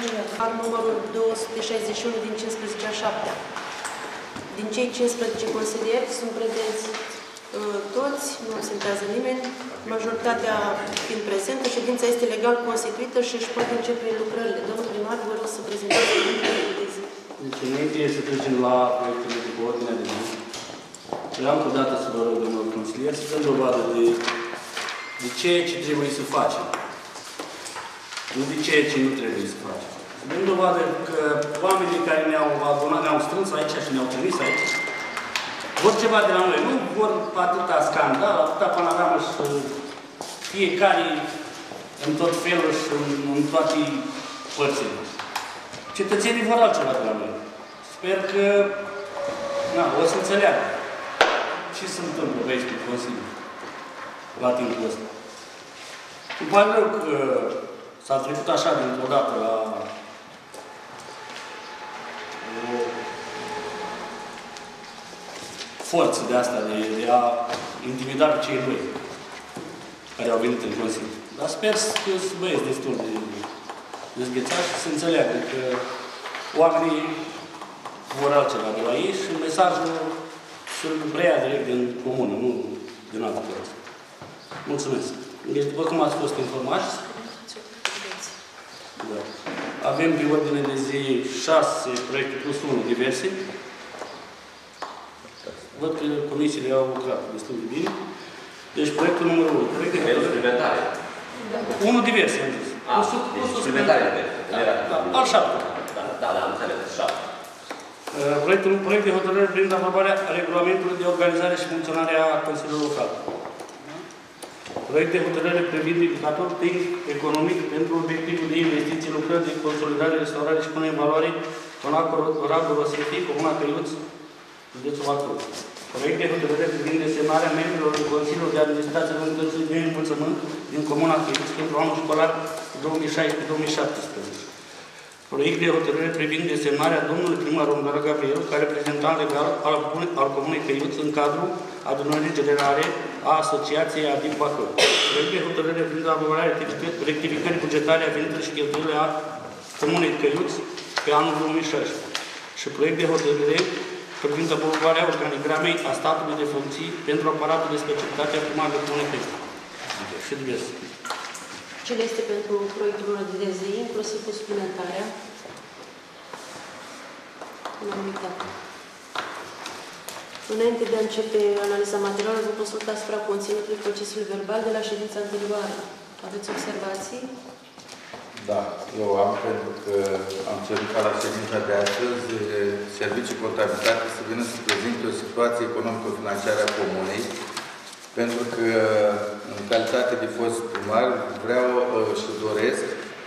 al numărul 261 din 15/7. Din cei 15 consilieri sunt prezenți toți, nu absentează nimeni, majoritatea fiind prezentă, ședința este legal constituită și își pot începe lucrările. Domnul primar, vă rog să prezentați lucrările de zi. Deci, înainte să trecem la proiectele de ordine de zi, vreau încă o dată să vă rog, domnul consilier, să dăm dovadă de ceea ce trebuie să facem. Nu de ceea ce nu trebuie să facem. Să dăm dovadă că oamenii care ne-au adunat, ne-au strâns aici și ne-au trimis aici, vor ceva de la noi. Nu vor atâta scandal, atâta panoramă și fiecare în tot felul și în toate părțile. Cetățenii vor altceva de la noi. Sper că o să înțeleagă ce se întâmplă pe aici pe Consiliu la timpul ăsta. Îmi pare rău că s-a trecut așa dintr-o dată la o forță de asta, de a intimida pe cei doi care au venit în Consiliu. Dar sper că sunt băieți destul de dezghețați și să înțeleagă că oamenii vor altceva de la ei și mesajul să-l preia direct din comună, nu din altă părți. Mulțumesc. Deci, după cum ați fost informați, da. Avem pe ordine de zi 6 proiecte plus 1 diverse. Văd că comisiile au lucrat destul de bine. Deci, proiectul numărul 1. Proiect de suplimentare. 1 diverse, am zis. Suplimentare. Al 7. Da, am înțeles. 7. Proiect de hotărâre privind aprobarea regulamentului de organizare și funcționare a Consiliului Local. Proiect de hotărâre privind indicator tehnic economic pentru obiectivul de investiții, lucrări de consolidare, restaurare și până în valoare Radu Rosetii, Comuna Căiuț, județul Bacău. Proiect de hotărâre privind desemnarea membrilor în Consiliul de Administrație al Unității de Învățământ din Comuna Căiuț pentru anul școlar 2016-2017. Proiect de hotărâre privind desemnarea domnului primar Ungara Gabriel ca reprezentant legal al Comunei Căiuț în cadrul adunării generale a Asociației ADIP Bacău. Proiect de hotărâre privind aprobarea rectificării bugetare a veniturilor și cheltuielile a Comunei Căiuț pe anul 2016. Și proiect de hotărâre privind aprobarea organigramei a statului de funcții pentru aparatul de specialitate a primarului Comunei Căiuț. Și diverse. Cine este pentru proiectul de zi, inclusiv cu suplimentarea? Unanimitate. Înainte de a începe analiza materială, vă consulta asupra conținutului procesului verbal de la ședința anterioară. Aveți observații? Da, eu am, pentru că am cerut ca la ședința de astăzi Serviciul Contabilitate să vină să prezinte o situație economico-financiară a Comunei, pentru că, în calitate de fost primar, vreau și doresc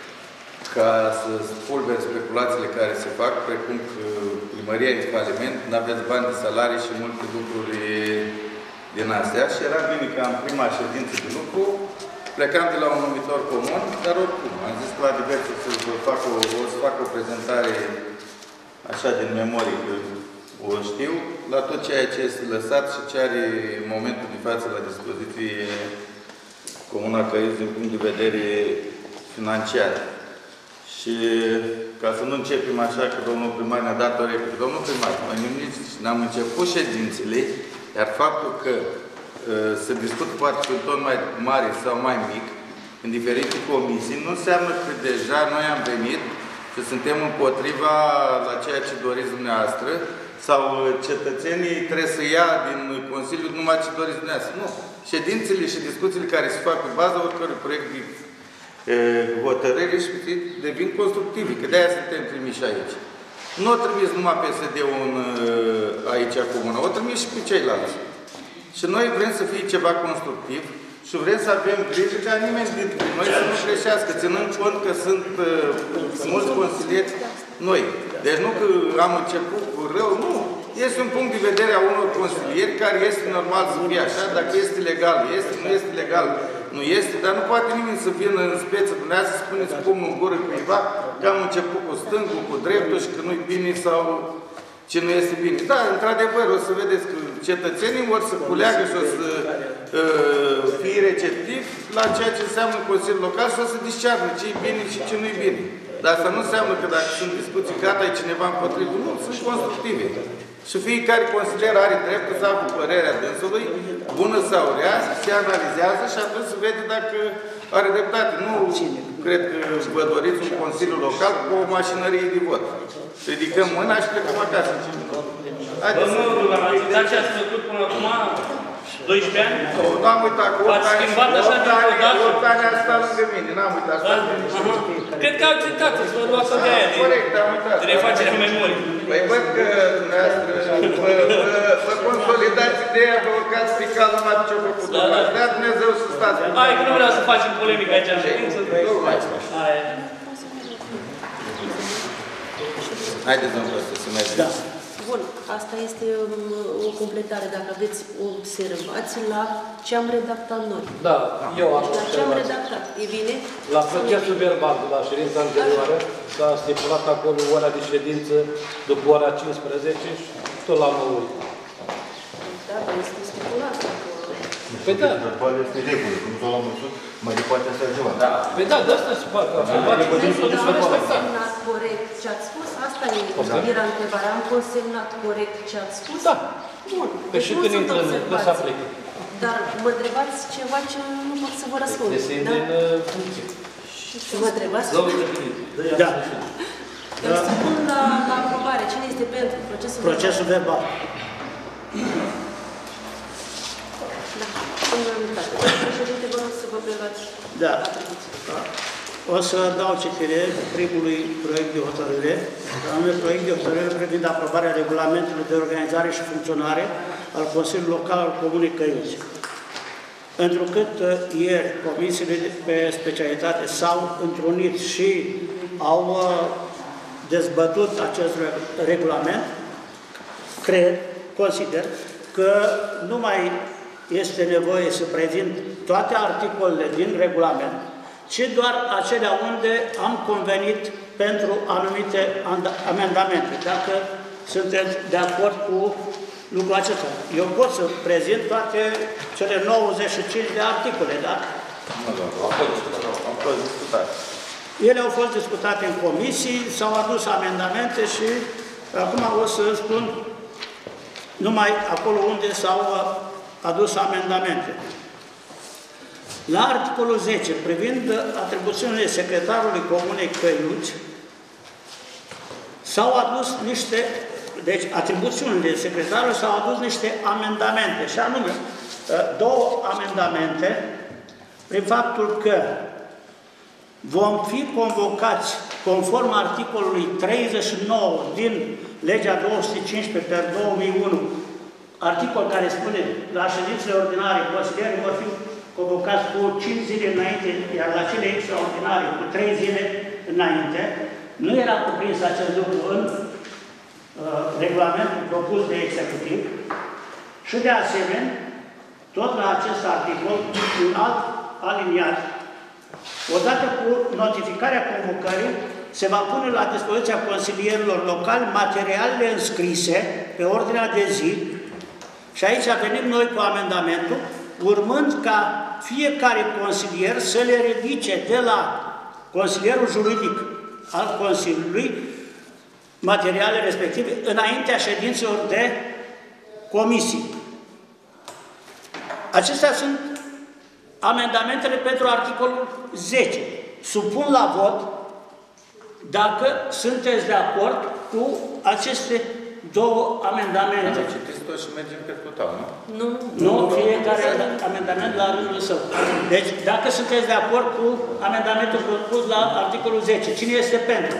ca să spulber speculațiile care se fac, precum că primăria e în faliment, nu aveți bani de salarii și multe lucruri din astea. Și era bine ca în prima ședință de lucru plecam de la un numitor comun, dar oricum, am zis că la diverse o să fac o prezentare așa din memorie, că o știu, la tot ceea ce este lăsat și ce are în momentul de față la dispoziție Comuna Căiuț din punct de vedere financiar. Și ca să nu începem așa că domnul primar ne-a dat o replică. Domnul primar, noi nici n-am început ședințele, iar faptul că se discută poate pe un ton mai mare sau mai mic, în diferite comisii, nu înseamnă că deja noi am venit și suntem împotriva la ceea ce doriți dumneavoastră, sau cetățenii trebuie să ia din Consiliu numai ce doriți dumneavoastră. Nu. Ședințele și discuțiile care se fac pe baza oricărui proiect de hotărâre și devin constructive, că de-aia suntem trimiși aici. Nu o trimis numai PSD-ul aici comună, o trimis și pe ceilalți. Și noi vrem să fie ceva constructiv și vrem să avem grijă ca nimeni dintre noi să nu greșească, ținând cont că sunt mulți consilieri noi. Deci nu că am început cu rău, nu. Este un punct de vedere a unor consilieri care este normal să fie așa, dacă este legal, este, nu este legal, nu este, dar nu poate nimeni să vină în speță dumneavoastră să spuneți cum în gură cuiva că am început cu stângul, cu dreptul și că nu-i bine sau ce nu este bine. Da, într-adevăr, o să vedeți că cetățenii vor să culeagă și o să fie receptivi la ceea ce înseamnă Consiliul Local și o să discearnă ce e bine și ce nu e bine. Dar asta nu înseamnă că dacă sunt discuții gata, e cineva împotrivă. Nu, sunt constructive. Și fiecare consilier are dreptul să aibă părerea dânsului, bună sau rea, se analizează și atunci se vede dacă are dreptate. Nu cred că vă doriți un consiliu local cu o mașinărie de vot. Ridicăm mâna și plecăm acasă. Domnul, la ceea ce ați făcut până acum, 12 ani? Nu am uitat cu 8 ani a stat lângă mine, n-am uitat. Cred că au dreptate, să vă luați de aia. Corect, am uitat. De refacerea memoriei. Păi văd că dumneavoastră vă consolidați ideea, vă urcați pe calul numai ce-o făcut. Dea Dumnezeu să stați. Hai, că nu vreau să facem polemică aici în ședință. Haideți, domnul Păstor, să mergem. Bun, asta este o completare, dacă aveți observații la ce am redactat noi. Da, eu am La ce am redactat, e bine? La procesul verbal de la ședința anterioară s-a stipulat acolo ora de ședință după ora 15 și tot la 9 ori. Da, este stipulat acolo. Păi da. Poate este regulă, cum s-o luăm măsuri, mai departe asta e ceva. Da. Păi da, de asta se poate. Am consemnat corect ce ați spus, asta era întrebarea. Am consemnat corect ce ați spus? Da. Bun. Păi și când intră în că se aplică. Dar mă întrebați ceva ce nu pot să vă răspund. Este din funcție. Și mă întrebați? Da. Eu spun la aprobare. Cine este pentru Procesul verbal. Da. Președinte, vă rog să vă preluați. Da. O să dau citire primului proiect de hotărâre, anume proiect de hotărâre privind aprobarea regulamentului de organizare și funcționare al Consiliului Local al Comunei Căiuți. Întrucât ieri comisiile pe specialitate s-au întrunit și au dezbătut acest regulament, consider că nu mai este nevoie să prezint toate articolele din regulament, ci doar acelea unde am convenit pentru anumite amendamente. Dacă sunteți de acord cu lucrul acesta. Eu pot să prezint toate cele 95 de articole, da? Am fost discutat. Ele au fost discutate în comisii, s-au adus amendamente și acum o să spun numai acolo unde s-au adus amendamente. La articolul 10, privind atribuțiunile secretarului Comunei Căiuți, s-au adus niște, deci atribuțiunile secretarului s-au adus niște amendamente, și anume două amendamente, prin faptul că vom fi convocați conform articolului 39 din legea 215/2001, articol care spune la ședințele ordinare, consilierii vor fi convocați cu 5 zile înainte, iar la cele extraordinare cu 3 zile înainte. Nu era cuprins acest lucru în regulamentul propus de executiv și de asemenea, tot la acest articol, un alt aliniat, odată cu notificarea convocării, se va pune la dispoziția consilierilor locali materialele înscrise pe ordinea de zi și aici venim noi cu amendamentul, urmând ca fiecare consilier să le ridice de la consilierul juridic al Consiliului materiale respective înaintea ședințelor de comisii. Acestea sunt amendamentele pentru articolul 10. Supun la vot dacă sunteți de acord cu aceste două amendamente. Citiți tot și mergem pe total, nu? Nu. Fiecare amendament la rândul său. Deci, dacă sunteți de acord cu amendamentul propus la articolul 10, cine este pentru?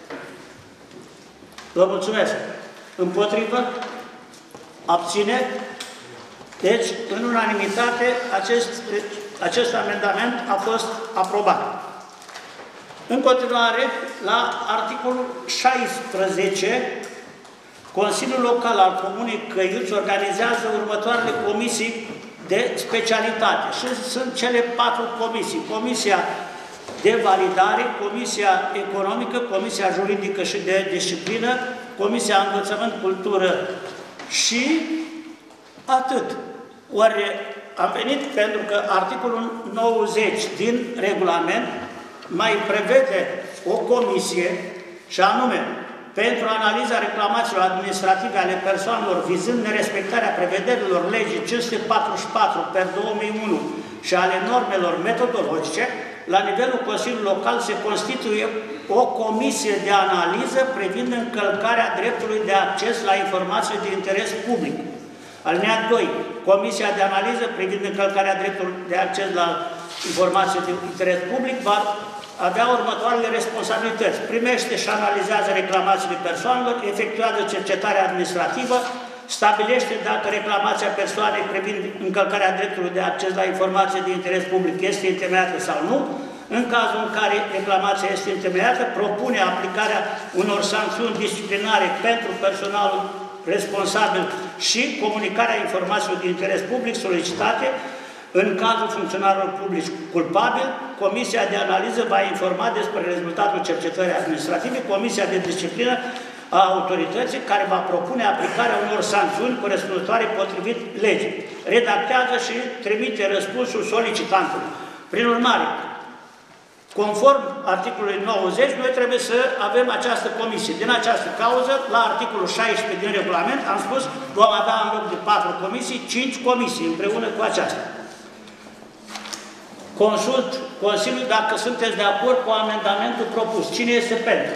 Vă mulțumesc. Împotrivă? Abține? Deci, în unanimitate, acest amendament a fost aprobat. În continuare, la articolul 16, Consiliul Local al Comunei Căiuți organizează următoarele comisii de specialitate și sunt cele 4 comisii. Comisia de validare, Comisia Economică, Comisia Juridică și de Disciplină, Comisia Învățământ, Cultură și atât. Ori am venit pentru că articolul 90 din regulament mai prevede o comisie, și anume, pentru analiza reclamațiilor administrative ale persoanelor vizând nerespectarea prevederilor legii 544/2001 și ale normelor metodologice, la nivelul Consiliului Local se constituie o comisie de analiză privind încălcarea dreptului de acces la informații de interes public. Alineat 2. Comisia de analiză privind încălcarea dreptului de acces la informații de interes public va avea următoarele responsabilități. Primește și analizează reclamațiile persoanelor, efectuează cercetarea administrativă, stabilește dacă reclamația persoanei privind încălcarea dreptului de acces la informații de interes public este întemeiată sau nu. În cazul în care reclamația este întemeiată, propune aplicarea unor sancțiuni disciplinare pentru personalul responsabil și comunicarea informațiilor de interes public solicitate. În cazul funcționarilor publici culpabili, Comisia de analiză va informa despre rezultatul cercetării administrative, Comisia de disciplină a autorității, care va propune aplicarea unor sancțiuni corespunzătoare potrivit legii. Redactează și trimite răspunsul solicitantului. Prin urmare, conform articolului 90, noi trebuie să avem această comisie. Din această cauză, la articolul 16 din regulament, am spus, vom avea în loc de 4 comisii, 5 comisii împreună cu aceasta. Consult Consiliul dacă sunteți de acord cu amendamentul propus. Cine este pentru?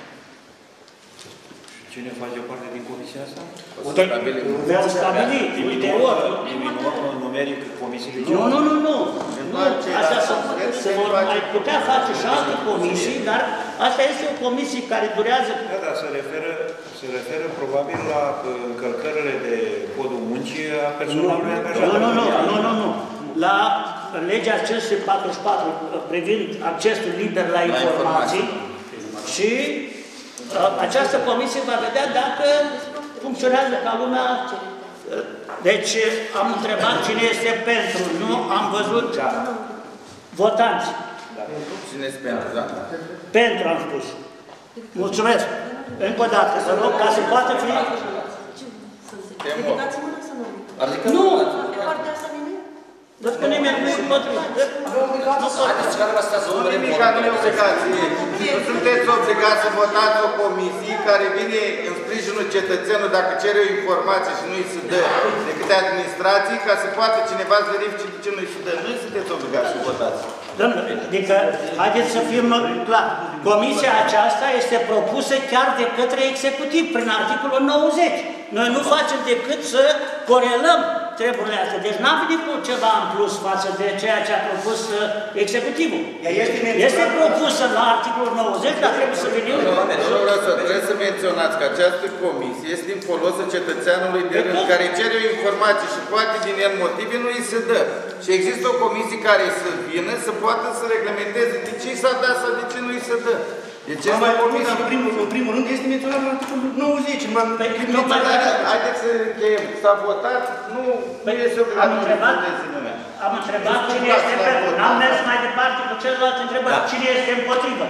Cine face parte din comisia asta? Veți stabili ulterior. Numeric comisiile. Nu. Asta se vor mai putea face și alte comisii, dar asta este o comisie care durează. Da, se referă probabil la încălcările de codul muncii a personalului angajat. Nu. La legea 544 privind accesul liber la informații și această comisie va vedea dacă funcționează ca lumea. Deci am întrebat cine este pentru, nu am văzut votanți. Cine este pentru, da. Pentru am spus. Mulțumesc. Încă o dată, să rog, ca să poată fi... Ridicați mâna să nu. Nu! Pe partea asta nimic? Dar că nimeni nu potrivit. Haideți, care vă stați Nu nimic, nu e obligație. Nu sunteți obligați să votați o comisie care vine în sprijinul cetățenului dacă cere o informație și nu-i se dă de câte administrații, ca să poată cineva să verifice de ce nu-i se dă. Nu sunteți obligați să votați. Domnule, adică, haideți să fim clar. Comisia aceasta este propusă chiar de către executiv, prin articolul 90. Noi nu facem decât să corelăm treburile astea. Deci n-am venit cu ceva în plus față de ceea ce a propus executivul. Este propusă la articolul 90, dar trebuie să venim... Trebuie să menționați că această comisie este în folosul cetățeanului de rând, care cere o informație și poate din el motive nu îi se dă. Și există o comisie care să vină, să poată să reglementeze de ce s-a dat sau de ce nu îi se dă. Deci este o comisie... În primul rând este menționat la articolul 90. Haideți să încheiem. S-a votat, nu este obligatoriu. Am întrebat cine este pentru. N-am mers mai departe cu celălalt întrebări. Cine este împotrivă?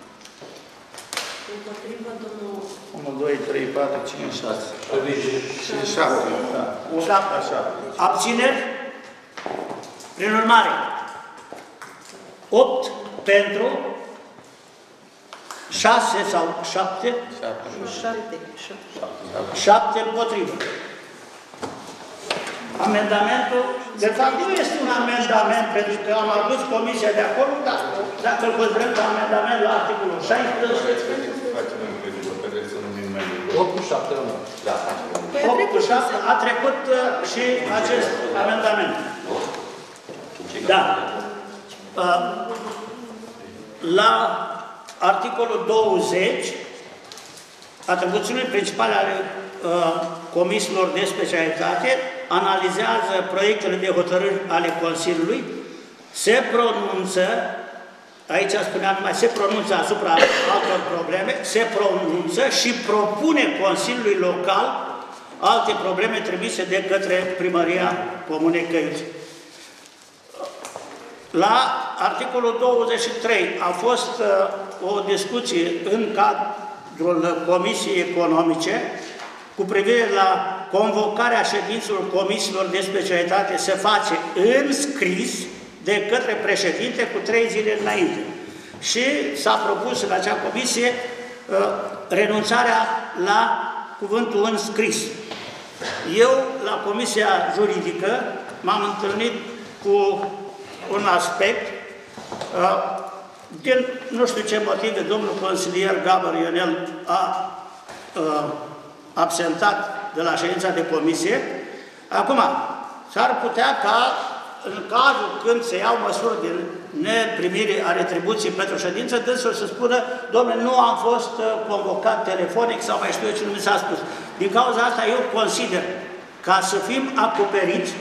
Împotrivă, domnul... 1, 2, 3, 4, 5, 6. Și 7. Abțineri? Prin urmare, 8 pentru, 6 sau 7? 7 împotrivă. Amendamentul, de fapt, nu este un amendament, pentru că am adus comisia de acolo, dar dacă îl considerăm ca amendament la articolul 16, 8 cu 7 rămân. 8 cu 7 a trecut și acest amendament. Da. La articolul 20, atribuțiile principale ale comisiilor de specialitate analizează proiectele de hotărâri ale Consiliului, se pronunță, aici spuneam numai, se pronunță asupra altor probleme, se pronunță și propune Consiliului Local alte probleme trimise de către Primăria Comunei Căiuți. La articolul 23 a fost o discuție în cadrul Comisiei Economice cu privire la convocarea ședințelor comisiilor de specialitate se face în scris de către președinte cu 3 zile înainte. și s-a propus în acea comisie renunțarea la cuvântul înscris. Eu, la Comisia Juridică, m-am întâlnit cu un aspect, din nu știu ce motive, domnul consilier Gabăr Ionel a absentat de la ședința de comisie. Acum, s-ar putea ca, în cazul când se iau măsuri de neprimire a retribuției pentru ședință, dânsul să spună, domnule, nu am fost convocat telefonic sau mai știu eu ce nu mi s-a spus. Din cauza asta eu consider, ca să fim acoperiți,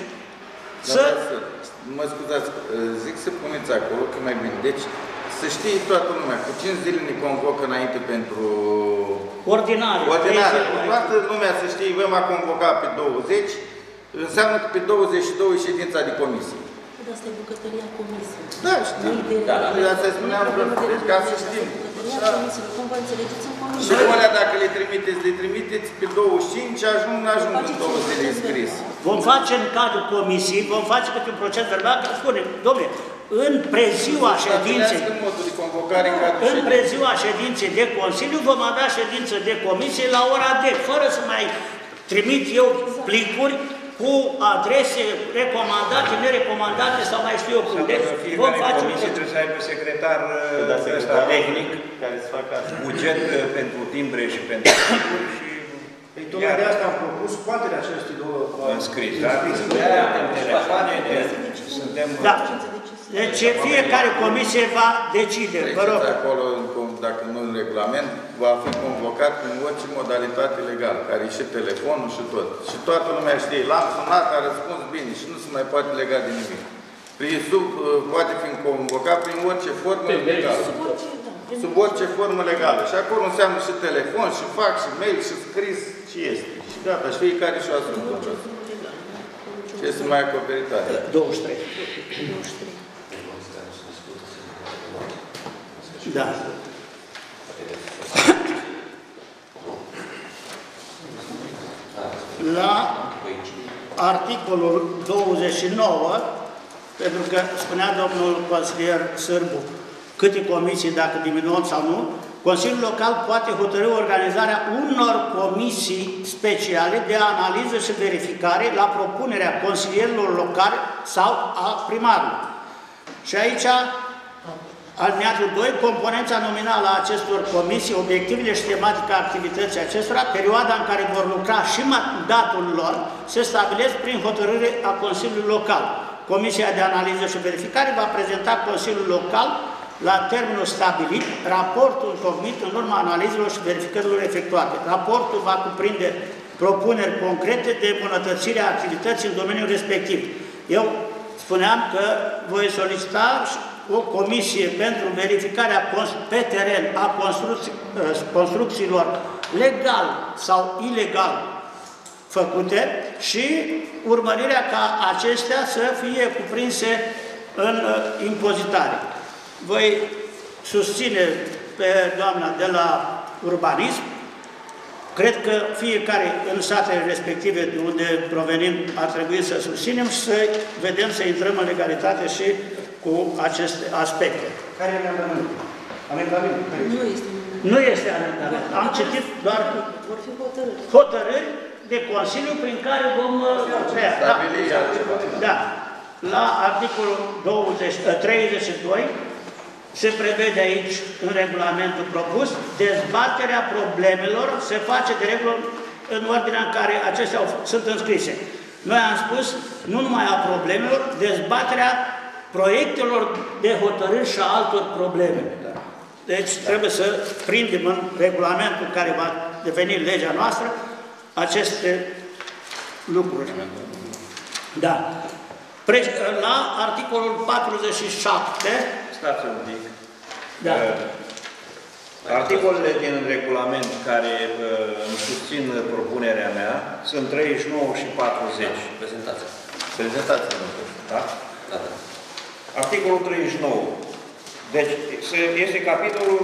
Mă scuzați, zic să puneți acolo, că mai bine. Deci, să știe toată lumea, cu 5 zile ne convocă înainte pentru... Ordinare. Toată lumea să știe, eu m-a convocat pe 20, înseamnă că pe 22 ședința de comisie. Dar asta e bucătăria comisiei. Da, știu. Asta spuneam, ca să știm. Cum vă înțelegeți în comisie? Și alea, dacă le trimiteți pe 25, ajung în 2 zile scris. Vom face în cadrul comisiei, vom face câte un proces verbal, că spune, domnule, în preziua ședinței, de Consiliu, vom avea ședință de comisie la ora D, fără să mai trimit eu plicuri cu adrese recomandate, nerecomandate sau mai știu eu cum. Vom face comisie trebuie să aibă secretar tehnic care să facă buget pentru timbre și pentru și tocmai de asta am propus scoaterea acestui două înscris. Dar suntem telefoane, suntem... Da. Deci fiecare comisie va decide. Vă rog. Acolo, dacă nu în regulament, va fi convocat în orice modalitate legală, care e și telefonul și tot. Și toată lumea știe, l-am sunat, a răspuns bine și nu se mai poate lega de nimic. Poate fi convocat prin orice formă legală. Sub orice formă legală. Și acolo înseamnă și telefon, și fax, și mail, și scris, și este. Și gata, și fiecare și-o asumă. Și este mai acoperitare. 23. Da. La articolul 29, pentru că spunea domnul consilier Sârbu, câte comisii, dacă diminuăm sau nu, Consiliul Local poate hotărî organizarea unor comisii speciale de analiză și verificare la propunerea consilierilor locali sau a primarului. Și aici, alineatul 2, componența nominală a acestor comisii, obiectivele și tematica activității acestora, perioada în care vor lucra și mandatul lor, se stabilesc prin hotărâre a Consiliului Local. Comisia de analiză și verificare va prezenta Consiliul Local la termenul stabilit, raportul întocmit în urma analizelor și verificărilor efectuate. Raportul va cuprinde propuneri concrete de îmbunătățire a activității în domeniul respectiv. Eu spuneam că voi solicita o comisie pentru verificarea pe teren a construcțiilor legal sau ilegal făcute și urmărirea ca acestea să fie cuprinse în impozitare. Voi susține pe doamna de la urbanism. Cred că fiecare în satele respective de unde provenim ar trebui să susținem și să vedem să intrăm în legalitate și cu aceste aspecte. Care e amendament? Amendament? Nu este. Nu este amendament. Am citit doar vor fi hotărâri. Hotărâri de Consiliu prin care vom crea. Da. La articolul 32 se prevede aici, în regulamentul propus, dezbaterea problemelor se face de regulă în ordinea în care acestea sunt înscrise. Noi am spus, nu numai a problemelor, dezbaterea proiectelor de hotărâri și a altor probleme. Deci trebuie să prindem în regulamentul care va deveni legea noastră aceste lucruri. Da. La articolul 47... Stați un pic. Da. Articolele din regulament care îmi susțin propunerea mea sunt 39 și 40. Prezentați-vă. Da? Da. Articolul 39. Deci, este capitolul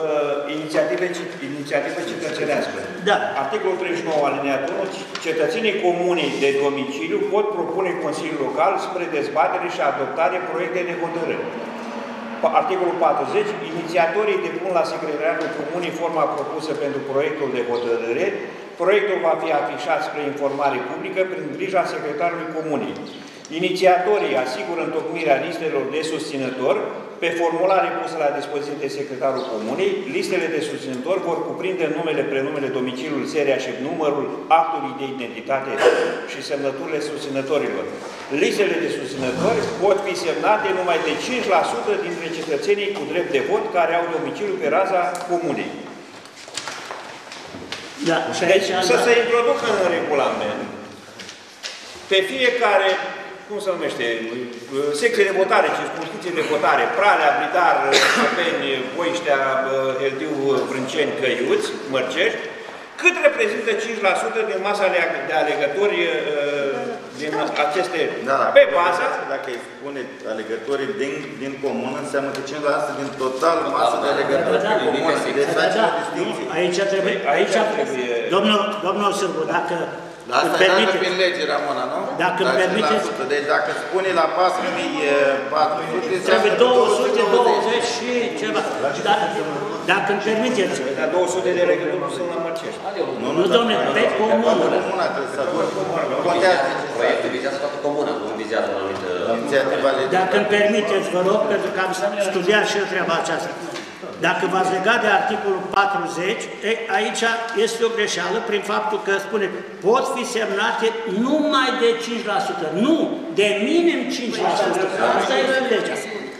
inițiativă cetățenească. Da. Articolul 39, alineatul 1, cetățenii comunei de domiciliu pot propune Consiliul Local spre dezbatere și adoptare proiecte de hotărâre. Articolul 40. Inițiatorii depun la Secretariatul Comunii forma propusă pentru proiectul de hotărâre. Proiectul va fi afișat spre informare publică prin grija Secretarului Comunii. Inițiatorii asigură întocmirea listelor de susținători pe formulare pusă la dispoziție de Secretarul Comunei. Listele de susținători vor cuprinde numele, prenumele, domiciliul, seria și numărul actului de identitate și semnăturile susținătorilor. Listele de susținători pot fi semnate numai de 5% dintre cetățenii cu drept de vot care au domiciliu pe raza comunei. Da, deci să se introducă în regulament pe fiecare, cum se numește, secție de votare, circumscripție de votare, Pralea, Bridar, Săpeni, Boiștea, Eldiu, Vrânceni, Căiuți, Mărcești, cât reprezintă 5% din masa de alegători din aceste, pe baza... Dacă îi spune alegătorii din comună, înseamnă că 5% din total masa de alegători din comună. Deci face o distinție. Aici trebuie... Domnul Sârbu, dacă... Dar asta e dată prin lege, Ramona, nu? Dacă îmi permiteți... Deci dacă spune la 4.400... Trebuie 220 și ceva. Dacă îmi permiteți... Dar 200 de legături nu sunt la Mărcești. Nu, domnule, pe comună. Comuna trebuie să contează. Proiectul vizează toată comuna, nu vizează o anumită... Dacă îmi permiteți, vă rog, pentru că am studiat și eu treaba aceasta. Dacă v-ați legat de articolul 40, aici este o greșeală prin faptul că spune pot fi semnate numai de 5%, nu, de minim 5%. Asta este legea.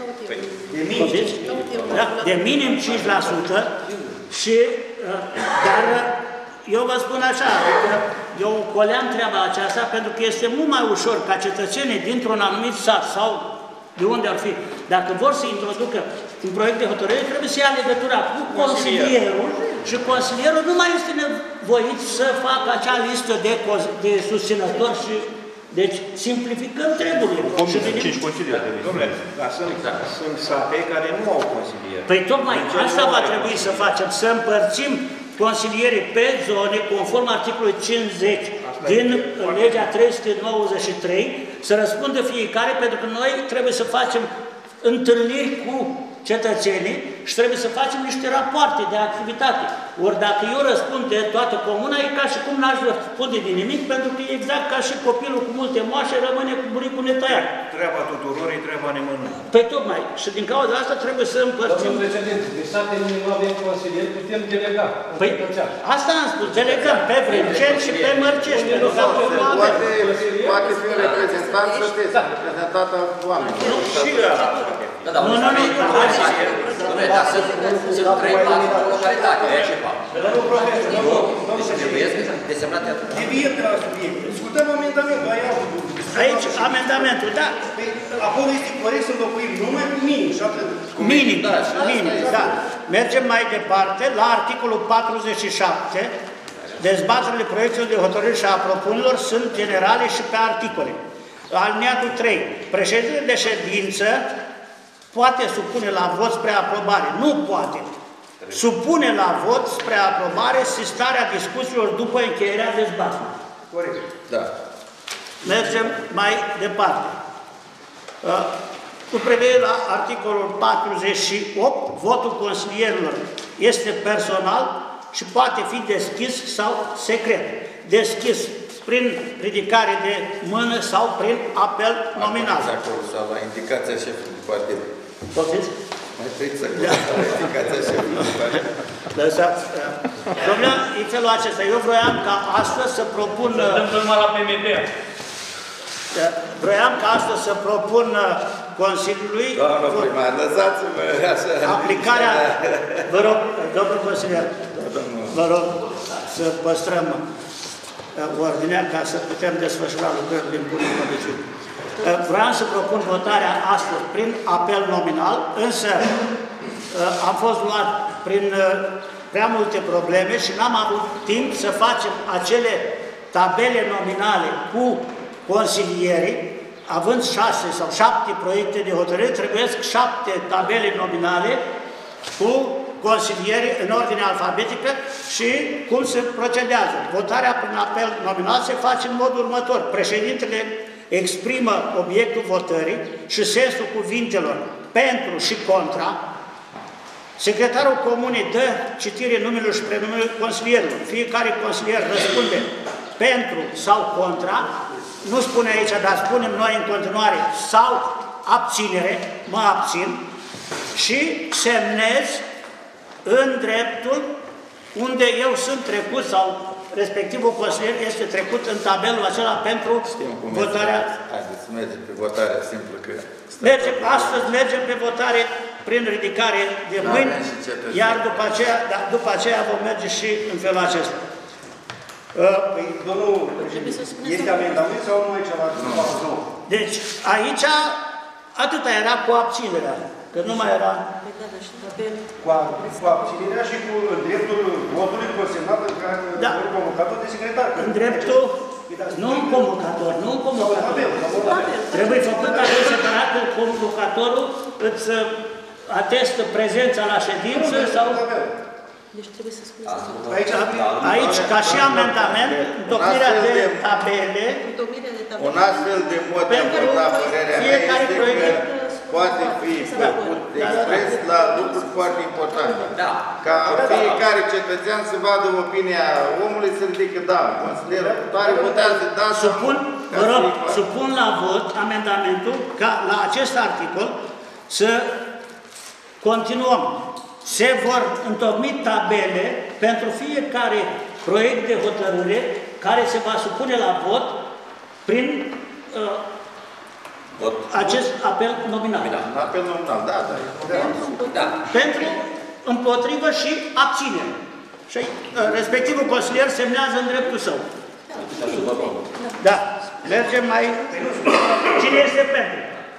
De minim 5% și, dar eu vă spun așa, că eu coleam treaba aceasta pentru că este mult mai ușor ca cetățenii dintr-un anumit sat sau de unde ar fi, dacă vor să introducă un proiect de hotărâre, trebuie să ia legătura cu consilierul și consilierul nu mai este nevoit să facă acea listă de susținători și... Deci, simplificăm treburile. Dom'le, dar sunt sate care nu au consilier. Păi tocmai asta va trebui să facem, să împărțim consilierii pe zone, conform articolului 50 din legea 393, să răspundă fiecare, pentru că noi trebuie să facem întâlniri cu cetățenii și trebuie să facem niște rapoarte de activitate. Ori dacă eu răspund de toată comuna, e ca și cum n-aș răspunde de nimic, pentru că e exact ca și copilul cu multe moașe rămâne cu buricul netăiat. Treaba tuturor e treaba nimănui. Păi tocmai. Și din cauza asta trebuie să împărțim. Domnul președinte, de sate nu avem consilieri, putem delega. Păi asta am spus, delegăm pe Vrânceni și pe Mărcești. Poate fi un reprezentant sătesc, reprezentat al oamenilor. Nu, și nu, dar sunt 3-4 de localitate, de ceva. Nu, se trebuie desemnate atât. Deviem de la subiect. Discutăm amendamentul, aia aici, amendamentul, da. Acolo este corect să înlocuim numai cu minim și atât. Minim, da. Mergem mai departe la articolul 47. Dezbaterile proiectelor de hotărâri și a propunerilor sunt generale și pe articole. Alineatul 3. Președintele de ședință poate supune la vot spre aprobare. Nu poate. Supune la vot spre aprobare sistarea discuțiilor după încheierea dezbaterii. Corect. Da. Mergem mai departe. Cu privire la articolul 48, votul consilierilor este personal și poate fi deschis sau secret. Deschis prin ridicare de mână sau prin apel nominal. Sau la indicația șefului de partid. Poftiți? Mai strict să la indicația șefului de partid. Lăsați. Problema e felul acesta. Eu vroiam ca astăzi să propun... la PMB. Vroiam ca astăzi să propun Consiliului... Doamnă primar, lăsați-mă așa... Aplicarea... Vă rog, domnul consilier, vă rog să păstrăm ordinea ca să putem desfășura lucrările în bună condiții. Vreau să propun votarea astăzi prin apel nominal, însă am fost luat prin prea multe probleme și n-am avut timp să facem acele tabele nominale cu consilierii, având 6 sau 7 proiecte de hotărâre, trebuie 7 tabele nominale cu consilieri în ordine alfabetică și cum se procedează. Votarea prin apel nominal se face în modul următor. Președintele exprimă obiectul votării și sensul cuvintelor pentru și contra, secretarul comunei dă citire numelor și prenumelor consilierilor. Fiecare consilier răspunde pentru sau contra, nu spune aici, dar spunem noi în continuare, sau abținere, mă abțin, și semnez în dreptul unde eu sunt trecut sau respectivul consilier este trecut în tabelul acela pentru votarea. Haideți să mergem pe votarea simplă. Astăzi mergem pe votare prin ridicare de mâini, iar după aceea vom merge și în felul acesta. Păi, domnul președinte, este amendament sau nu e ceva? Deci, aici, atâta era cu abținerea, că nu mai era... Cu abținerea și cu dreptul votului consemnat în care convocator de secretar. În dreptul, nu în convocator, nu în convocator. Trebuie făcut acel separat, convocatorul îți atestă prezența la ședință sau... Deci trebuie să spuneți asta. Aici, ca și amendament, întocmirea de tabele, un astfel de mod de aborda părerea mea este că poate fi făcut expres la lucruri foarte importante. Ca fiecare cetățean să vadă opinia omului, să ridică da, consilierul tare votează da sau nu. Supun la vot amendamentul ca la acest articol să continuăm. Se vor întocmi tabele pentru fiecare proiect de hotărâre care se va supune la vot prin acest apel nominal. Apel nominal, da. Pentru, împotrivă și abținere. Și respectivul consilier semnează în dreptul său. Da. Mergem mai... Cine este pentru?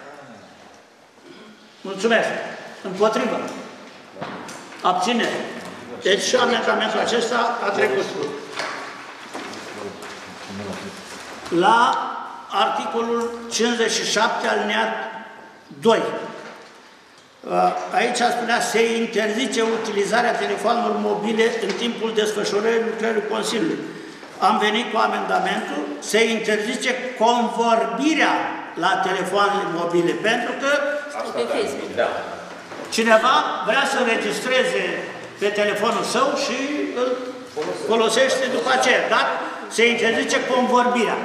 Mulțumesc. Împotrivă. Abținere. Deci și amendamentul acesta a trecut. La articolul 57 alineat 2. Aici spunea se interzice utilizarea telefonelor mobile în timpul desfășurării lucrării Consiliului. Am venit cu amendamentul, se interzice convorbirea la telefoanele mobile, pentru că cineva vrea să înregistreze pe telefonul său și îl folosește după aceea, dar se interzice convorbirea.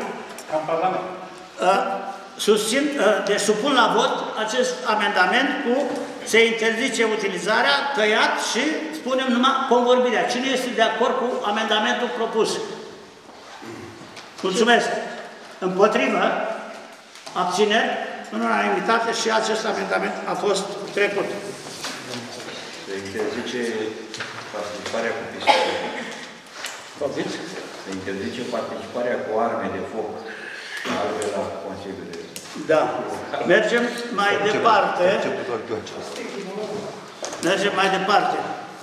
Deci supun la vot acest amendament cu se interzice utilizarea, tăiat și spunem numai convorbirea. Cine este de acord cu amendamentul propus? Mulțumesc. Împotrivă, abțineri, în unanimitate și acest amendament a fost trecut. Se interzice participarea cu pistole. Se interzice participarea cu arme de foc la Consiliul. Da. Mergem mai departe. Mergem mai departe.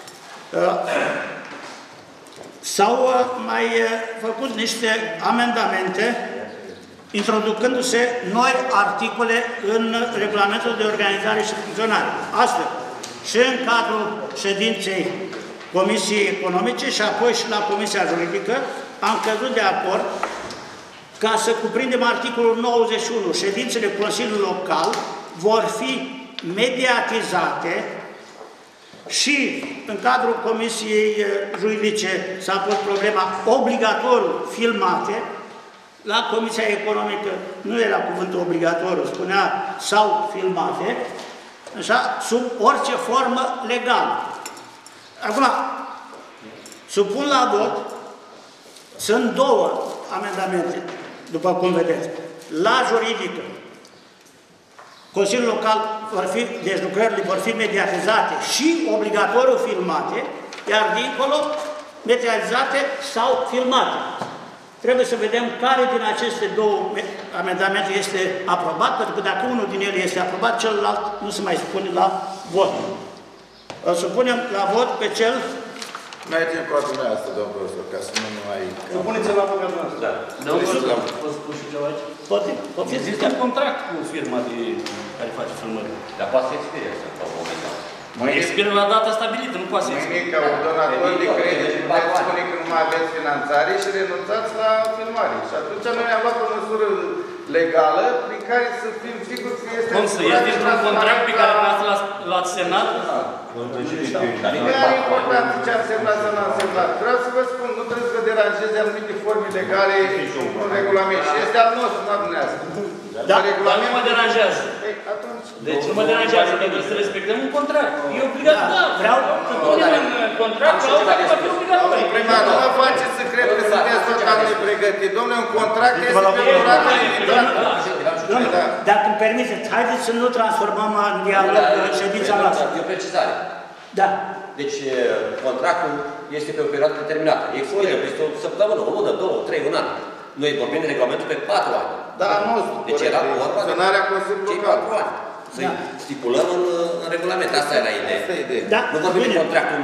S-au mai făcut niște amendamente introducându-se noi articole în regulamentul de organizare și funcționare. Astfel, și în cadrul ședinței Comisiei Economice și apoi și la Comisia Juridică, am căzut de acord ca să cuprindem articolul 91. Ședințele Consiliului Local vor fi mediatizate și în cadrul Comisiei Juridice s-a pus problema obligatoriu filmate. La Comisia Economică nu era cuvântul obligatoriu, spunea sau filmate, așa, sub orice formă legală. Acum, supun la vot, sunt două amendamente, după cum vedeți. La juridică, Consiliul Local deci lucrările vor fi mediatizate și obligatoriu filmate, iar dincolo, mediatizate sau filmate. Trebuie să vedem care din aceste două amendamente este aprobat, pentru că dacă unul din ele este aprobat, celălalt nu se mai supune la vot. Îl supunem la vot pe cel... Mergem cu dumneavoastră, domnul profesor, ca să nu mai... Supuneți-l la vot ca dumneavoastră. Da. Poți spune și ceva aici? Poate. Există un contract cu firma care face filmări. Dar poate să expire asta la un moment dat. Expiră la data stabilită, nu poate să expire. Mâine, ca un donator de credit, puteți spune că nu mai aveți finanțare și renunțați la filmare. Și atunci noi am luat o măsură legală prin care să fim siguri că este... Cum să ies dintr-un contract pe care l-ați semnat? Nu are importanță ce am semnat sau nu am semnat. Vreau să vă spun, nu trebuie să vă deranjeze anumite forme legale în regulament. Și este al nostru, nu al dumneavoastră. Dar nu mă deranjează. Deci nu mă deranjează, că trebuie să respectăm un contract. E obligatoriu. Da, vreau să punem în contract, vreau să fie obligatoriu. Primar, nu mă faceți să cred că sunteți total nepregătit. Dom'le, un contract este pe o durată limitată. Dom'le, dacă îmi permiteți, haideți să nu transformăm în dialog ședința noastră. E o precizare. Da. Deci, contractul este pe o perioadă determinată. Expiră peste o săptămână, o lună, 2, 3, un an. Noi vorbim de regulamentul pe 4 ani. Da, nu. Deci era vorba de funcționarea Consiliului Local. 4 ani. Să stipulăm în regulament. Asta era ideea. Da. Nu vorbim de contractul.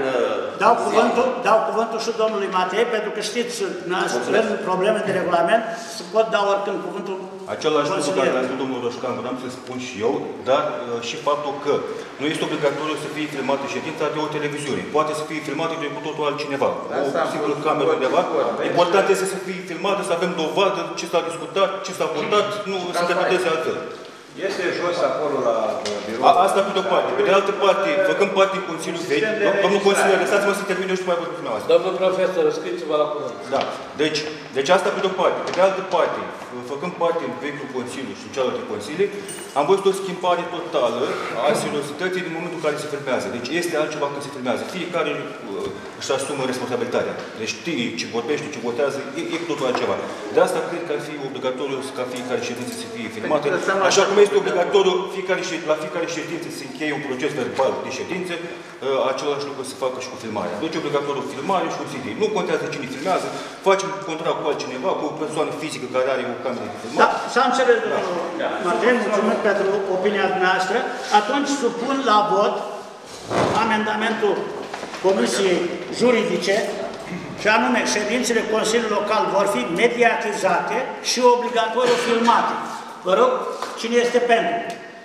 Dau cuvântul și domnului Matei, pentru că știți, în probleme de regulament, se pot da oricând cuvântul. Același lucru care l-a spus domnul Roșcan, vreau să spun și eu, dar și faptul că nu este obligatoriu să fie filmată ședința de o televiziune. Poate să fie filmată de cu totul altcineva. O singură cameră undeva. Important este să fie filmată, să avem dovadă ce s-a discutat, ce s-a votat, nu să interpreteze altfel. Este jos acolo la birou. Asta pe de-o parte. Pe de altă parte, făcând parte din Consiliul Vechi, domnul consilier, lăsați-mă să termin eu și mai vorbim dumneavoastră. Domnul profesor, scrieți-vă la cuvânt. Da. Deci asta pe de-o parte. Pe de altă parte, făcând parte din vechiul Consiliu și celelalte consilii, am văzut o schimbare totală a seriozității din momentul în care se filmează. Deci este altceva când se filmează. Fiecare își asumă responsabilitatea. Deci știe ce vorbește, ce votează, e cu totul altceva. De asta cred că ar fi obligatoriu ca fiecare ședință să fie filmată. Așa cum este obligatoriu la fiecare ședință să încheie un proces verbal de ședință, același lucru se facă și cu filmarea. Deci obligatoriu filmare și un CD. Nu contează cine filmează, facem contract cu altcineva, cu o persoană fizică care are o cameră de filmare. Da, s-a înțeles, domnul Martin, mulțumesc pentru opinia noastră. Atunci supun la vot amendamentul Comisiei Juridice, și anume, ședințele Consiliului Local vor fi mediatizate și obligatoriu filmate. Vă rog, cine este pentru?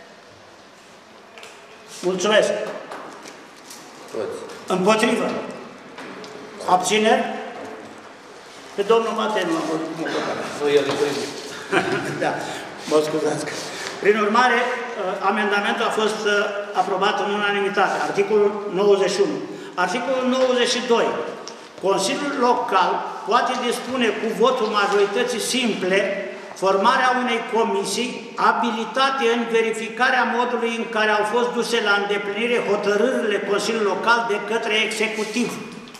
Mulțumesc. Împotrivă. Abțineri? Pe domnul Matei nu am vorbit cum Nu, el e primul. Da, mă scuzați. Prin urmare, amendamentul a fost aprobat în unanimitate. Articolul 91. Articolul 92. Consiliul Local poate dispune cu votul majorității simple formarea unei comisii abilitate în verificarea modului în care au fost duse la îndeplinire hotărârile Consiliului Local de către executiv.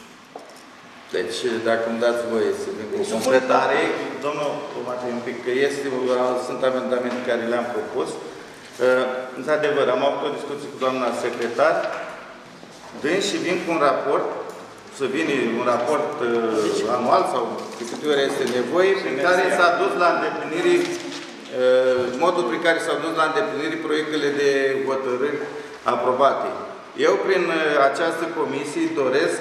Deci, dacă îmi dați voie să vin cu completare, domnul Matei, un pic, că sunt amendamente care le-am propus. Într-adevăr, am avut o discuție cu doamna secretar, și vin cu un raport, să vină un raport anual sau de câte ori este nevoie, prin care s-a dus la îndeplinire, modul prin care s-au dus la îndeplinire proiectele de hotărâri aprobate. Eu, prin această comisie, doresc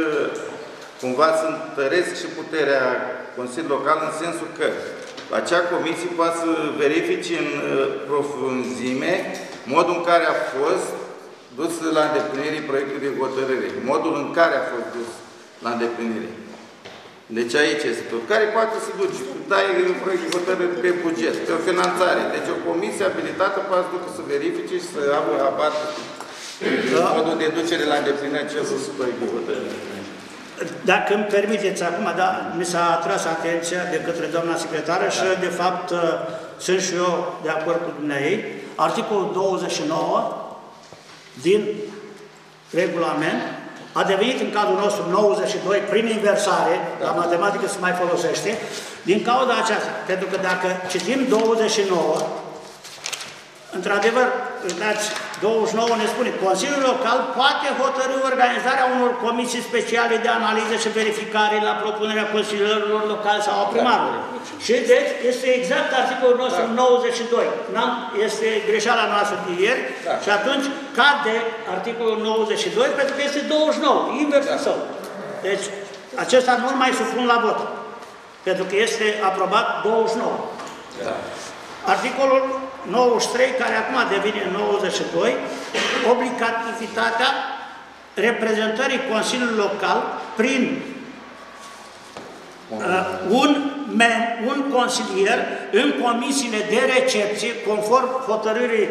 cumva să întăresc și puterea Consiliului Local în sensul că acea comisie poate să verifice în profunzime modul în care a fost dus la îndeplinire proiectul de hotărâre, modul în care a fost dus la îndeplinire. Deci aici este tot. Care poate să duce, dai un proiect de hotărâre pe buget, pe o finanțare. Deci o comisie abilitată poate să verifice și să abată modul de ducere la îndeplinirea acestui proiect de hotărâre. Dacă îmi permiteți acum, da, mi s-a atras atenția de către doamna secretară și, de fapt, sunt și eu de acord cu dumneavoastră. Articolul 29 din regulament a devenit în cadrul nostru 92 prin inversare, la matematică se mai folosește, din cauza aceasta. Pentru că dacă citim 29, într-adevăr, uitați, 29 ne spune, Consiliul Local poate hotărî organizarea unor comisii speciale de analiză și verificare la propunerea consilierilor locali sau a primarului. Și deci este exact articolul nostru 92. Este greșeala noastră de ieri și atunci cade articolul 92 pentru că este 29, inversul său. Deci acesta nu mai supun la vot, pentru că este aprobat 29. Articolul 93, care acum devine 92, obligativitatea reprezentării Consiliului Local prin un consilier în comisiile de recepție, conform hotărârii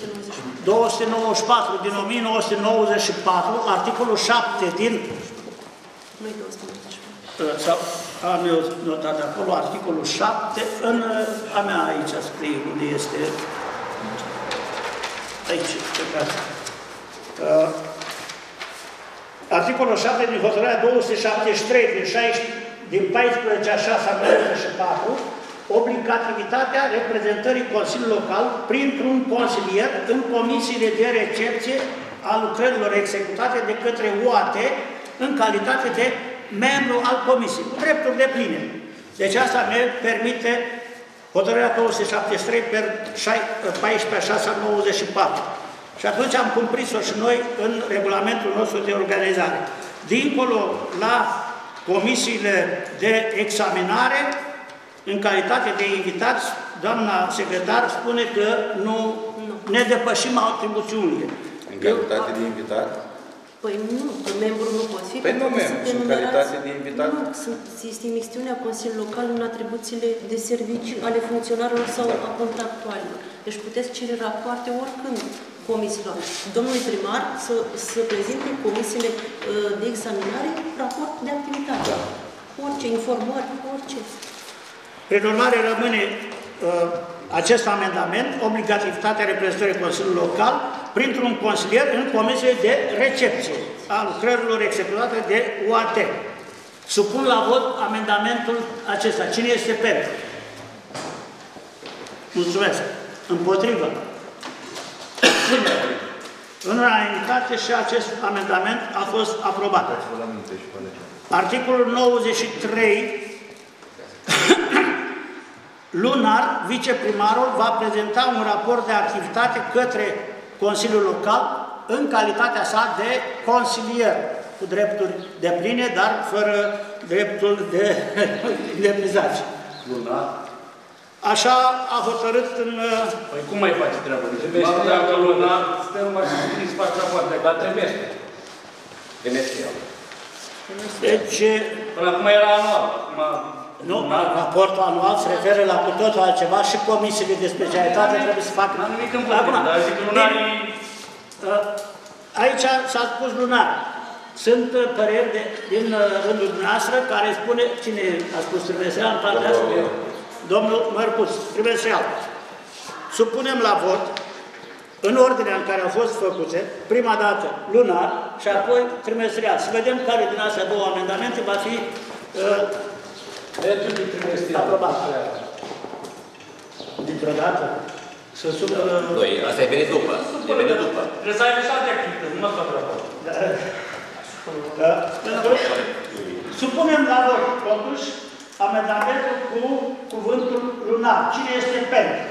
294 din 1994, articolul 7 din... Nu-i 294. Sau am eu notat acolo, articolul 7, a mea aici scrie unde este... Aici, articolul 7 din hotărârea 273 din 14/6/94, obligativitatea reprezentării Consiliului Local printr-un consilier în comisiile de recepție a lucrărilor executate de către UAT în calitate de membru al comisiei, cu drepturi depline. Deci asta ne permite hotărârea 273 pe 14/6/94. Și atunci am cumprit-o și noi în regulamentul nostru de organizare. Dincolo la comisiile de examinare, în calitate de invitați, doamna secretar spune că nu ne depășim atribuțiunile. În calitate de invitat? Păi nu, că membrul nu poate fi. Păi nu membru, în calitate de invitat? Nu, este mixtiunea Consiliului Local în atribuțiile de servicii ale funcționarilor sau a contractualilor. Deci puteți cere rapoarte oricând comisiilor. Domnului primar să prezinte comisiile de examinare raport de activitate. Da. Orice, informări, orice. Prin urmare, rămâne acest amendament, obligativitatea reprezentării Consiliului Local, printr-un consilier în comisie de recepție a lucrărilor executate de UAT. Supun la vot amendamentul acesta. Cine este pentru? Mulțumesc. Împotrivă. În unanimitate și acest amendament a fost aprobat. Articolul 93. Lunar, viceprimarul va prezenta un raport de activitate către Consiliul Local în calitatea sa de consilier, cu drepturi depline, dar fără dreptul de indemnizație. Lunar? Așa a hotărât în... Păi cum mai face treaba? Trebuie să treacă lunar, stă numai să faci rapoarte, dar trebuie. Trimestrial. Deci... Până acum era anual. Nu, raportul anual se referă la cu totul altceva și comisiile de specialitate trebuie să facă... N-am nimic împotriva, dar zic lunarii... Aici s-a spus lunar. Sunt păreri din rândul dumneavoastră care spune... Cine a spus trimestrial în partea asta? Domnul Mărcuț, trimestrial. Supunem la vot, în ordinea în care au fost făcute, prima dată lunar și apoi trimestrial. Să vedem care din astea două amendamente va fi... aprobat. Dintr-o dată? Să supă... Noi, asta e venit după. E venit după. Trebuie să ai așa de activități, nu mă fac raport. Supunem la vot, totuși, amendamentul cu cuvântul lunar. Cine este pentru?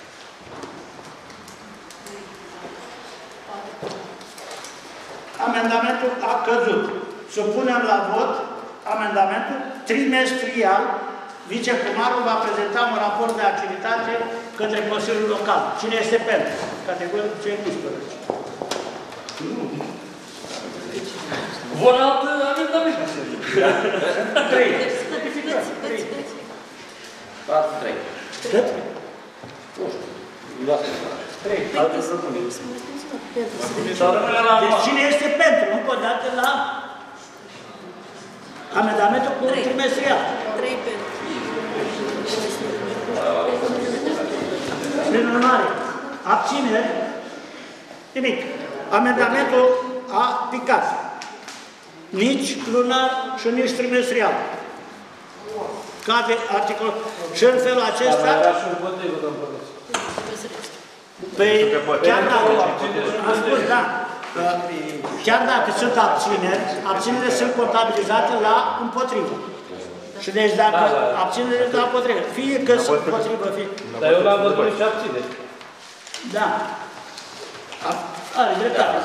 Amendamentul a căzut. Supunem la vot amendamentul trimestrial. Viceprimarul va prezenta un raport de activitate către Consiliul Local. Cine este pentru? Categoric cei 11. Vor alt amendament. 3. 3. Cât? 3. Deci cine este pentru? Încă o dată la amendamentul cu trimestrial. 3 pentru. Prin urmare, abținere, nimic. Amendamentul a picat. Nici lunar și nici trimestrial. Cade articolul. Și în felul acesta... Păi, chiar dacă... Am spus, da. Chiar dacă sunt abțineri, abținerile sunt contabilizate la împotrivă. Și deci dacă abținerile la împotrivă, fie că sunt împotrivă, fie... Dar eu l-am văzut și abțineri. Da. Are dreptate.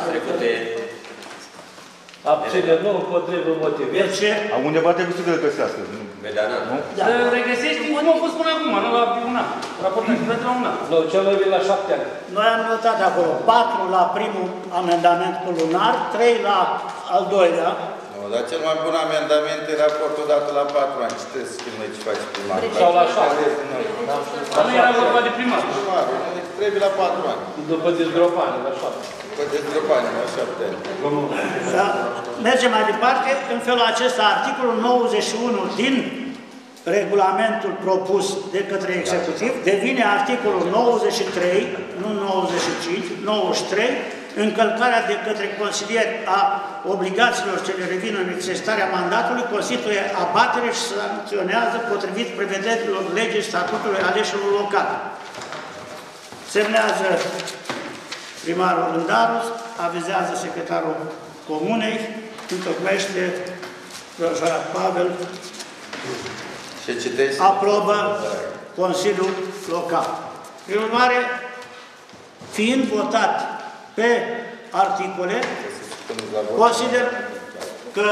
Abțineri, nu împotrivă motive. Deci... Undeva trebuie să le găsească. Vedea, nu? Să regăsești cum a fost până acum, nu la un an. Raportul pentru la un an. Nu, cel mai bine la 7 ani. Noi am notat acolo 4 la primul amendament cu lunar, 3 la al doilea. dar cel mai bun amendament e raportul dat la 4 ani. Ce trebuie să știm noi ce face primarul? Sau la 7. Dar nu era vorba de primar. Trebuie la 4 ani. După dezgropare, la 7. După dezgropare, la 7 ani. Da. Mergem mai departe. În felul acesta, articolul 91 din regulamentul propus de către executiv devine articolul 93, nu 95, 93, încălcarea de către consilieri a obligațiilor ce le revin în exercitarea mandatului constituie abatere și sancționează potrivit prevederilor legii statutului aleșilor locali. Semnează primarul Rândaru, avizează secretarul comunei, întocmește profesorul Pavel, aprobă Consiliul Local. Prin urmare, fiind votat pe articole, consider că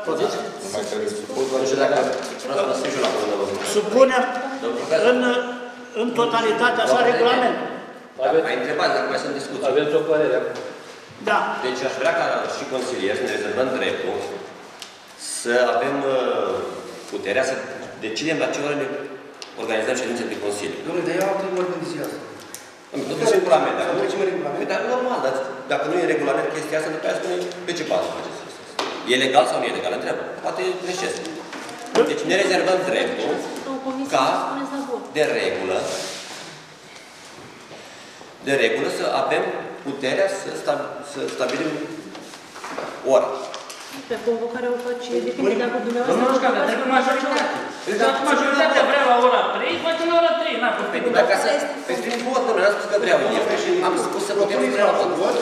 supunem în totalitatea sa regulamentul. Ai întrebat dacă mai sunt discuții. Aveți o părere acum. Da. Deci aș vrea ca și consilieri să ne rezervăm dreptul să avem puterea să decidem la ce oră ne organizăm ședințe de Consiliu. Dom'le, dar ea trebuie organizează. Totul e regulament. Dar normal, dar dacă nu e regulament chestia asta, după aia spune pe ce bază faceți asta. E legal sau nu e legal? Întreabă. Poate greșesc. Deci ne rezervăm dreptul ca de regulă să avem puterea să stabilim ora. Pe convocarea o face, depinde dacă dumneavoastră... Domnul Roșcan, dar trebuie majoritate. Dacă majoritatea vrea la ora 3, facem la ora 3. Dacă asta pe prin vot, domnule, am spus că vreau eu. Am spus să putem să vreau vot.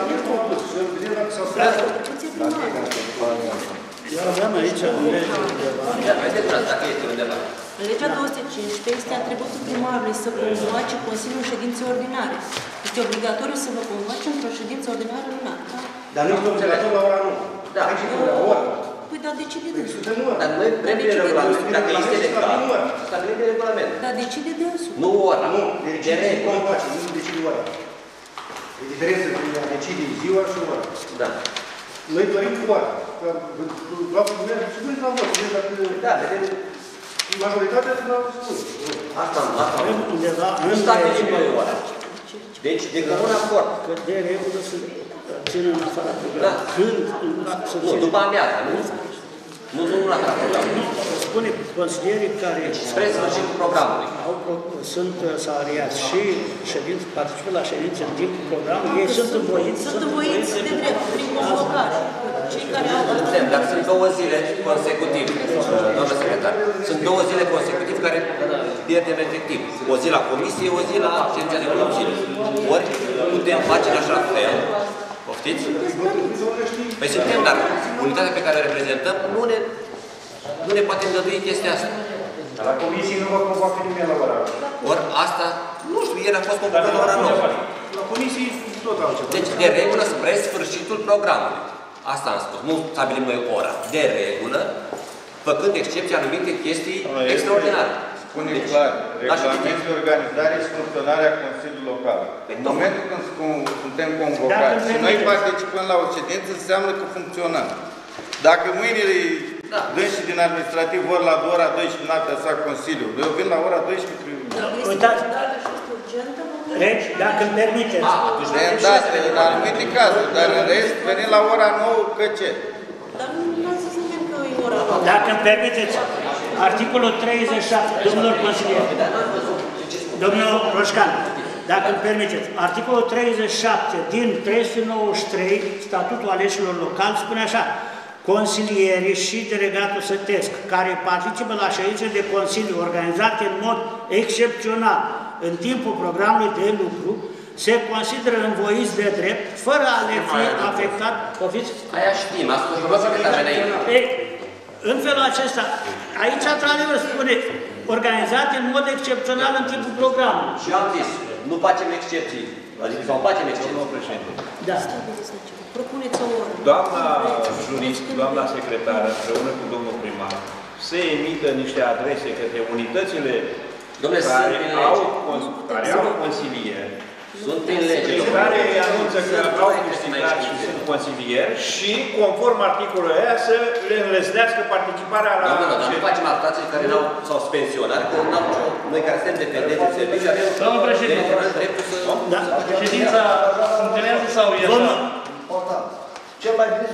Eu aveam aici în lege undeva. Dacă este undeva. În legea 215 este atributul primarului să convoace Consiliul ședințe ordinare. Este obligatoriu să vă convoace într-o ședință ordinară lunară. Dar nu este obligatoriu la ora 9. Da. Păi, dar decide dânsul. Dar noi trebuie regulament. Dacă este legal, stabilim de regulament. Dar decide dânsul. Nu ora. Nu, decide convoace, nu decide ora. E diferență între a decide ziua și ora. Da. Noi dorim ora. Vreau să merg și noi la vot. Da, vedem. Majoritatea să vreau să spun. Asta Undeva nu stabilim noi ora. Deci, de comun acord. Că de regulă să țină în afara programului. Când? Nu, după amiază, nu? Nu la programul. Spune consilierii care spre sfârșitul programului sunt salariați și participă la ședințe în timpul programului, ei sunt învoiți. Sunt învoiți de drept, prin convocare. Cei care au... Dar sunt 2 zile consecutiv, doamnă secretar. Sunt 2 zile consecutiv care pierdem efectiv. O zi la comisie, o zi la ședința de Consiliu. Ori putem face în așa fel. Poftiți? Păi suntem, dar unitatea pe care o reprezentăm nu ne poate îngădui chestia asta. Dar la comisie nu vă convoacă nimeni la ora. Ori asta, nu știu, ieri a fost convocat la ora 9. La comisie tot altceva. Deci, de regulă, spre sfârșitul programului. Asta am spus. Nu stabilim noi ora. De regulă, făcând excepție anumite chestii extraordinare. Spune clar, regulamentul de organizare și funcționarea Consiliului Local. În momentul când suntem convocați și noi participăm la o ședință, înseamnă că funcționăm. Dacă mâine dânșii din administrativ vor la ora 12 noaptea să fac Consiliul, eu vin la ora 12. Uitați, deci, dacă îmi permiteți. De îndată, în anumite cazuri, dar în rest, venim la ora 9, că ce? Dar nu ați zis nimeni că e ora 9. Dacă îmi permiteți, articolul 37, domnul consilier, domnul Roșcan, dacă îmi permiteți, articolul 37 din 393, Statutul Aleșilor Locali, spune așa: consilierii și delegatul sătesc care participă la ședințe de consiliu organizate în mod excepțional în timpul programului de lucru se consideră învoiți de drept, fără a le fi afectat. Aia știm, a spus că secretarul înainte. În felul acesta, aici, într-adevăr, spune organizate în mod excepțional în timpul programului. Și am zis, nu facem excepții. Adică, sau facem excepții. Da. Propuneți o oră. Doamna jurist, doamna secretară, împreună cu domnul primar, se emită niște adrese către unitățile care au consilieri Sunt în lege. Care anunță că au câștigat și sunt consilieri și, conform articolului aia, să le înlesnească participarea la... Doamne, dar nu facem aftații care s-au pensionat, că noi care suntem dependenți de serviciu avem... Domnul președinte, ședința funcționează sau e așa? Cel mai bine...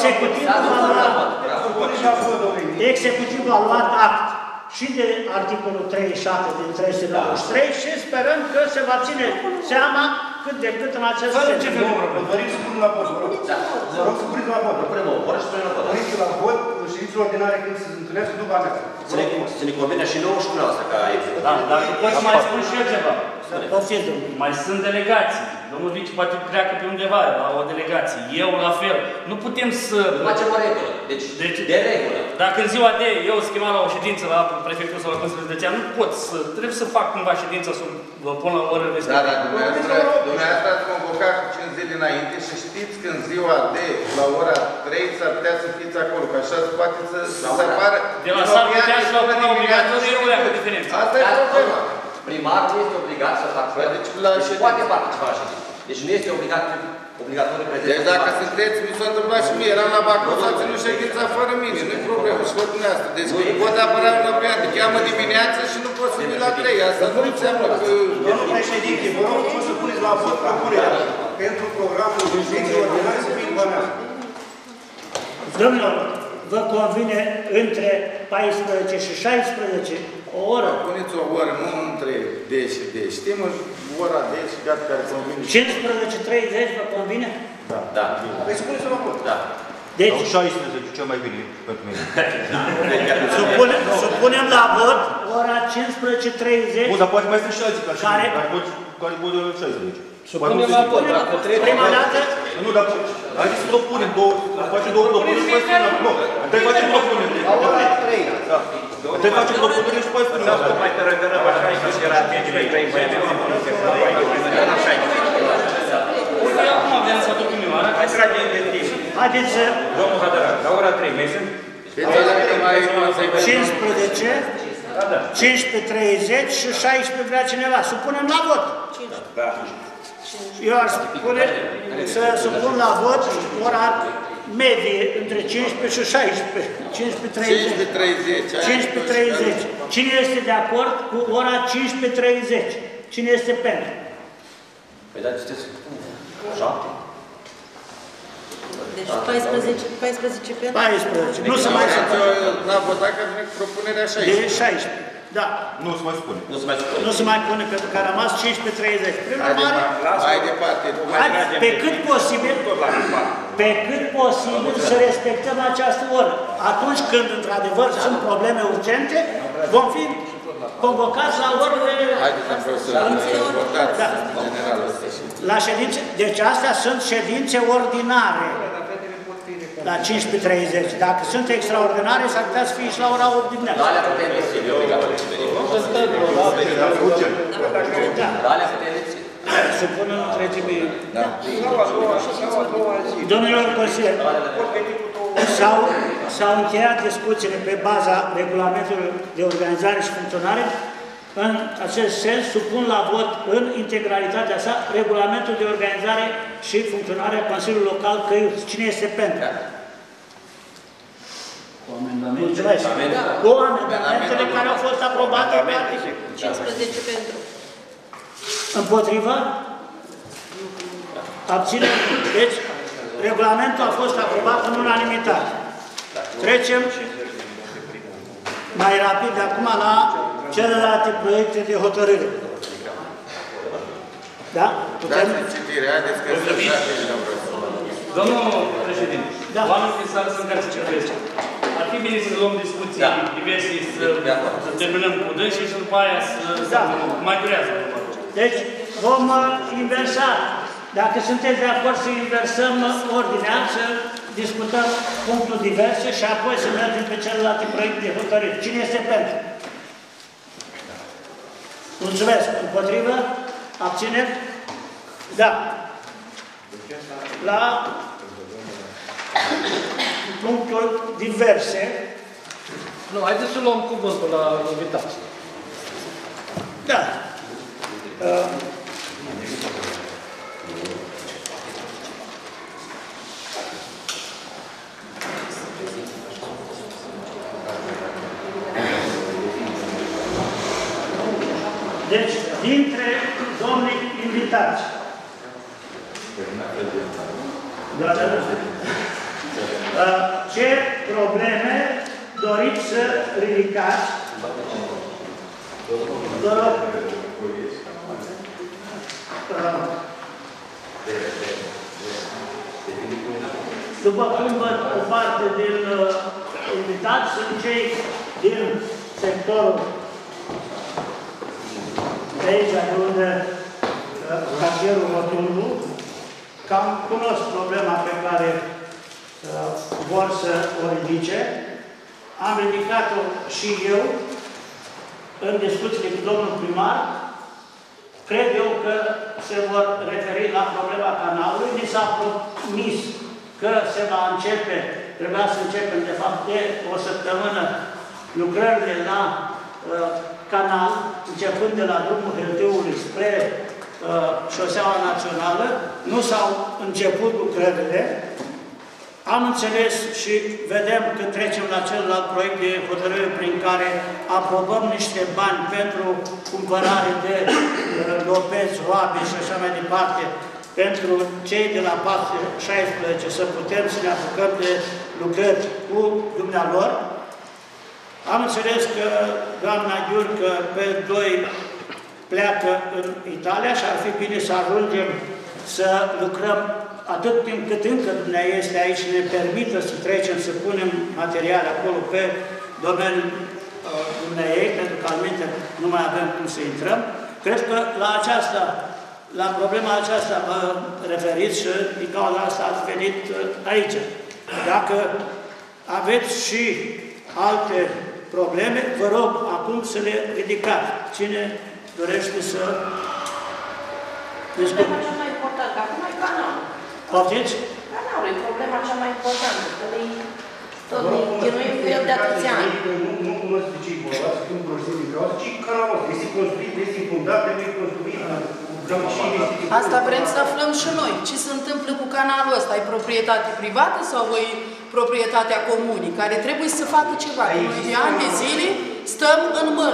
Executivul a luat act și de articolul 37 din 393 și sperăm că se va ține seama cât de cât în acest sens. Fără ce fel de problemă. Vă rog să punem la vot, vă rog. Vă rog să puneți la vot. Punem o oră și punem la vot. Puneți la vot ședințele ordinare când se întâlnesc după amiază. Să ne convine și nouă și cu noastră ca executiv. Da, dar pot să mai spun și eu ceva. Mai sunt delegații. Domnul Vici poate pleacă pe undeva, la o delegație. Eu, la fel. Nu putem să... Nu facem o regulă. Deci, de regulă. Dacă în ziua de eu schimam la o ședință la prefectul sau la Consiliul Județean, nu pot să... Trebuie să fac cumva ședința să vă pun la oră respectivă. Da, dumneavoastră ați convocat cu 5 zile înainte și știți că în ziua de la ora 3 s-ar putea să fiți acolo, că așa se poate să se apară... De la s-ar putea și la până obligatoriu, eu le-am cu diferență. Asta e problema. Primarul este obligat să facă deci poate participa la ședință. Deci nu este obligatoriu prezent. Deci dacă sunteți, mi s-a întâmplat și mie, eram la Bacău, s-a ținut ședința fără mine, nu-i problemă, și fără dumneavoastră. Deci pot apărea una pe ea, te cheamă dimineața și nu poți să vii la 3. Asta nu înseamnă că... Domnul președinte, vă rog să puneți la vot propunerea pentru programul ședinței ordinare să fie după amiază. Domnilor, vă convine între 14 și 16 o oră? Puneți o oră, nu între D și D. Știm ora D și gata care convine. 15:30 vă convine? Da. Da. Păi să puneți la vot. Da. Deci... 16, cel mai bine pentru mine. Supunem la vot ora 15:30. Bun, dar poate mai sunt și alții care pot 16. Supunem la vot. Prima dată? Nu, dar haideți să propunem facem două propuneri și mai spunem la vot. Întâi facem propuneri. La ora 3. Da. Întâi facem propuneri și mai spunem la vot. Mai tărăgărăm așa și era atenție 3 băieți. Uite, acum vreau să aduc inimioară. Hai trage de timp. Haideți să... Domnul Hădăran, la ora 3, mai sunt? 15, 15:30 și 16 vrea cineva. Supunem la vot. Da. Eu aș spune să supun la vot ora medie între 15 și 16. 15:30. 15:30. Cine este de acord cu ora 15:30? Cine este pentru? Păi da, sunteți 7. Deci 14 pentru? 14. Nu se mai supune. N-a votat că vine propunerea 16. De 16. Da. Nu se mai spune. Nu se mai spune. Nu se mai pune pentru că a rămas 15:30. Prin urmare, Hai departe. pe cât posibil să respectăm această oră. Atunci când, într-adevăr, sunt probleme urgente, vom fi convocați la orele... La ședințe. Deci astea sunt ședințe ordinare. La 15:30. Dacă sunt extraordinare, s-ar putea să fie și la ora 8 dimineața. Da, alea putem deține, e obligatoriu. Da, alea putem deține. Supun în întregime. Domnilor consilieri, s-au încheiat discuțiile pe baza regulamentului de organizare și funcționare. În acest sens, supun la vot în integralitatea sa regulamentul de organizare și funcționare a Consiliului Local Căiuți. Cine este pentru? Mulțumesc. Cu amendamentele care au fost aprobate pe articol. 15 pentru. Împotrivă? Abține? Deci, regulamentul a fost aprobat în unanimitate. Trecem mai rapid de acum la celelalte proiecte de hotărâre. Da? Dați citire, haideți că să Domnul președinte, oamenii din sală sunt care se citesc. Ar fi bine să luăm discuții diverse, să terminăm cu dânsii și după aia să mai durează. Deci, vom inversa. Dacă sunteți de acord să inversăm ordinea, să discutăm punctul diverse și apoi să mergem pe celelalte proiecte de hotărâre. Cine este pentru? Mulțumesc. Împotrivă? Abțineri? Da. La punctul diverse. Nu, haideți să luăm cuvântul la invitație. Da. Deci, dintre domnii invitați, ce probleme doriți să ridicați? Vă rog. După cum văd, o parte din invitați sunt cei din sectorul de aici, de unde cartierul Rotundu, cam cunosc problema pe care vor să o ridice. Am ridicat-o și eu în discuție cu domnul primar. Cred eu că se vor referi la problema canalului. Ni s-a promis că se va începe, trebuia să începem de fapt de o săptămână lucrările la canal, începând de la drumul Hârtâului spre șoseaua națională. Nu s-au început lucrările. Am înțeles și vedem când trecem la celălalt proiect de hotărâre prin care aprobăm niște bani pentru cumpărare de lopezi, roabe și așa mai departe, pentru cei de la 4-16 să putem să ne apucăm de lucrări cu dumnealor. Am înțeles că doamna Ghiurcă pe 2 pleacă în Italia și ar fi bine să ajungem să lucrăm atât timp cât încă dumneavoastră este aici și ne permită să trecem, să punem materiale acolo pe domeniul dumneavoastră, pentru că alminte nu mai avem cum să intrăm. Cred că la problema aceasta vă referiți și din cauza asta ați venit aici. Dacă aveți și alte probleme, vă rog acum să le ridicați. Cine dorește să discute? Problema cea mai importantă, acum e canalul. Poftiți? Canalul e problema cea mai importantă, că noi tot ne chinuim cu el de atâția ani. Nu cunosc de ce-i vorba, să fim proști din cauza, ci canalul ăsta este construit, este infundat, trebuie construit. Asta vrem să aflăm și noi. Ce se întâmplă cu canalul ăsta? E proprietate privată sau e proprietatea comunii, care trebuie să facă ceva? Noi de ani de zile stăm în măl.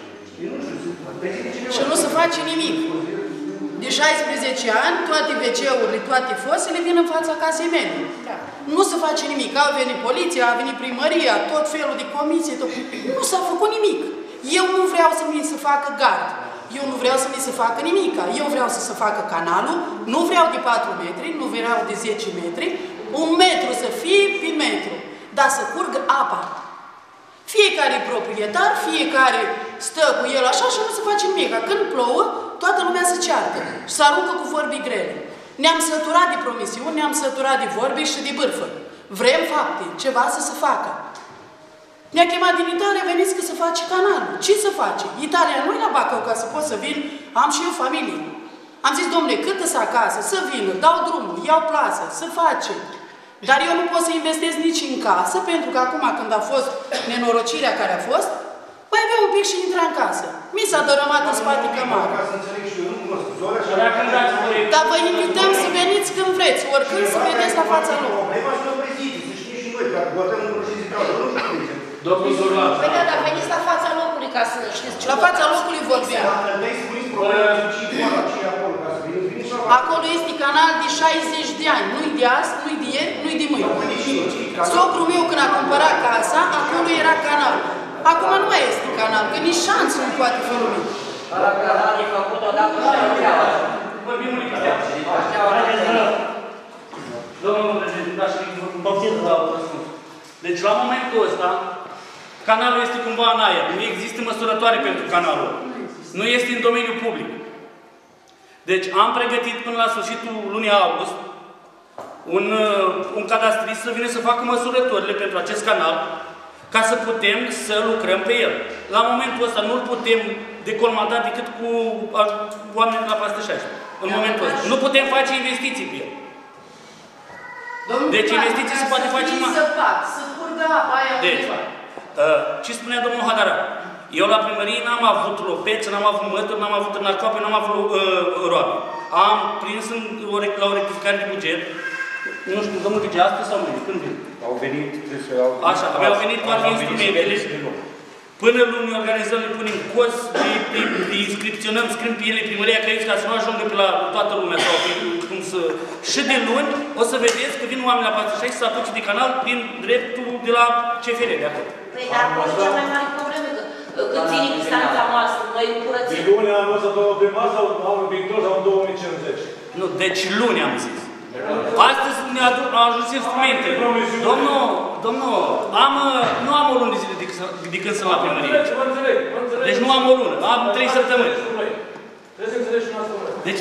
Și nu se face nimic. De 16 ani, toate WC-urile, toate fosele vin în fața casei mele. Nu se face nimic. A venit poliția, a venit primăria, tot felul de comisie, tot... Nu s-a făcut nimic. Eu nu vreau să mi se facă gard. Eu nu vreau să mi se facă nimic. Eu vreau să se facă canalul, nu vreau de 4 metri, nu vreau de 10 metri, 1 metru să fie pe metru, dar să curgă apa. Fiecare proprietar, fiecare stă cu el așa și nu se face nimic. Când plouă, toată lumea se ceartă și se aruncă cu vorbi grele. Ne-am săturat de promisiuni, ne-am săturat de vorbe și de bârfă. Vrem fapte, ceva să se facă. Ne-a chemat din Italia, veniți că se face canalul. Ce să face? Italia nu-i la Bacău ca să pot să vin, am și eu familie. Am zis, domnule, cât să acasă, să vină, dau drumul, iau plasă, să face. Dar eu nu pot să investez nici în casă, pentru că acum când a fost nenorocirea care a fost, mai avea un pic și intra în casă. Mi s-a dărâmat în spate cămară. Dar vă invităm să veniți când vreți, oricând să vedeți la fața locului. Domnul Zurlan. Păi da, dar veniți la fața locului ca să știți ce. La fața locului vorbim. Acolo este canal de 60 de ani. Nu-i de azi, nu-i de ieri, nu-i de mâine. Socrul meu când a cumpărat casa, acolo era canal. Acum nu mai este canal, că nici șansă nu poate fi lumit. Canal e făcut odată și treaba. Vorbim unii pe Domnul președinte, aș fi făcut răspuns. Deci la momentul ăsta, canalul este cumva în aer. Nu există măsurătoare pentru canalul. Nu este în domeniul public. Deci am pregătit până la sfârșitul lunii august un cadastrist să vină să facă măsurătorile pentru acest canal ca să putem să lucrăm pe el. La momentul ăsta nu-l putem decolmata decât cu oameni de la peste 16. În momentul ăsta. Nu putem face investiții pe el. Deci investiții se poate face numai. Să curgă apa aia. Deci, ce spunea domnul Hadara? Eu la primărie n-am avut lopeți, n-am avut mături, n-am avut narcope, n-am avut roabe. Am prins la o rectificare de buget. Nu știu, domnul Vice, astăzi sau mâine? Când vin? Au venit, așa, au venit toate instrumentele. Până luni ne organizăm, le punem cost, le inscripționăm, scriem pe ele primăria că aici ca să nu ajungă pe la toată lumea sau pe cum să... Și de luni o să vedeți că vin oameni la 46 și să apuce de canal prin dreptul de la CFR de acolo. Păi, dar acolo cea mai mare problemă că ține distanța noastră, noi curățim. De luni am văzut două primar sau anul viitor sau 2050? Nu, deci luni am zis. Astăzi au ajuns instrumente. Domnul, nu am o lună de zile de când sunt la primărie. Deci nu am o lună, am 3 săptămâni. Deci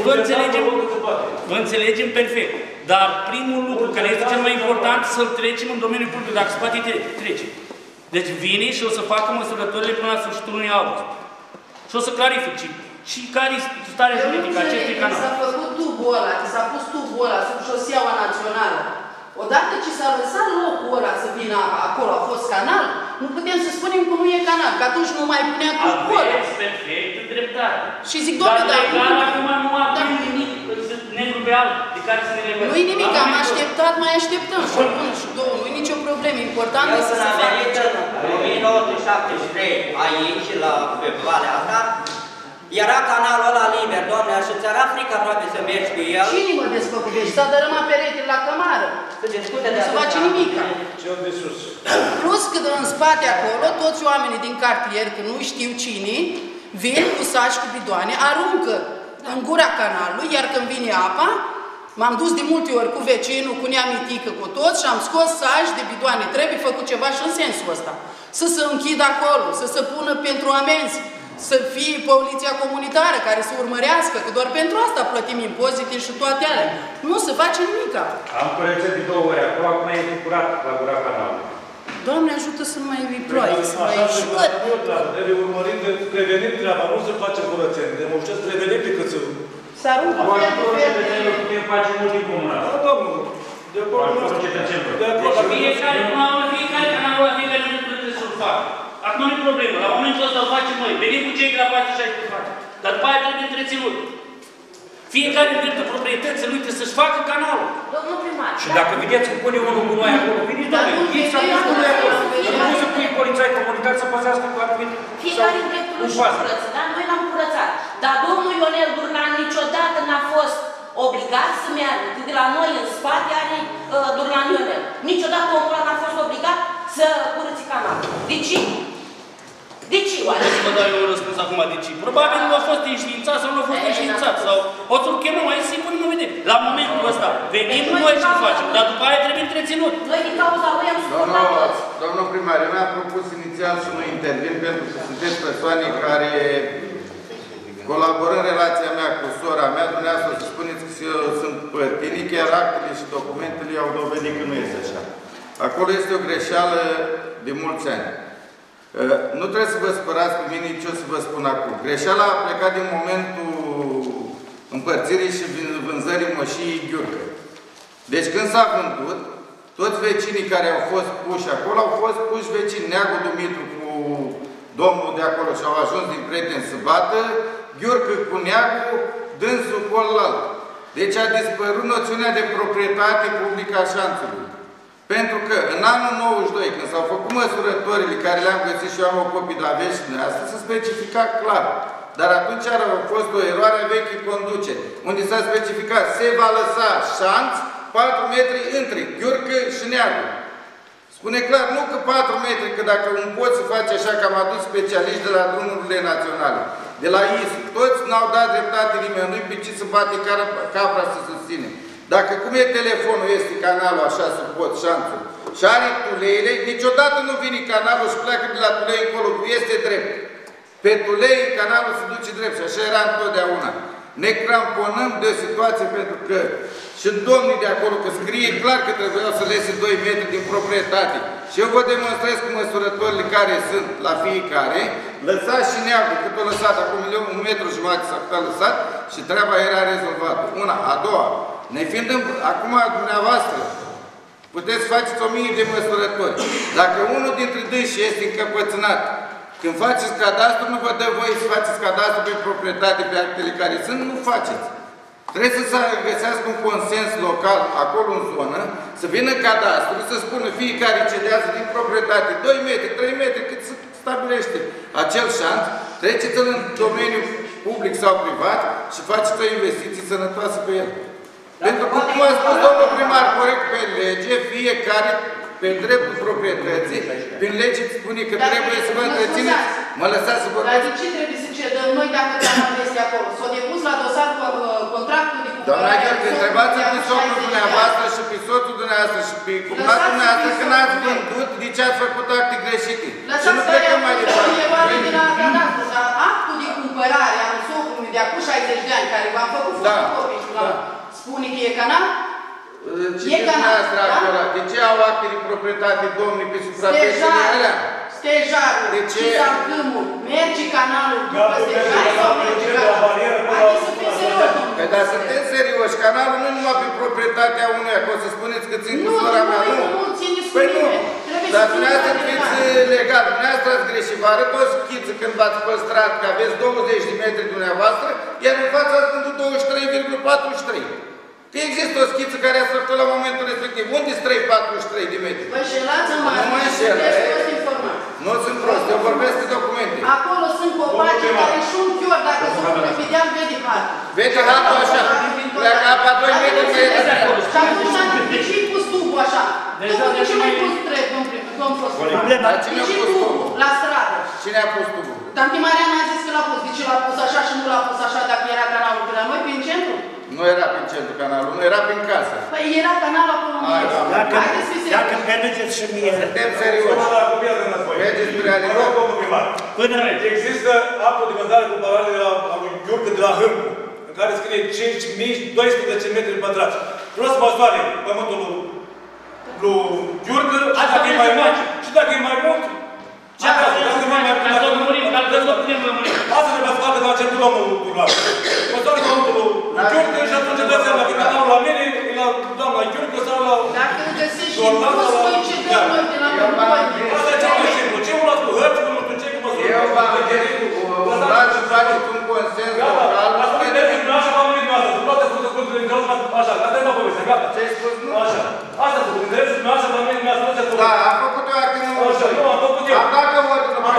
vă înțelegem perfect. Dar primul lucru care este cel mai important să-l trecem în domeniul public, dacă se poate trece. Deci vine și o să facă măsurătorile până la sfârșitul lunii august. Și o să clarifice și care este starea juridică a acestui canal. S-a făcut tubul ăla, s-a pus tubul ăla sub șoseaua națională. Odată ce s-a lăsat locul ăla să vină acolo, a fost canal, nu putem să spunem că nu e canal, că atunci nu mai punea tubul ăla. Aveți perfect dreptate. Și zic, doamne, dar acum nu avem nimic negru pe alb de care să ne revenim. Nu-i nimic, am așteptat, mai așteptăm și o lună și două, nu-i nicio problemă, important e să se facă ceva. În 1973, aici, pe valea asta, era canalul ăla liber, doamne, și ți-ar frică aproape să mergi cu el. Cine mă desfăcuvești? S-a dărâmat peretele la cămară. Nu se face nimic. Cel de sus. Plus că în spate acolo, toți oamenii din cartier, că nu știu cine, vin cu saci cu bidoane, aruncă în gura canalului, iar când vine apa, m-am dus de multe ori cu vecinul, cu neamitică, cu toți și am scos saci de bidoane. Trebuie făcut ceva și în sensul ăsta. Să se închidă acolo, să se pună pentru amenzi, să fie poliția comunitară care să urmărească, că doar pentru asta plătim impozite și toate alea. Nu se face nimic. Am curățat de 2 ori, acolo acum e curat la gura canalului. Doamne ajută să nu mai iei ploaie, să mai iei și cât. Trebuie urmărit de prevenim treaba, nu să facem curățenie. De multe să prevenim decât să... Să aruncă fel de fel de... Putem face multe comunale. Da, domnul, de acord cu asta. Fiecare canalul, fiecare lucru trebuie să-l facă. Acum nu e problemă, la momentul ăsta îl facem noi. Venim cu cei de la 46 să facem. Dar după aia trebuie întreținut. Fiecare drept de proprietăți, nu trebuie să-și facă canalul. Domnul primar. Și dacă vedeți că pune unul cu noi acolo, veniți doamne, veniți să aveți cu noi acolo. Dar nu să pui polițai comunitar să păzească cu anumit... Fiecare dreptul își curăță, dar noi l-am curățat. Dar domnul Ionel Durlan niciodată n-a fost obligat să meargă. Că de la noi în spate are Durlan Ionel. Niciodată omul ăla n-a fost obligat să curățe canalul. De ce? De ce oare? Să vă dau eu un răspuns acum de ce. Probabil nu a fost înștiințat sau nu a fost înștiințat. Sau o să-l chemăm aici să-i punem în vedere. La momentul ăsta venim noi și facem, dar după aia trebuie întreținut. Noi din cauza lui am suportat toți. Domnul primar, eu mi-am propus inițial să nu intervin pentru că sunteți persoane care colaboră în relația mea cu sora mea, dumneavoastră să spuneți că eu sunt părtinic, iar actele și documentele au dovedit că nu este așa. Acolo este o greșeală de mulți ani. Nu trebuie să vă spărați cu mine ce o să vă spun acum. Greșeala a plecat din momentul împărțirii și vânzării mășii Ghiurcă. Deci când s-a vândut, toți vecinii care au fost puși acolo au fost puși vecini. Neagu Dumitru cu domnul de acolo și au ajuns din prieteni să bată, Ghiurcă cu Neagu, dânsul cu ălalt. Deci a dispărut noțiunea de proprietate publică a șanțului. Pentru că în anul 92, când s-au făcut măsurătorile care le-am găsit și eu am o copie de aveți și asta se specifica clar. Dar atunci a fost o eroare a vechii conduceri, unde s-a specificat se va lăsa șanț 4 metri între Ghiurcă și Neagu. Spune clar, nu că 4 metri, că dacă un pod se face așa, că am adus specialiști de la drumurile naționale, de la ISU, toți n-au dat dreptate nimănui pe ce să bate capra să susține. Dacă cum e telefonul, este canalul așa sub pod, șanțul, și are tuleile, niciodată nu vine canalul și pleacă de la tulei încolo, este drept. Pe tulei canalul se duce drept și așa era întotdeauna. Ne cramponăm de situație pentru că și domnii de acolo, că scrie clar că trebuiau să lese 2 metri din proprietate. Și eu vă demonstrez cu măsurătorile care sunt la fiecare, lăsați și Neagul, cât o lăsat, acum 1,5 metri s-a putea lăsat și treaba era rezolvată. Una, a doua. Ne fiind acum dumneavoastră, puteți faceți 1000 de măsurători. Dacă unul dintre dânsii este încăpățânat, când faceți cadastru, nu vă dă voie să faceți cadastru pe proprietate, pe actele care sunt, nu faceți. Trebuie să găsească un consens local, acolo în zonă, să vină cadastru, să spună fiecare cedează din proprietate 2 metri, 3 metri, cât să stabilește acel șanț, treceți-l în domeniul public sau privat și faceți o investiție sănătoasă pe el. Pentru că, cum a spus domnul primar, corect pe lege, fiecare pe dreptul proprietății, prin lege spune că trebuie să vă întrețineți. Mă lăsați să vorbesc. Dar de ce trebuie să cedăm noi dacă canalul este acolo? S-a depus la dosar contractul de cumpărare. Doamna Gheorghe, întrebați pe soțul dumneavoastră și pe soțul dumneavoastră și pe cumnatul dumneavoastră că n-ați vândut, de ce ați făcut acte greșite. Și nu plecăm mai departe. Actul de cumpărare al socrului de acum 60 de ani, care v-am făcut fotocopii și l-am spune că e canal? E canal, da? De ce au acte de proprietate domnii pe suprafețele alea? Stejarul și Salcâmul, merge canalul după stejar sau merge canalul? Haideți să fim serioși. Păi dar suntem serioși, canalul nu numai pe proprietatea unuia, că o să spuneți că țin cu sora mea, nu. Nu țineți cu Păi nu, nimeni. dar dumneavoastră fiți legat, dumneavoastră ați greșit, vă arăt o schiță când v-ați păstrat că aveți 20 de metri dumneavoastră, iar în fața ați vândut 23,43. Că există o schiță care a făcut la momentul respectiv. Unde sunt 3,43 de metri? Vă înșelați-mă, nu mă înșel. Nu sunt prost, eu vorbesc de documente. Acolo sunt copaci care și un chior, dacă sunt pe deal, vede hartul. Vede hartul așa, pleacă apa 2 metri pe el. Și atunci, de ce-i pus tubul așa? De ce nu-i pus trei, domn Fostul? Dar cine a pus tubul? La stradă. Cine a pus tubul? Tanti Mariana a zis că l-a pus. De ce l-a pus așa și nu l-a pus așa dacă era canalul pe la noi, prin centru? Nu era prin centru canalul, nu era prin casă. Păi era canalul acolo în Dacă îmi permiteți și mie... Suntem serioși. Mergeți pe realitate. Există actul de vânzare cumpărare de la lui Gheorghe de la Hâmpu, în care scrie 5.012 metri pătrați. Vreau să măsoare pământul lui Gheorghe și dacă e mai mult. Și dacă e mai mult, ce acasă? Dacă e mai mult, asta trebuie să facă de la început domnul Turlar. Măsoare pământul lui Gheorghe și atunci dați seama că canalul la mine e la doamna Gheorghe sau la... Dacă îl găsești și poți noi ce dăm noi de la noi. Asta e cea mai simplu. Ce mă luați cu hărți, cu nu știu ce, cu măsuri? Eu v-am găsit cu dați și faceți un consens local. Asta e de din așa v-am venit noastră. Nu luați făcut cuvântul din grău, așa. Asta e la poveste, gata. Ce ai spus, nu? Așa. Asta e făcut. Interesul din așa v-am venit noastră. Da, am făcut eu acte numărul. Așa, nu, am făcut eu. Am dat că ordinul. Vă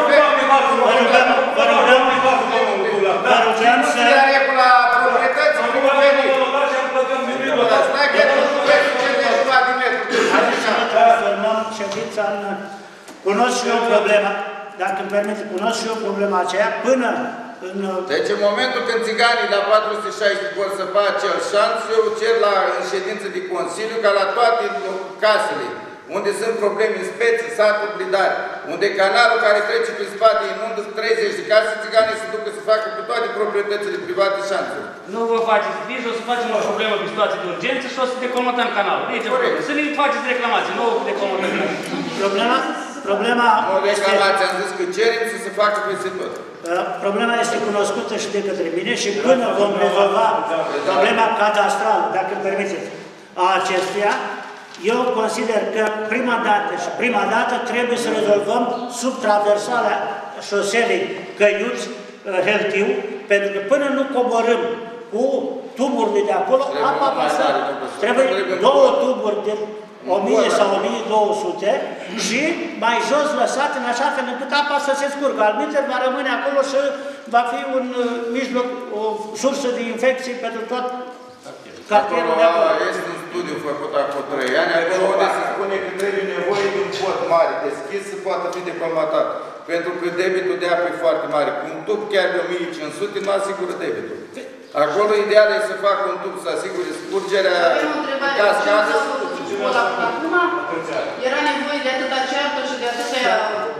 rugăm să... Regula proprietății prin venit. Stai că nu vezi ce de jumătate de metru. Haideți să transformăm ședința în... Cunosc și eu problema, dacă îmi permite, cunosc și eu problema aceea până în... Deci în momentul când țiganii la 416 vor să facă acel șanț, eu cer la ședință de Consiliu ca la toate casele unde sunt probleme în spețe, satul, blidare, unde canalul care trece prin spate inundă 30 de case, țiganii se ducă să facă pe toate proprietățile private șanțuri. Nu vă faceți griji, o să facem o problemă pe situație de urgență și o să decolmatăm canalul. Să ne faceți reclamații, nu o decolmatăm. Problema... Nu reclamații, am zis că cerem să se facă peste tot. Problema este cunoscută și de către mine și până vom rezolva problema cadastrală, dacă îmi permiteți, a acestuia, eu consider că prima dată trebuie să rezolvăm sub traversarea șoselei Căiuți-Heltiu, pentru că până nu coborâm cu tuburile de acolo, apa pasă. Trebuie 2 tuburi de 1000 sau 1200 și mai jos lăsat în așa fel încât apa să se scurgă. Altminteri va rămâne acolo și va fi un mijloc, o sursă de infecții pentru tot cartierul de acolo. Este un studiu făcut acum 3 ani, acolo unde se spune că trebuie nevoie de un pod mare, deschis, să poată fi decolmatat. Pentru că debitul de apă e foarte mare. Cu un tub chiar de 1500 nu asigură debitul. Acolo ideal e să facă un tub să asigure scurgerea cascadă. Acum era nevoie de atâta ceartă și de atâta...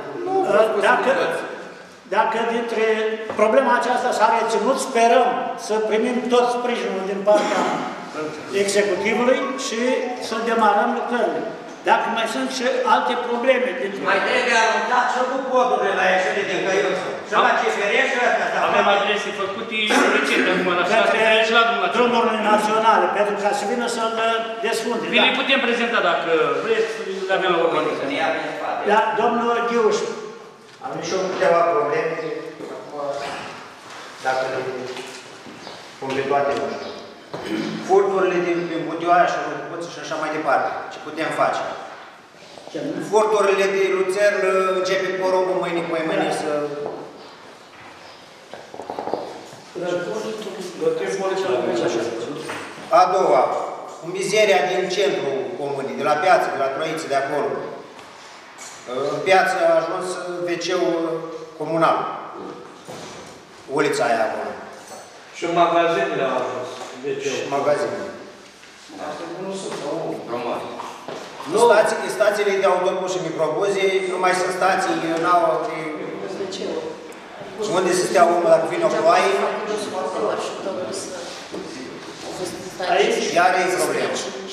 Dacă dintre problema aceasta s-a reținut, sperăm să primim tot sprijinul din partea executivului și să demarăm lucrările. Dacă mai sunt și alte probleme... Mai trebuie aruncat și cu podurile la ieșire din Căiuță. Și la CFR și ăsta. Avem adrese făcute recente acum, la și la dumneavoastră. Drumurile naționale, pentru ca să vină să-l desfunde. Vi le putem prezenta dacă vreți, le avem la urmă. Da, domnul Ghiuș. Am și eu câteva probleme, dacă le completate, nu știu. Furturile din Butioaia și Râmpuță și așa mai departe. Ce putem face? Furturile de luțel începe porumbul mâine, mâine să... A doua, mizeria din centrul comunii, de la piață, de la Troiță, de acolo. În piață a ajuns WC-ul comunal. Ulița aia acolo. Și în magazinele au ajuns WC-ul. Și magazinele. Stațiile de autobuz și microbuze, nu mai sunt stații, n-au... Unde se stea omul dacă vine o ploaie? Aici, iar e problemă.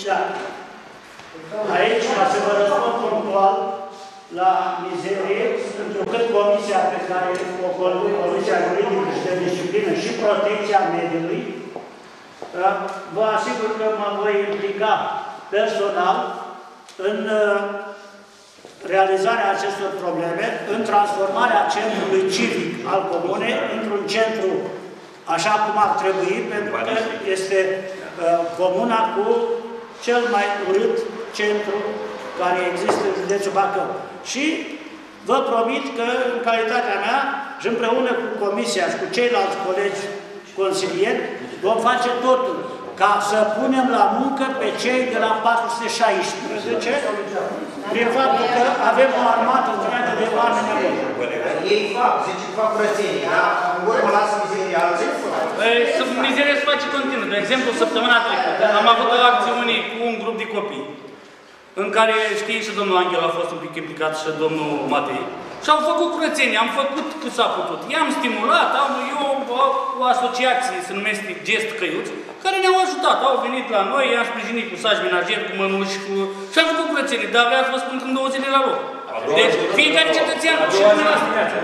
Aici, ca să vă răspund punctual la mizerie, pentru că comisia pe care o conduc, Comisia Juridică și de Disciplină și Protecția Mediului, vă asigur că mă voi implica personal în realizarea acestor probleme, în transformarea centrului civic al comunei într-un centru așa cum ar trebui, pentru că este comuna cu cel mai urât centru care există în județul Bacău. Și vă promit că, în calitatea mea, și împreună cu comisia și cu ceilalți colegi consilieri, vom face totul ca să punem la muncă pe cei de la 416, prin faptul că avem o armată întreagă de oameni buni. Ei fac, zice că fac curățenie, dar în urmă lasă mizeria alții. Mizeria se face continuu. De exemplu, săptămâna trecută am avut o acțiune cu un grup de copii, în care știi și domnul Angel a fost un pic implicat și domnul Matei. Și am făcut curățenie, am făcut cât s-a putut. I-am stimulat, am eu o asociație, se numește Gest Căiuț, care ne-au ajutat. Au venit la noi, i-am sprijinit cu saci menajer, cu mănuși, cu... și am făcut curățenie, dar vreau să vă spun că în 2 zile la loc. Deci fiecare cetățean și dumneavoastră,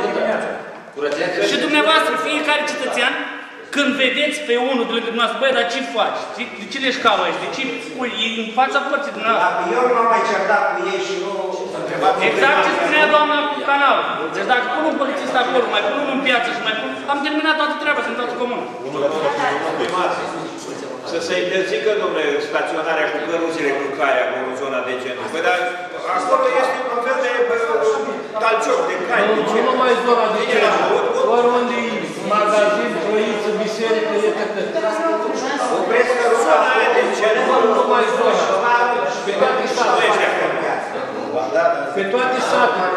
și dumneavoastră, fiecare cetățean, când vedeți pe unul de lângă dumneavoastră, băi, dar ce faci? De ce le șcală aici? De ce pui? E în fața părții dumneavoastră. Dacă eu nu m-am mai certat cu ei și nu întrebat... Exact ce spunea doamna cu canalul. Deci dacă pun un polițist acolo, mai pun unul în piață și mai pun... Am terminat toată treaba, sunt toată comună. Să se interzică, domnule, staționarea cu căruțele cu care acolo în zona de centru. Păi, dar acolo este un fel de talcioc, de cai. Nu numai zona de centru, oriunde e magazin, troiță, biserică, e pe opresc căruța aia de centru. Nu numai zona, pe toate satele. Pe toate satele.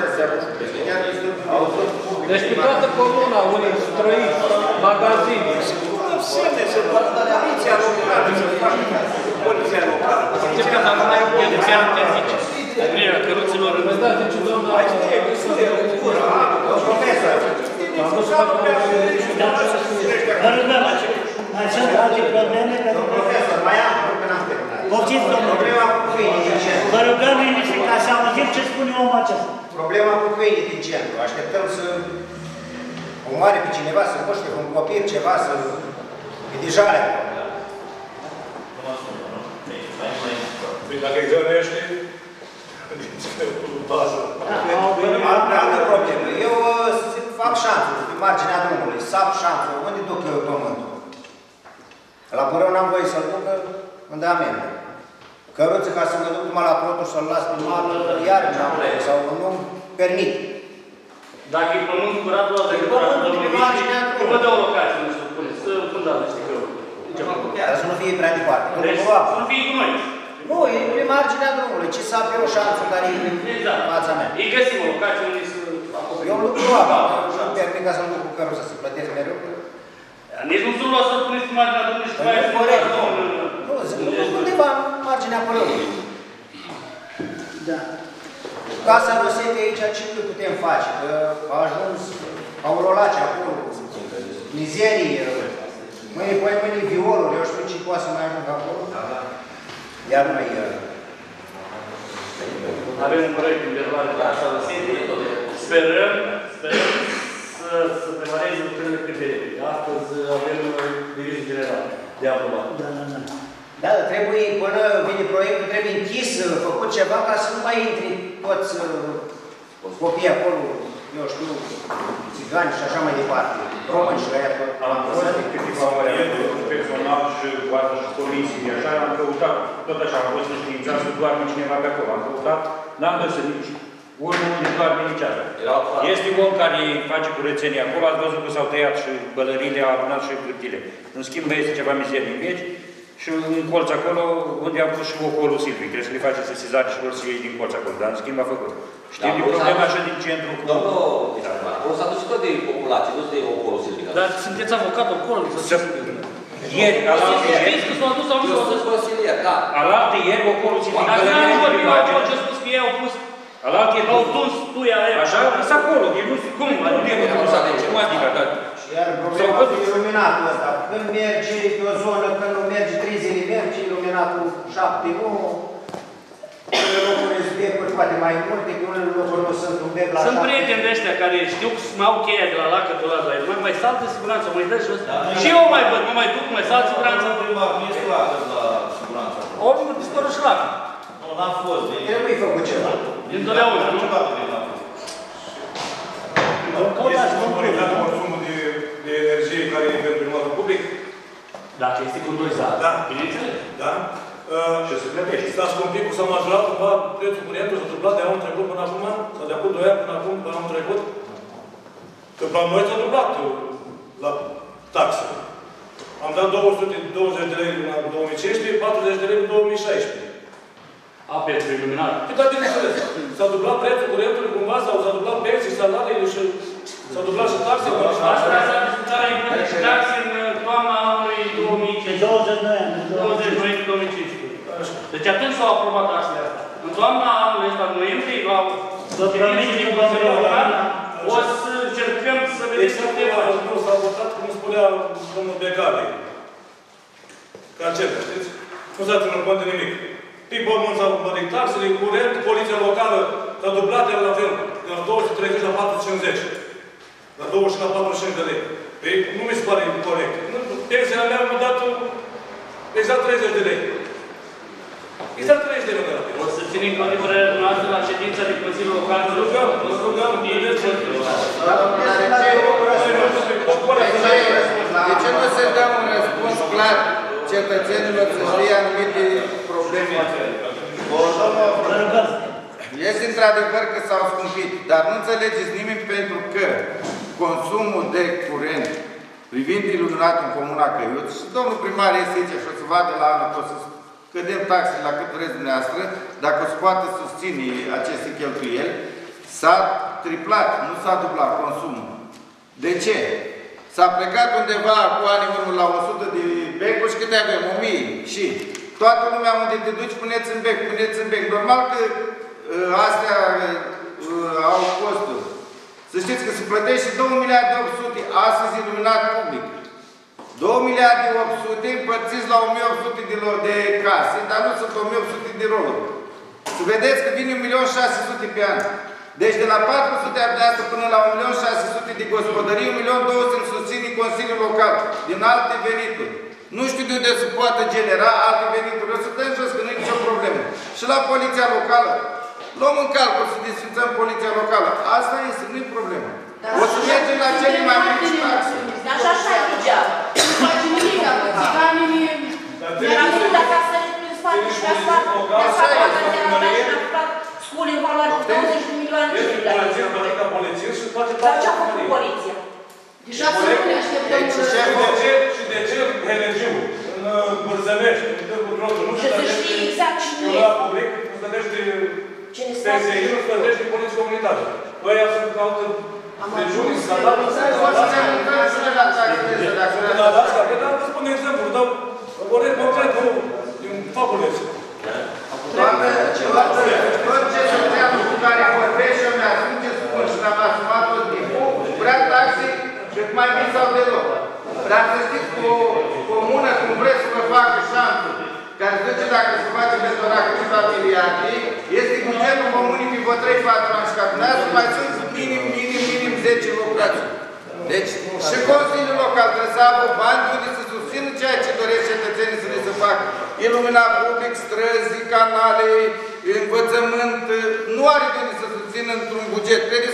Deci pe toată comuna, unii troiți, magazine. Semne, să facă poliția locală, să facă poliția locală. Zice că dacă mai e de chiar interzice. Oprirea căruților. Da, zice doamna... Mai știe, profesor. Vă rugăm, mai sunt alte probleme? Profesor, mai am, că n-am terminat. Poftiți, domnule. Problema cu câinii din centru. Vă rugăm, ministri, ca să auzim ce spune omul acesta. Problema cu câinii din centru. Așteptăm să omoare pe cineva, să moște un copil, ceva, să... E deja alea. Păi dacă exonește, altă problemă. Eu fac șanțuri pe marginea drumului, sap șanțuri. Unde duc eu pământul? La Bărău n-am voie să-l duc, îmi dă amendă. Căruță ca să mă duc numai la Protu să-l las pe mal, iar n-am voie sau nu-mi permit. Dacă e pământ curat, luați de curat, domnule Vici, că vă dau locație, nu știu, puneți, să fundați niște căruți. Dar să nu fie prea departe. Deci, să nu fie cu noi. Nu, e pe marginea drumului. Ce sap eu șanțul care e în fața mea. Ei găsim o locație unde să acoperi. Eu lucru cu apa, nu-mi permit ca să-mi duc cu căruța să plătesc mereu. Nici nu sunt luat să puneți pe marginea drumului și mai corect. Nu, zic, undeva în marginea pălăului. Da. Casa Rosete aici, ce putem face? Că a ajuns, au rolace acolo, mizerii, mâine violuri, eu știu ce poate să mai ajung acolo. Iar noi... Avem un proiect în derulare de Casa Rosete, sperăm să prevareze lucrurile pe perete. Astăzi avem divizii generale de aprobat. Da, trebuie, până vine proiectul, trebuie închis, făcut ceva ca să nu mai intri toți copiii acolo, eu știu, țigani și așa mai departe. Români și aia tot. Am fost câteva ori personal și poate și comisii, așa am căutat, tot așa am fost înștiințat să doarme cineva pe acolo. Am căutat, n-am găsit nici unul unde doarme nici asta. Este om care face curățenie acolo, ați văzut că s-au tăiat și bălările, au adunat și hârtile. În schimb, este ceva mizerie în veci și în colț acolo, unde am pus și ocolul Silvic. Trebuie să le face sesizare și vor să iei din colț acolo, dar în schimb a făcut. Știm de problema așa din centru cu... O să aduci tot de populație, nu de ocolul Silvic. Dar sunteți avocat acolo? Ieri, alaltă ieri... Știți că s-au adus sau nu s-au adus? Alaltă ieri, ocolul Silvic. Dar nu vorbim acolo ce spus că ei au pus... Alaltă ieri... Au dus tuia aia. Așa, e acolo. Cum? Cum adică? Iar problema cu iluminatul ăsta. Când merge pe o zonă, când nu merge 3 zile, merge iluminatul 7, nu. Unele locuri sunt becuri, poate mai multe, că unele locuri nu sunt un bec la 7. Sunt prieteni de ăștia care știu că au cheia de la lacătul ăla, mai saltă siguranță, mai dă jos. Și eu mai văd, mai duc, mai saltă siguranță. Nu este lacă la siguranță. Ori nu dispără și lacă. Nu, n-a fost. Trebuie făcut ceva. Din totdeauna, nu? Este monitorizat consumul de energie care e pentru imatul public? Dacă este controlat. Da. Bineînțeles. Da? Și se plătește. Stați un pic, s-a majorat cumva prețul curentul, s-a dublat de anul trecut până acum? Sau de acum 2 ani până anul trecut? Că la noi s-a dublat la taxe. Am dat 220 de lei în 2015, 40 de lei în 2016. A, pentru iluminat. Păi da, bineînțeles. S-a dublat prețul curentului cumva, sau s-a dublat pensii, salariile și s-a dublat și taxele. Asta s-a discutat la impozit și taxe în toamna anului 2015. 20 noiembrie 2015. Deci atunci s-au aprobat taxele astea. În toamna anului ăsta, în noiembrie, la Consiliul din Consiliul Local, o să încercăm să vedem ce putem face. Nu s-a votat, cum spunea domnul Becali. Ca certă, știți? Nu s-a ținut cont de nimic. Pipământ s-au mărit taxele, curent, poliția locală s-a dublat el la fel, de la 230 la 450. La 20 la 45 de lei. Păi nu mi se pare corect. Pensia mea mi-a dat exact 30 de lei. Exact 30 de lei mi-a dat. O să ținem cont de părerea dumneavoastră la ședința de Consiliul Local. Vă rugăm, de ce nu se dă un răspuns clar cetățenilor să știe anumite probleme? Este într-adevăr că s-au scumpit, dar nu înțelegeți nimeni pentru că consumul de curent privind iluminatul în Comuna Căiuț, și domnul primar este aici și o să vadă la anul că o să scădem taxele la cât vreți dumneavoastră, dacă o să poată susține aceste cheltuieli, s-a triplat, nu s-a dublat consumul. De ce? S-a plecat undeva cu anii urmă la 100 de becuri și câte avem? 1000. Și toată lumea unde te duci, puneți în bec, puneți în bec. Normal că astea au costuri. Să știți că se plătește 2 miliarde 800 astăzi iluminat public. 2 miliarde 800 împărțiți la 1800 de case, dar nu sunt 1800 de roluri. Să vedeți că vine 1.600.000 pe an. Deci de la 400 de până la 1.600.000 de gospodării, 1.200.000 îl susține Consiliul Local, din alte venituri. Nu știu de unde se poate genera alte venituri. O să dăm jos, că nu e nicio problemă. Și la Poliția Locală, luăm în calcul să desfințăm Poliția Locală. Asta este, nu e problemă. O să mergem la cele mai mici taxe. Dar și așa e degeaba. Nu faci nimic, dacă țiganii... Era mult acasă prin spate și pe asfalt. Pe asfalt, scule în valoare de 20 de milioane de lei. Dar ce-a făcut poliția? Deci asta nu ne așteptăm. Și de ce HNG-ul în Bârzănești, în Târgu nu se plătește la public, nu plătește PSI, nu plătește poliție comunitară. Ăia sunt alte regiuni, statal, nu se plătește. Dar asta, dar vă spun exemplu, dau corect, concret, nu, din fabulez. Tot ce înseamnă cu care vorbești și îmi asum ce spun și l-am asumat tot timpul, vrea taxe cât mai mici sau deloc. Dar să știți, cu o comună, cum vreți să vă facă șanțul, care zice dacă se face betonat câteva miliarde, este bugetul comunii pe vreo 3-4 ani și ca dumneavoastră mai sunt minim 10 locații. Deci și Consiliul Local trebuie să aibă bani unde să susțină ceea ce doresc cetățenii să le se facă. Iluminat public, străzi, canale, învățământ, nu are de unde să susțină într-un buget. Credeți că dacă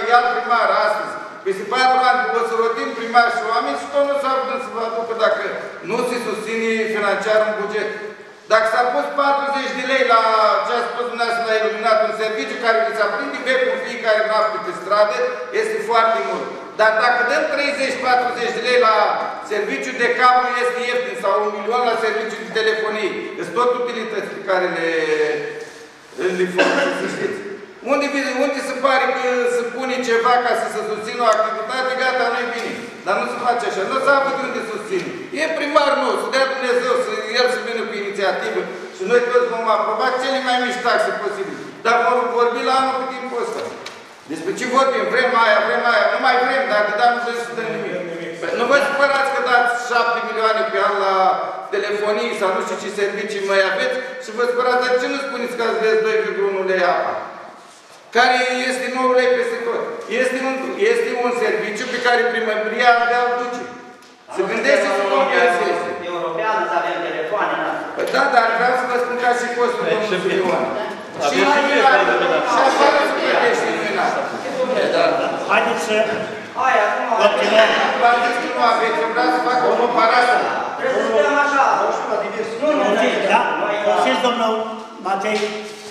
ia primar astăzi, peste 4 ani o să rotim primar și oameni și tot nu s-ar putea să vă aducă dacă nu se susține financiar un buget. Dacă s-a pus 40 de lei la ce a spus dumneavoastră la iluminat, un serviciu care îți aprinde becul în fiecare noapte pe stradă, este foarte mult. Dar dacă dăm 30-40 de lei la serviciu de cablu, este ieftin, sau 1 milion la serviciu de telefonie. Sunt tot utilități pe care le folosesc, să știți. Unde se pare că se pune ceva ca să se susțină o activitate, gata, nu-i bine. Dar nu se face așa. Nu s-a avut unde susține. E primar nou, să dea Dumnezeu, el să vină cu inițiativă și noi toți vom aproba cele mai mici taxe posibile. Dar vom vorbi la anul pe timpul ăsta. Despre ce vorbim? Vrem aia, nu mai vrem, dacă da, nu vrem să dăm nimic. Nu vă supărați că dați 7 milioane pe an la telefonie sau nu știu ce servicii mai aveți și vă supărați, dar ce nu spuneți că ați vreți 2,1 lei apa? Care este 9 lei peste tot. Este un serviciu pe care primăria ar duce. Se gândește să compenseze. Europeană să avem telefoane, da? Păi da, dar vreau să vă spun ca și costul domnului Ioan. Și afară să plătește iluminat. Haideți să continuăm. V-am zis că nu aveți, eu vreau să fac o comparație. Trebuie să dăm așa. Da? Poftiți, domnul Matei.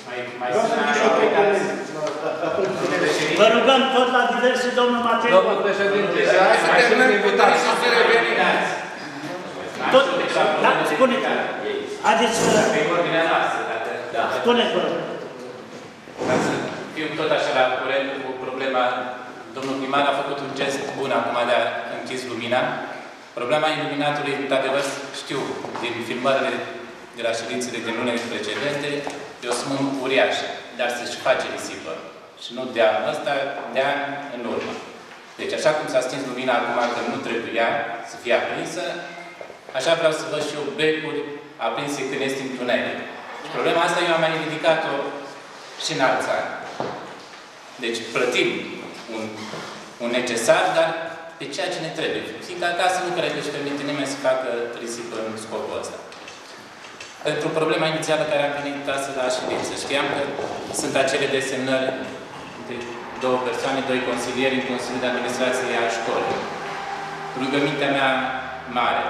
Vă rugăm tot la diverse, domnul Matei. Domnul președinte, hai să terminăm cu tare și să revenim. Tot, da, spuneți. Haideți să... Spuneți, vă rog. Ca să fiu tot așa la curent cu problema, domnul primar a făcut un gest bun acum de a închis lumina. Problema iluminatului, într-adevăr, știu din filmările de la ședințele din lunile precedente, e o sumă uriașă, dar să-și face risipă. Și nu de anul ăsta, de ani în urmă. Deci, așa cum s-a stins lumina acum că nu trebuia să fie aprinsă, așa vreau să văd și eu becuri aprinse când este întuneric. Și problema asta eu am mai ridicat-o și în alți ani. Deci, plătim un necesar, dar pe ceea ce ne trebuie. Fiindcă acasă nu cred că își permite nimeni să facă risipă în scopul ăsta. Pentru problema inițială care am venit astăzi la ședință, știam că sunt acele desemnări de 2 persoane, 2 consilieri în Consiliul de Administrație a școlii. Rugămintea mea mare,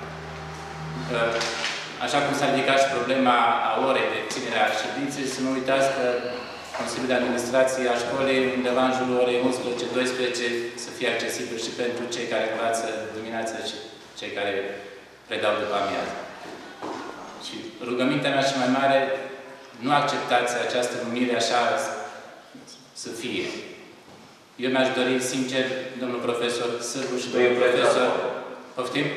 așa cum s-a ridicat și problema a orei de ținere a ședinței, să nu uitați că Consiliul de Administrație a școlii, undeva în jurul orei 11-12, să fie accesibil și pentru cei care învață dimineața și cei care predau după amiază. Și rugămintea mea și mai mare, nu acceptați această numire așa să fie. Eu mi-aș dori, sincer, domnul profesor Sârbu și domnul profesor... Poftim?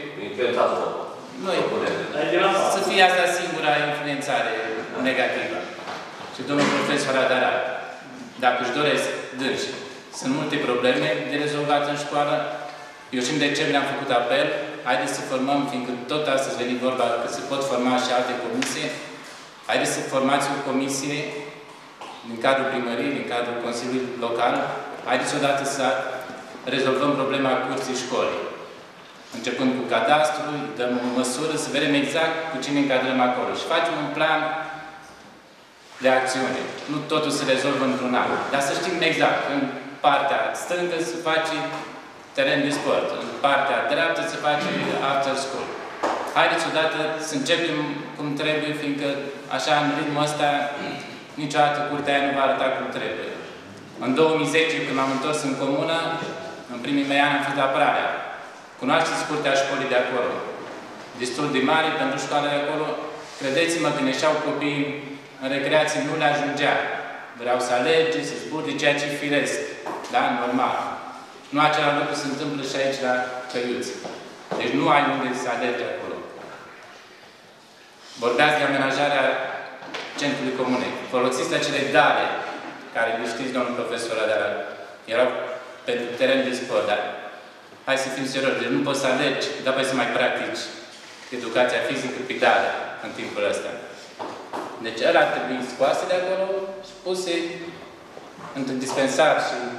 Nu e să fie asta singura influențare negativă. Și domnul profesor Adarat, dacă își doresc dânsi, sunt multe probleme de rezolvat în școală. Eu și în decembrie am făcut apel, haideți să formăm, fiindcă tot astăzi veni vorba că se pot forma și alte comisii, haideți să formați o comisie din cadrul primăriei, din cadrul Consiliului Local, haideți odată să rezolvăm problema curții școlii. Începând cu cadastrul, dăm o măsură, să vedem exact cu cine încadrăm acolo și facem un plan de acțiune. Nu totul se rezolvă într-un an, dar să știm exact. În partea stângă se face teren de sport, în partea dreaptă se face after school. Haideți odată să începem cum trebuie, fiindcă așa în ritmul ăsta niciodată curtea aia nu va arăta cum trebuie. În 2010, când m-am întors în comună, în primii mei ani am fost la Prarea. Cunoașteți curtea școlii de acolo. Destul de mare pentru școala de acolo. Credeți-mă, când ieșeau copiii în recreație, nu le ajungea. Vreau să alerge, să zburde, ceea ce firesc. Da? Normal. Nu același lucru se întâmplă și aici la Căiuți. Deci nu ai unde să alergi acolo. Vorbeați de amenajarea centrului comunei. Folosiți acele dare care le știți, domnul profesor Adarat. Erau pentru teren de sport, dar hai să fim serioși. Deci nu poți să alergi, dar poți să mai practici educația fizică pe dare în timpul ăsta. Deci ăla ar trebui scoase de acolo și puse într-un dispensar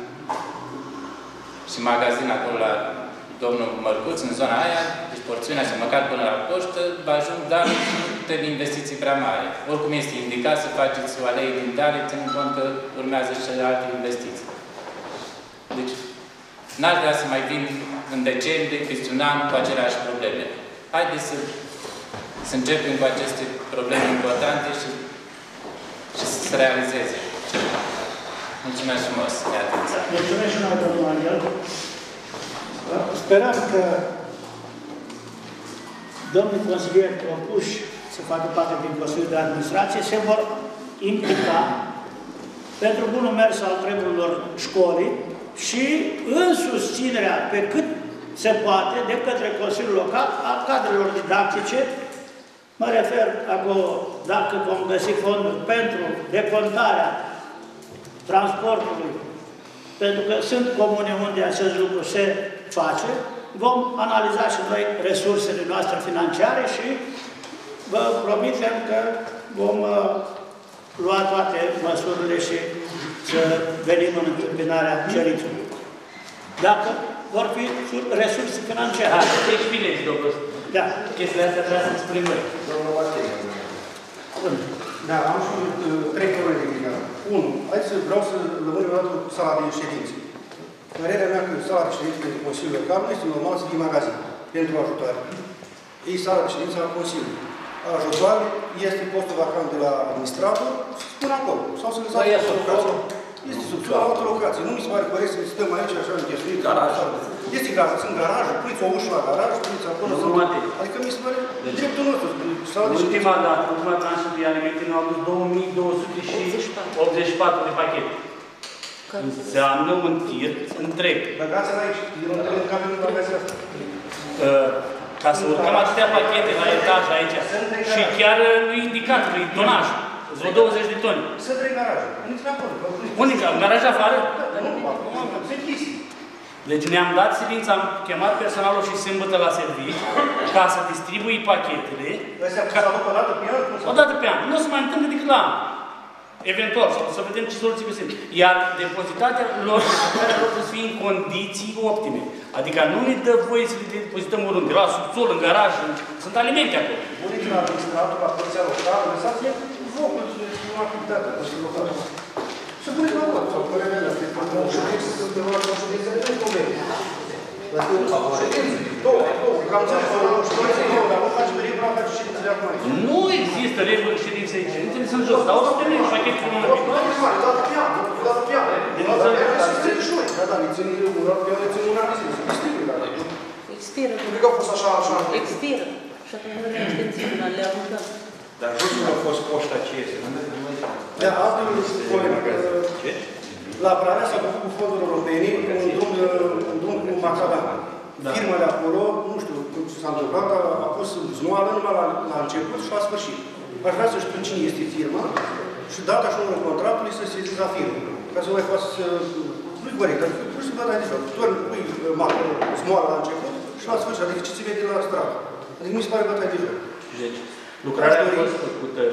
și magazin acolo la domnul Mărcuț, în zona aia, deci porțiunea și măcar până la poștă, vă ajung dare și nu trebuie investiții prea mari. Oricum este indicat să faceți o alee din dare, ținând cont că urmează și alte investiții. N-aș vrea să mai vin în decembrie, peste un an, cu aceleași probleme. Haideți să începem cu aceste probleme importante și să se realizeze. Mulțumesc frumos de atenție. Mulțumesc și noi, domnul Angel. Sperăm că domnii consilieri propuși să facă parte din Consiliul de Administrație se vor implica pentru bunul mers al treburilor școlii și în susținerea pe cât se poate de către Consiliul Local a cadrelor didactice. Mă refer acolo, dacă vom găsi fonduri pentru decontarea transportului, pentru că sunt comune unde acest lucru se face, vom analiza și noi resursele noastre financiare și vă promitem că vom lua toate măsurile și să venim în întâmpinarea cerințelor. Dacă vor fi resurse financiare. Deci bine, domnul. Da. Chestiile astea trebuie să exprim noi. Domnul Matei. Da, am și 3 probleme de ridicat. 1. Vreau să lămârim o dată sala de ședințe. Părerea mea că sala de ședințe pentru Consiliul Local nu este normal să fie magazin pentru ajutoare. E sala de ședință a Consiliului. Ajutoare este postul vacant de la administrator, spun acolo. Sau să le zacă altă locație. Este sub la altă locație. Nu mi se pare corect să stăm aici așa închesuit. Este garaj, sunt garaje, puneți o ușă la garaj, puneți acolo. Adică mi se pare dreptul nostru. Ultima dată, ultima tranșă de alimente ne-au adus 2284 de pachete. Înseamnă un tir întreg. Băgați-l aici, eu nu trebuie camerul la mesia asta. Ca să urcăm atâtea pachete la etaj aici. Și chiar nu e indicat, nu e tonaj. Îți vreo 20 de toni. Sunt 3 garaje. Uniți acolo. Unde? În garaj afară? Nu, sunt chestii. Deci ne-am dat silință, am chemat personalul și sâmbătă la serviciu ca să distribui pachetele. O dată pe an? O dată pe an. Nu se mai întâmplă decât la an. Eventual, să vedem ce soluții găsim. Iar depozitatea lor, trebuie să fie în condiții optime. Adică nu ne dă voie să le depozităm oriunde, la subsol, în garaj, sunt alimente acolo. Buniți la administratul, la poliția locală, lăsați vocul și nu activitatea poliției locale. Să puneți la vot, sau părerea mea, că o ședință să se demară o ședință, nu e probleme. O ședință, două, cam țări, dar nu faci pe regula, faci ședințele acum aici. Nu există regulă de ședințe aici, ședințele sunt jos, dar o să termin pachetul până la viitoare. Dată pe an, dată pe an. Dată pe an să țin și noi. Da, ne țin una pe an, ne țin una pe zi, să distribui, da. Expiră. Cred că a fost așa. Expiră. Și atunci nu ne științii până le aruncăm. Dar josul a fost poșta ce este. Da, altul la Prarea s-a făcut cu fonduri europene, un drum cu Macadam. Firma de acolo, nu știu ce s-a întâmplat, a pus znoală numai la început și la sfârșit. Aș vrea să știu cine este firma și data și numărul contractului să se ziza firma. Ca să mai poată să... Nu-i corect, dar pur și simplu data de joc. Tu pui znoală la început și la sfârșit, adică ce ți vede la stradă. Adică mi se pare bătaie de joc. Deci, lucrarea a fost făcută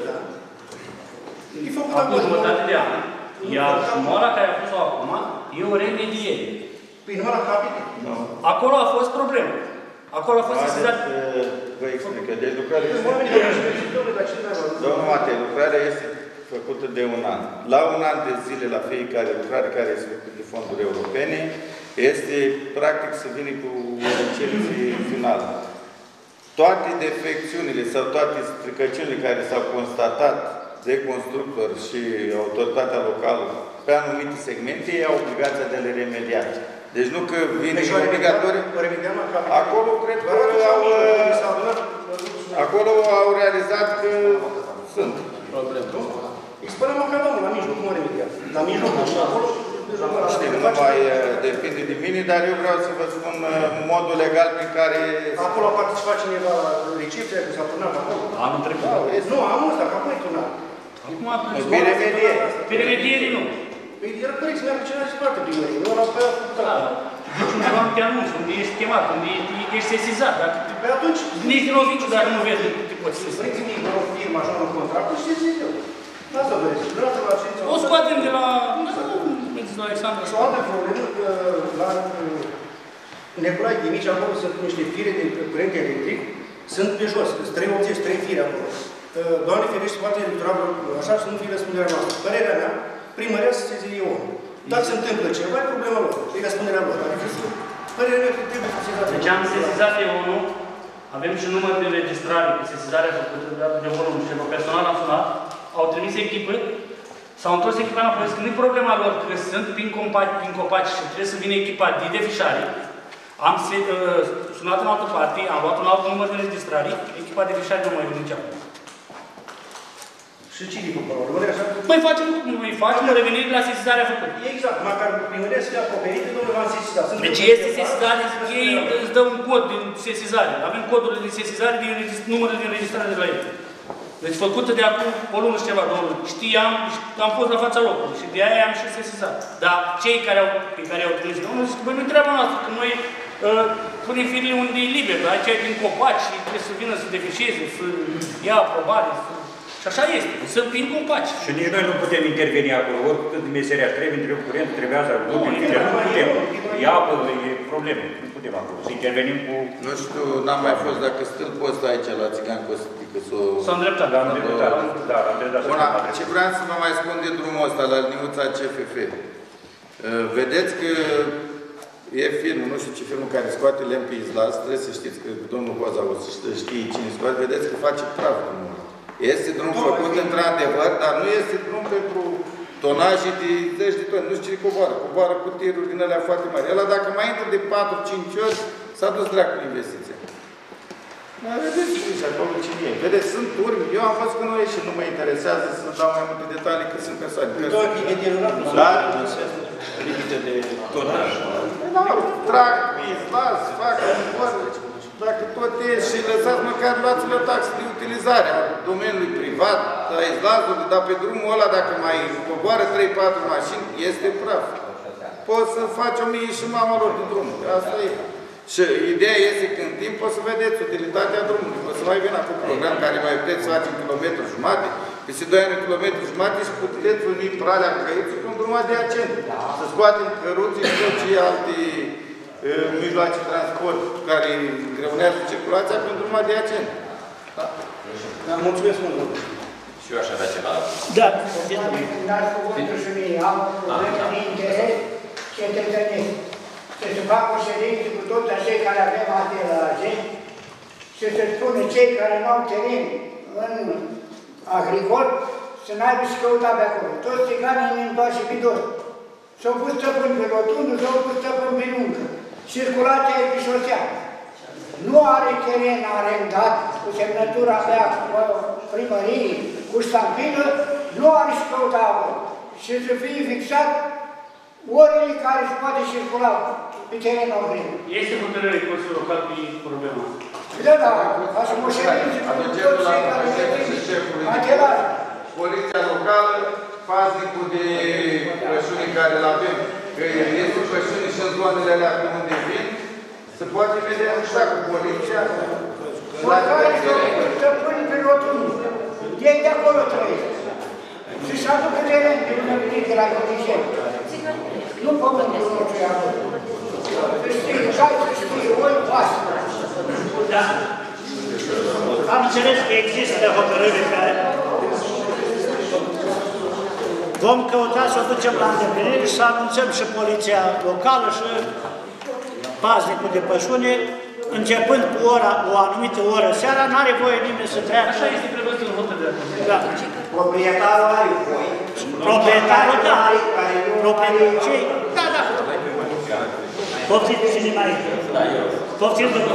acum jumătate de an, iar moara care a fost-o acum e o remediere. Păi numai la capite? Acolo a fost problemă. Acolo a fost sesizat. Vă explic. Deci lucrarea este... Domnul Matei, lucrarea este făcută de un an. La un an de zile, la fiecare lucrare care este făcută de fonduri europene, este practic să vină cu o recepție finală. Toate defecțiunile sau toate stricăciunile care s-au constatat de constructor și autoritatea locală pe anumite segmente, ei au obligația de a le remedia. Deci nu că vine obligatoriu. Acolo cred că acolo au realizat că sunt probleme. Îi spunem Macadamul la mijloc, cum remediat. La mijloc, și acolo... Știu, nu mai depinde de mine, dar eu vreau să vă spun modul legal prin care... Acolo a participat cineva la recepția, că s-a turnat acolo? Anul trecut. Nu, anul ăsta, că acum e turnat. Acum a turnat. Pe remediere. Pe remediere nu. Păi era corect să meargă cineva și parte primărie. Nu l-au pe aia făcut acolo. Deci undeva nu te anunți, unde ești chemat, unde ești sesizat. Păi atunci... Nici din oficiu, dar nu vezi de te poți sesiza. Spuneți-mi, vă rog, firma așa în contractul și se zic eu. Asta vreți. O scoatem de la... la Alexandru. Și o altă problemă, la Neculai Dimici, acolo sunt niște fire de curent electric, sunt pe jos, sunt 380, 3 fire acolo. Doamne ferește, poate electoratul așa să nu fie răspunderea noastră. Părerea mea, primărea să se zice eu. Dacă se întâmplă ceva, e problema lor. E răspunderea lor. Adică părerea mea că trebuie să se facă. Deci am sesizat pe unul, avem și număr de înregistrare pe sesizarea făcută de volum și de personal am sunat, au trimis echipă, s-au întors echipa înapoi, că nu e problema lor, că sunt prin copaci și trebuie să vină echipa de defișare. Am sunat în altă parte, am luat un alt număr de înregistrare, echipa de defișare nu mai vine nici acum. Și cine cu problemele așa? Mai facem o revenire la sesizarea făcută. Exact, măcar primele să fie acoperite, domnule, v-am sesizat. Deci este sesizare, ei îți dă un cod din sesizare. Avem codurile de sesizare, numărul de înregistrare de la ei. Deci făcută de acum o lună și ceva, domnul. Știam, am fost la fața locului și de aia am și sesizat. Dar cei pe care au trimis, domnul, zic, băi, nu-i treaba noastră, că noi punem firile unde e liber, dar aici e din copaci și trebuie să vină să defișeze, să ia aprobare, și așa este, să prin copaci. Și nici noi nu putem interveni acolo, oricât meseria trebuie curent, trebuie asta, nu putem. E apă, e probleme, nu putem acolo. Să intervenim cu... Nu știu, n-am mai fost, dacă stâlpul ăsta aici la Țigan Costică s-a îndreptat. Da, am îndreptat. Una, ce vreau să vă mai spun de drumul ăsta, la liniuța CFF. Vedeți că e filmul, nu știu ce filmul care scoate lemn pe izlas, trebuie să știți că domnul Boza o să știe cine scoate, vedeți că face praf drumul. Este drum făcut într-adevăr, dar nu este drum pentru tonaje de zeci de toni. Nu știu ce coboară. Coboară cu tiruri din alea foarte mari. Ăla dacă mai intră de 4-5 ori, s-a dus dracu investiția. Dar vedeți și acolo cine e. Vedeți, sunt urmi. Eu am văzut că nu e și nu mă interesează să dau mai multe detalii, că sunt persoane. Da? Limită de tonaj. Da, trag, izlas, fac un dacă tot e și lăsați măcar luați-le taxe de utilizare a domeniului privat, a izlazului, dar pe drumul ăla, dacă mai coboară 3-4 mașini, este praf. Poți să faci 1000 și mama lor de drum. Asta e. Și ideea este că în timp o să vedeți utilitatea drumului. O să mai vină cu un program care mai puteți să faci 1,5 km, peste 2 ani 1,5 km și puteți uni Pralea Căițul cu un drum adiacent. Să scoatem căruții și tot ce alte mijloace de transport care greunează circulația pe un drum adiacent. Da, mulțumesc mult. Și eu aș avea ceva. Da, dați cuvântul și mie. Am o problemă de interes cetățenesc. Să se facă o ședință cu toți acei care avem atelaje și să spună cei care nu au teren în agricol să n-aibă și căuta pe acolo. Toți țiganii ne întoarce pe dos. S-au pus stăpâni pe rotundă, s-au pus stăpâni pe lungă. Circulația e pe șosea. Nu are teren arendat cu semnătura mea, cu primărie, cu ștampilă, nu are și căuta acolo. Și să fie fixat orele care se poate circula pe terenul agricol. Este hotărâre Consiliul Local pe problema asta? Da, facem o ședință cu toți cei care ne atelaje. Poliția locală, paznicul de pășuni care îl avem, că este pășuni și în zonele alea pe unde vin, se poate vedea așa cu poliția. Măcar stăpâni pe rotundă. Ei de acolo trăiesc. Și-și aducă teren de unde venit de la Cotișeni. Nu pământul nostru e acolo. Să știi, cai să știi, oi pasă. Da. Am înțeles că există hotărâri care vom căuta să o ducem la îndeplinire și să anunțăm și poliția locală și paznicul de pășune, începând cu o anumită oră seara, n-are voie nimeni să treacă. Așa este prevăzut în hotărârea. Da. Proprietarul are voie. Proprietarul, da. Proprietarul cei? Da, da. Poftiți cine mai e? Poftiți de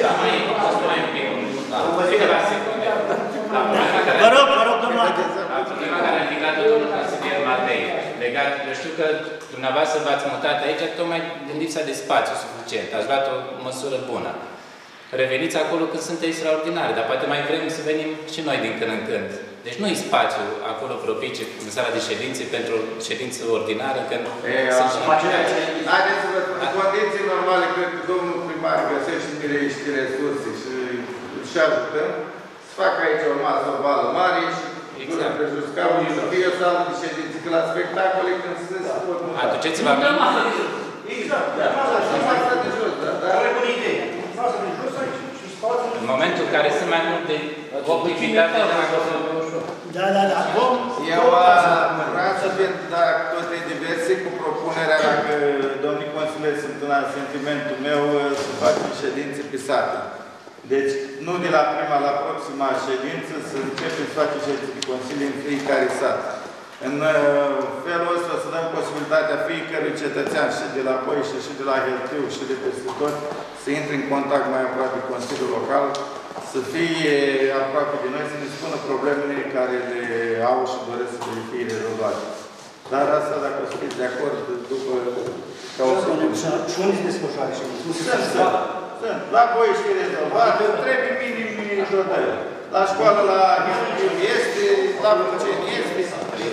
Vă rog, domnul Ate. Problema care a ridicat-o domnul consilier Matei, legat, eu știu că dumneavoastră v-ați mutat aici tocmai din lipsa de spațiu suficient. Ați luat o măsură bună. Reveniți acolo când sunt extraordinare, dar poate mai vrem să venim și noi din când în când. Deci nu e spațiu acolo propice în sala de ședințe pentru ședință ordinară, când sunt și... Haideți să vă spun, în condiții normale, cred că domnul primar găsește niște resurse și ajutăm, să facă aici o masă ovală mare și dură prejur scaunii, să fie o sală de ședințe, că la spectacole când se pot muta. Aduceți-vă aminte. Exact, masa de jos, da. Care bună idee. Masa de jos aici și spațiu. În momentul în care sunt mai multe Da. Eu vreau să vin, dacă tot e diverse, cu propunerea, dacă domnii consilieri sunt în sentimentul meu, să facem ședințe pisate. Deci, nu de la prima la proxima ședință, să începem să facem ședințe de consilii în fiecare sat. În felul ăsta să dăm posibilitatea fiecărui cetățean, și de la Boișă, și de la Heltiu, și de peste tot, să intre în contact mai aproape cu Consiliul Local, să fie aproape de noi, să ne spună problemele care le au și doresc să le fie rezolvate. Dar asta, dacă o să fiți de acord, după ca o să... Și unde se desfășoare și sunt. La Boișă e rezolvat, trebuie minim jodări. La școală, la Heltiu este, la Buceni este.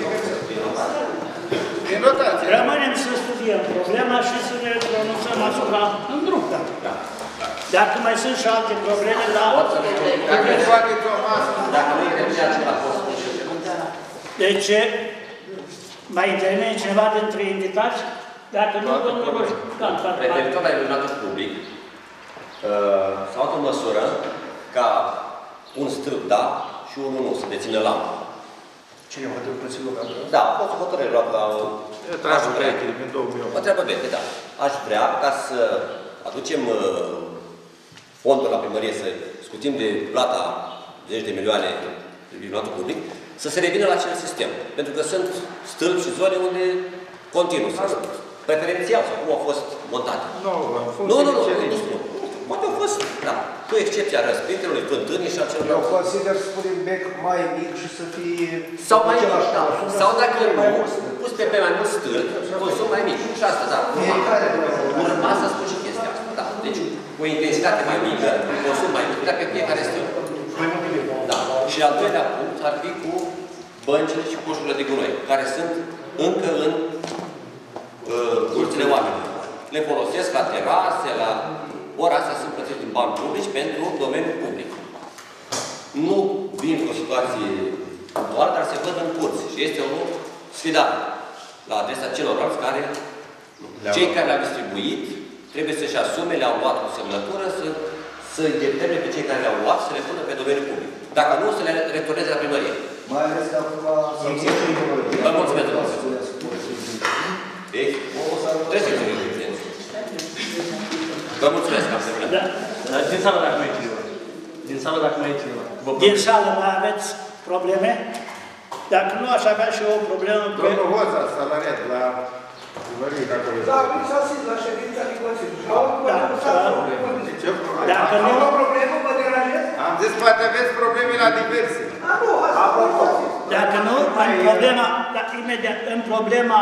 În rotație. Rămânem să studiem problema și să ne pronunțăm asupra în drum. Dacă mai sunt și alte probleme, Dacă nu intervine la post. Deci, mai intervine cineva dintre invitați? Dacă nu, domnul Roșcan. Referitor la iluminatul public, s-a luat o măsură ca un stâlp da și unul nu, să dețină lampă. Cine hotărât Consiliul Local? Da, a fost o hotărâre luată la... O treabă veche, da. Aș vrea ca să aducem fondul la primărie, să scutim de plata 10 de milioane de iluminatul public, să se revină la acel sistem. Pentru că sunt stâlpi și zone unde continuu, preferențial sau cum au fost montate. Nu. Poate au fost, da, cu excepția răspintelui, fântânii și acelor... Eu consider să punem bec mai mic și să fie... Sau mai mic, da. Sau dacă nu, pus pe mai mult stâlp, consum mai mic. Și asta, da. Urma să spun și chestia asta, da. Deci, cu o intensitate mai mică, consum mai mic, dar pe fiecare stâlp. Da. Și al doilea punct ar fi cu băncile și coșurile de gunoi, care sunt încă în curțile oamenilor. Le folosesc la terase, la... Ori astea sunt plătite din bani publici pentru domeniul public. Nu vin cu o situație doar, dar se văd în curți. Și este o sfidare la adresa celorlalți care, cei care le-au distribuit, trebuie să-și asume, le-au luat cu semnătură, să determine pe cei care le-au luat, să le pună pe domeniul public. Dacă nu, să le returneze la primărie. Mai ales că acum... Vă mulțumesc, domnule. Deci, trebuie să fie. Vă mulțumesc, am terminat. Din sală, dacă mai e cineva. Din sală, dacă mai e cineva. Din sală mai aveți probleme? Dacă nu, aș avea și eu o problemă... Domnul Hoța, salariat la primărie, dacă vreți. Da, nu s-a zis la ședința din Consiliu. Dacă nu... Am o problemă, mă deranjez? Am zis, poate aveți probleme la diverse. Dacă nu, imediat, în problema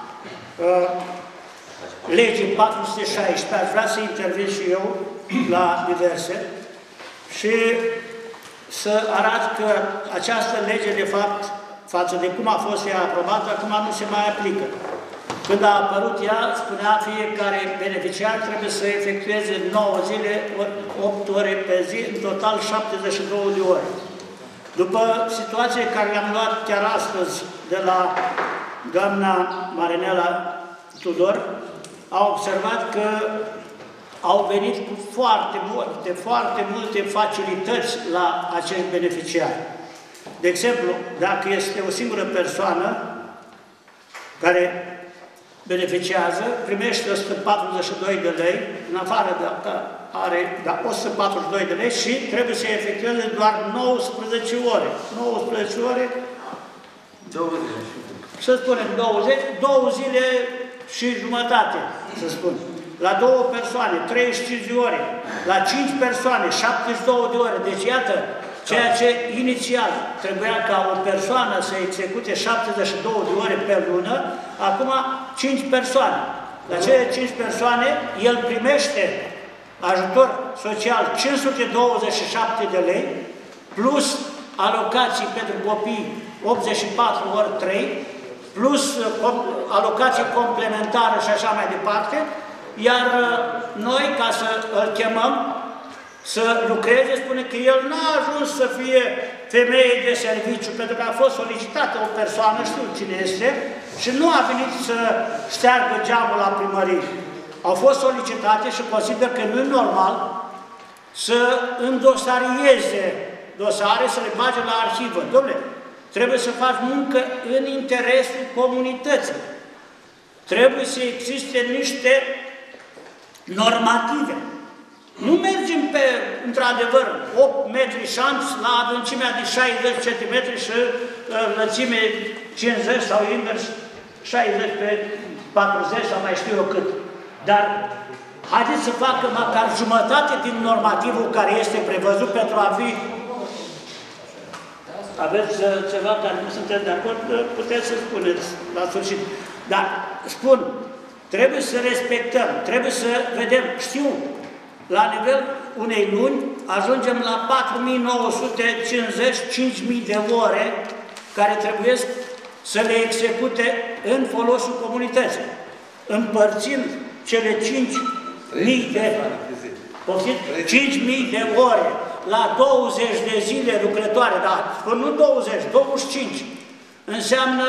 legii 416, aș vrea să intervin și eu la diverse și să arăt că această lege, de fapt, față de cum a fost ea aprobată, acum nu se mai aplică. Când a apărut ea, spunea fiecare beneficiar trebuie să efectueze 9 zile, 8 ore pe zi, în total 72 de ore. După situația care le-am luat chiar astăzi de la doamna Marinela Tudor, au observat că au venit cu foarte multe facilități la acești beneficiari. De exemplu, dacă este o singură persoană care beneficiază, primește 142 de lei, în afară de are 142 de lei și trebuie să efectueze doar 19 ore. 19 ore, 20. să spunem 2 zile și jumătate, să spun. La 2 persoane, 35 de ore. La 5 persoane, 72 de ore. Deci, iată, ceea ce inițial trebuia ca o persoană să execute 72 de ore pe lună, acum 5 persoane. La cele 5 persoane, el primește ajutor social 527 de lei, plus alocații pentru copii 84 ori 3, plus alocație complementară și așa mai departe, iar noi, ca să îl chemăm să lucreze, spune că el n-a ajuns să fie femeie de serviciu, pentru că a fost solicitată o persoană, știu cine este, și nu a venit să șteargă geamul la primărie. Au fost solicitate și consider că nu e normal să îndosarieze dosare, să le bage la arhivă. Dom'le, trebuie să faci muncă în interesul comunității. Trebuie să existe niște normative. Nu mergem pe, într-adevăr, 8 metri șanț la adâncimea de 60 cm și lățime 50 sau invers 60 pe 40 sau mai știu eu cât. Dar haideți să facă măcar jumătate din normativul care este prevăzut pentru a fi... Aveți ceva care nu sunteți de acord? Puteți să spuneți la sfârșit. Dar, spun, trebuie să respectăm, trebuie să vedem, știu, la nivel unei luni ajungem la 4.950-5.000 de ore care trebuie să le execute în folosul comunității. Împărțind cele 5.000 de... 5.000 de ore la 20 de zile lucrătoare, da, spun nu 20, 25, înseamnă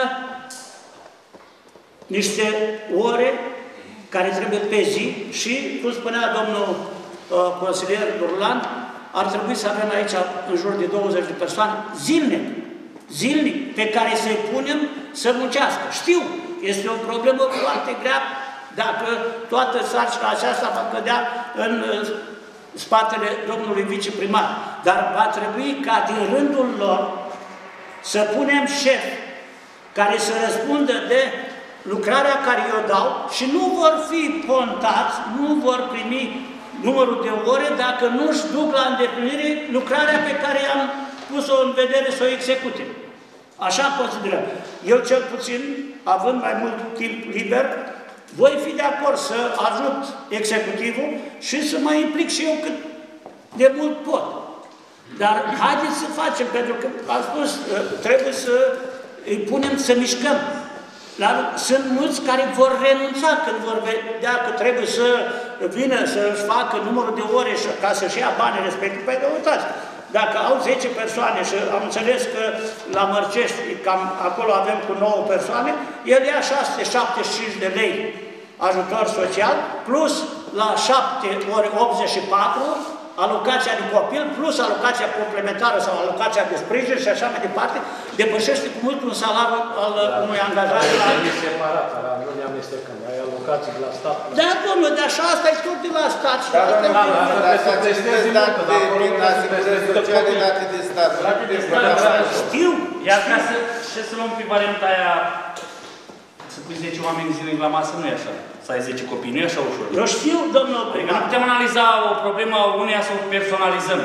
niște ore care trebuie pe zi și, cum spunea domnul consilier Durlan, ar trebui să avem aici în jur de 20 de persoane zilnic, pe care să-i punem să muncească. Știu, este o problemă foarte grea dacă toată sarcina aceasta va cădea în spatele domnului viceprimar. Dar va trebui ca din rândul lor să punem șef care să răspundă de lucrarea care i-o dau și nu vor fi contați, nu vor primi numărul de ore dacă nu-și duc la îndeplinire lucrarea pe care am pus-o în vedere să o execute. Așa considerăm. Eu cel puțin, având mai mult timp liber, voi fi de acord să ajut executivul și să mă implic și eu cât de mult pot. Dar haideți să facem, pentru că am spus, trebuie să îi punem să mișcăm. Sunt mulți care vor renunța când vor vedea că trebuie să vină să-și facă numărul de ore ca să-și ia banii respectiv. Păi de uitați, dacă au 10 persoane și am înțeles că la Mărcești, cam acolo avem cu 9 persoane, el ia 675 de lei ajutor social, plus la 7 ori 84, alocația de copil, plus alocația complementară sau alocația de sprijin și așa mai departe, depășește cu mult un salariu al unui angajat. Separat, nu ne amestecăm, ai alocații de la stat. Da, domnule, dar așa asta e tot de la stat. Da, domnule, dar să prestezi date din asigurări sociale, date de stat. Știu. Iar ca să luăm pe varianta aia, să pui 10 oameni zilnic la masă, nu e așa. Să ai 10 copii, nu e așa ușor. Eu știu, domnul. Adică nu putem analiza o problemă a uneia să o personalizăm.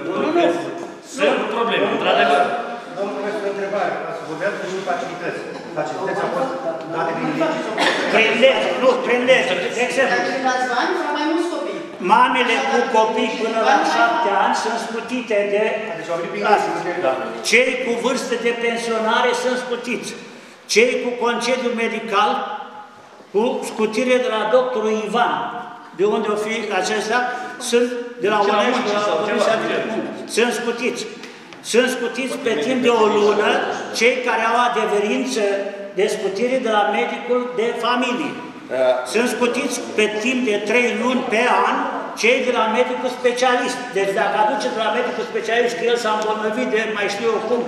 Sunt probleme, într-adevăr. Domnul profesor, o întrebare. Vorbeați cu facilități. Facilități au fost date prin lege sau prin lege? Nu, prin lege. De exemplu, mai mulți copii. mamele cu copii până la 7 ani sunt scutite de... Cei cu vârstă de pensionare sunt scutiți. Cei cu concediu medical, cu scutire de la doctorul Ivan, de unde o fi acestea, sunt de la UNESC, de la Comisia de Muncă. Sunt scutiți. Sunt scutiți pe timp de o lună cei care au adeverință de scutire de la medicul de familie. Sunt scutiți pe timp de 3 luni pe an cei de la medicul specialist. Deci dacă aduce de la medicul specialist că el s-a îmbolnăvit de mai știu eu cum,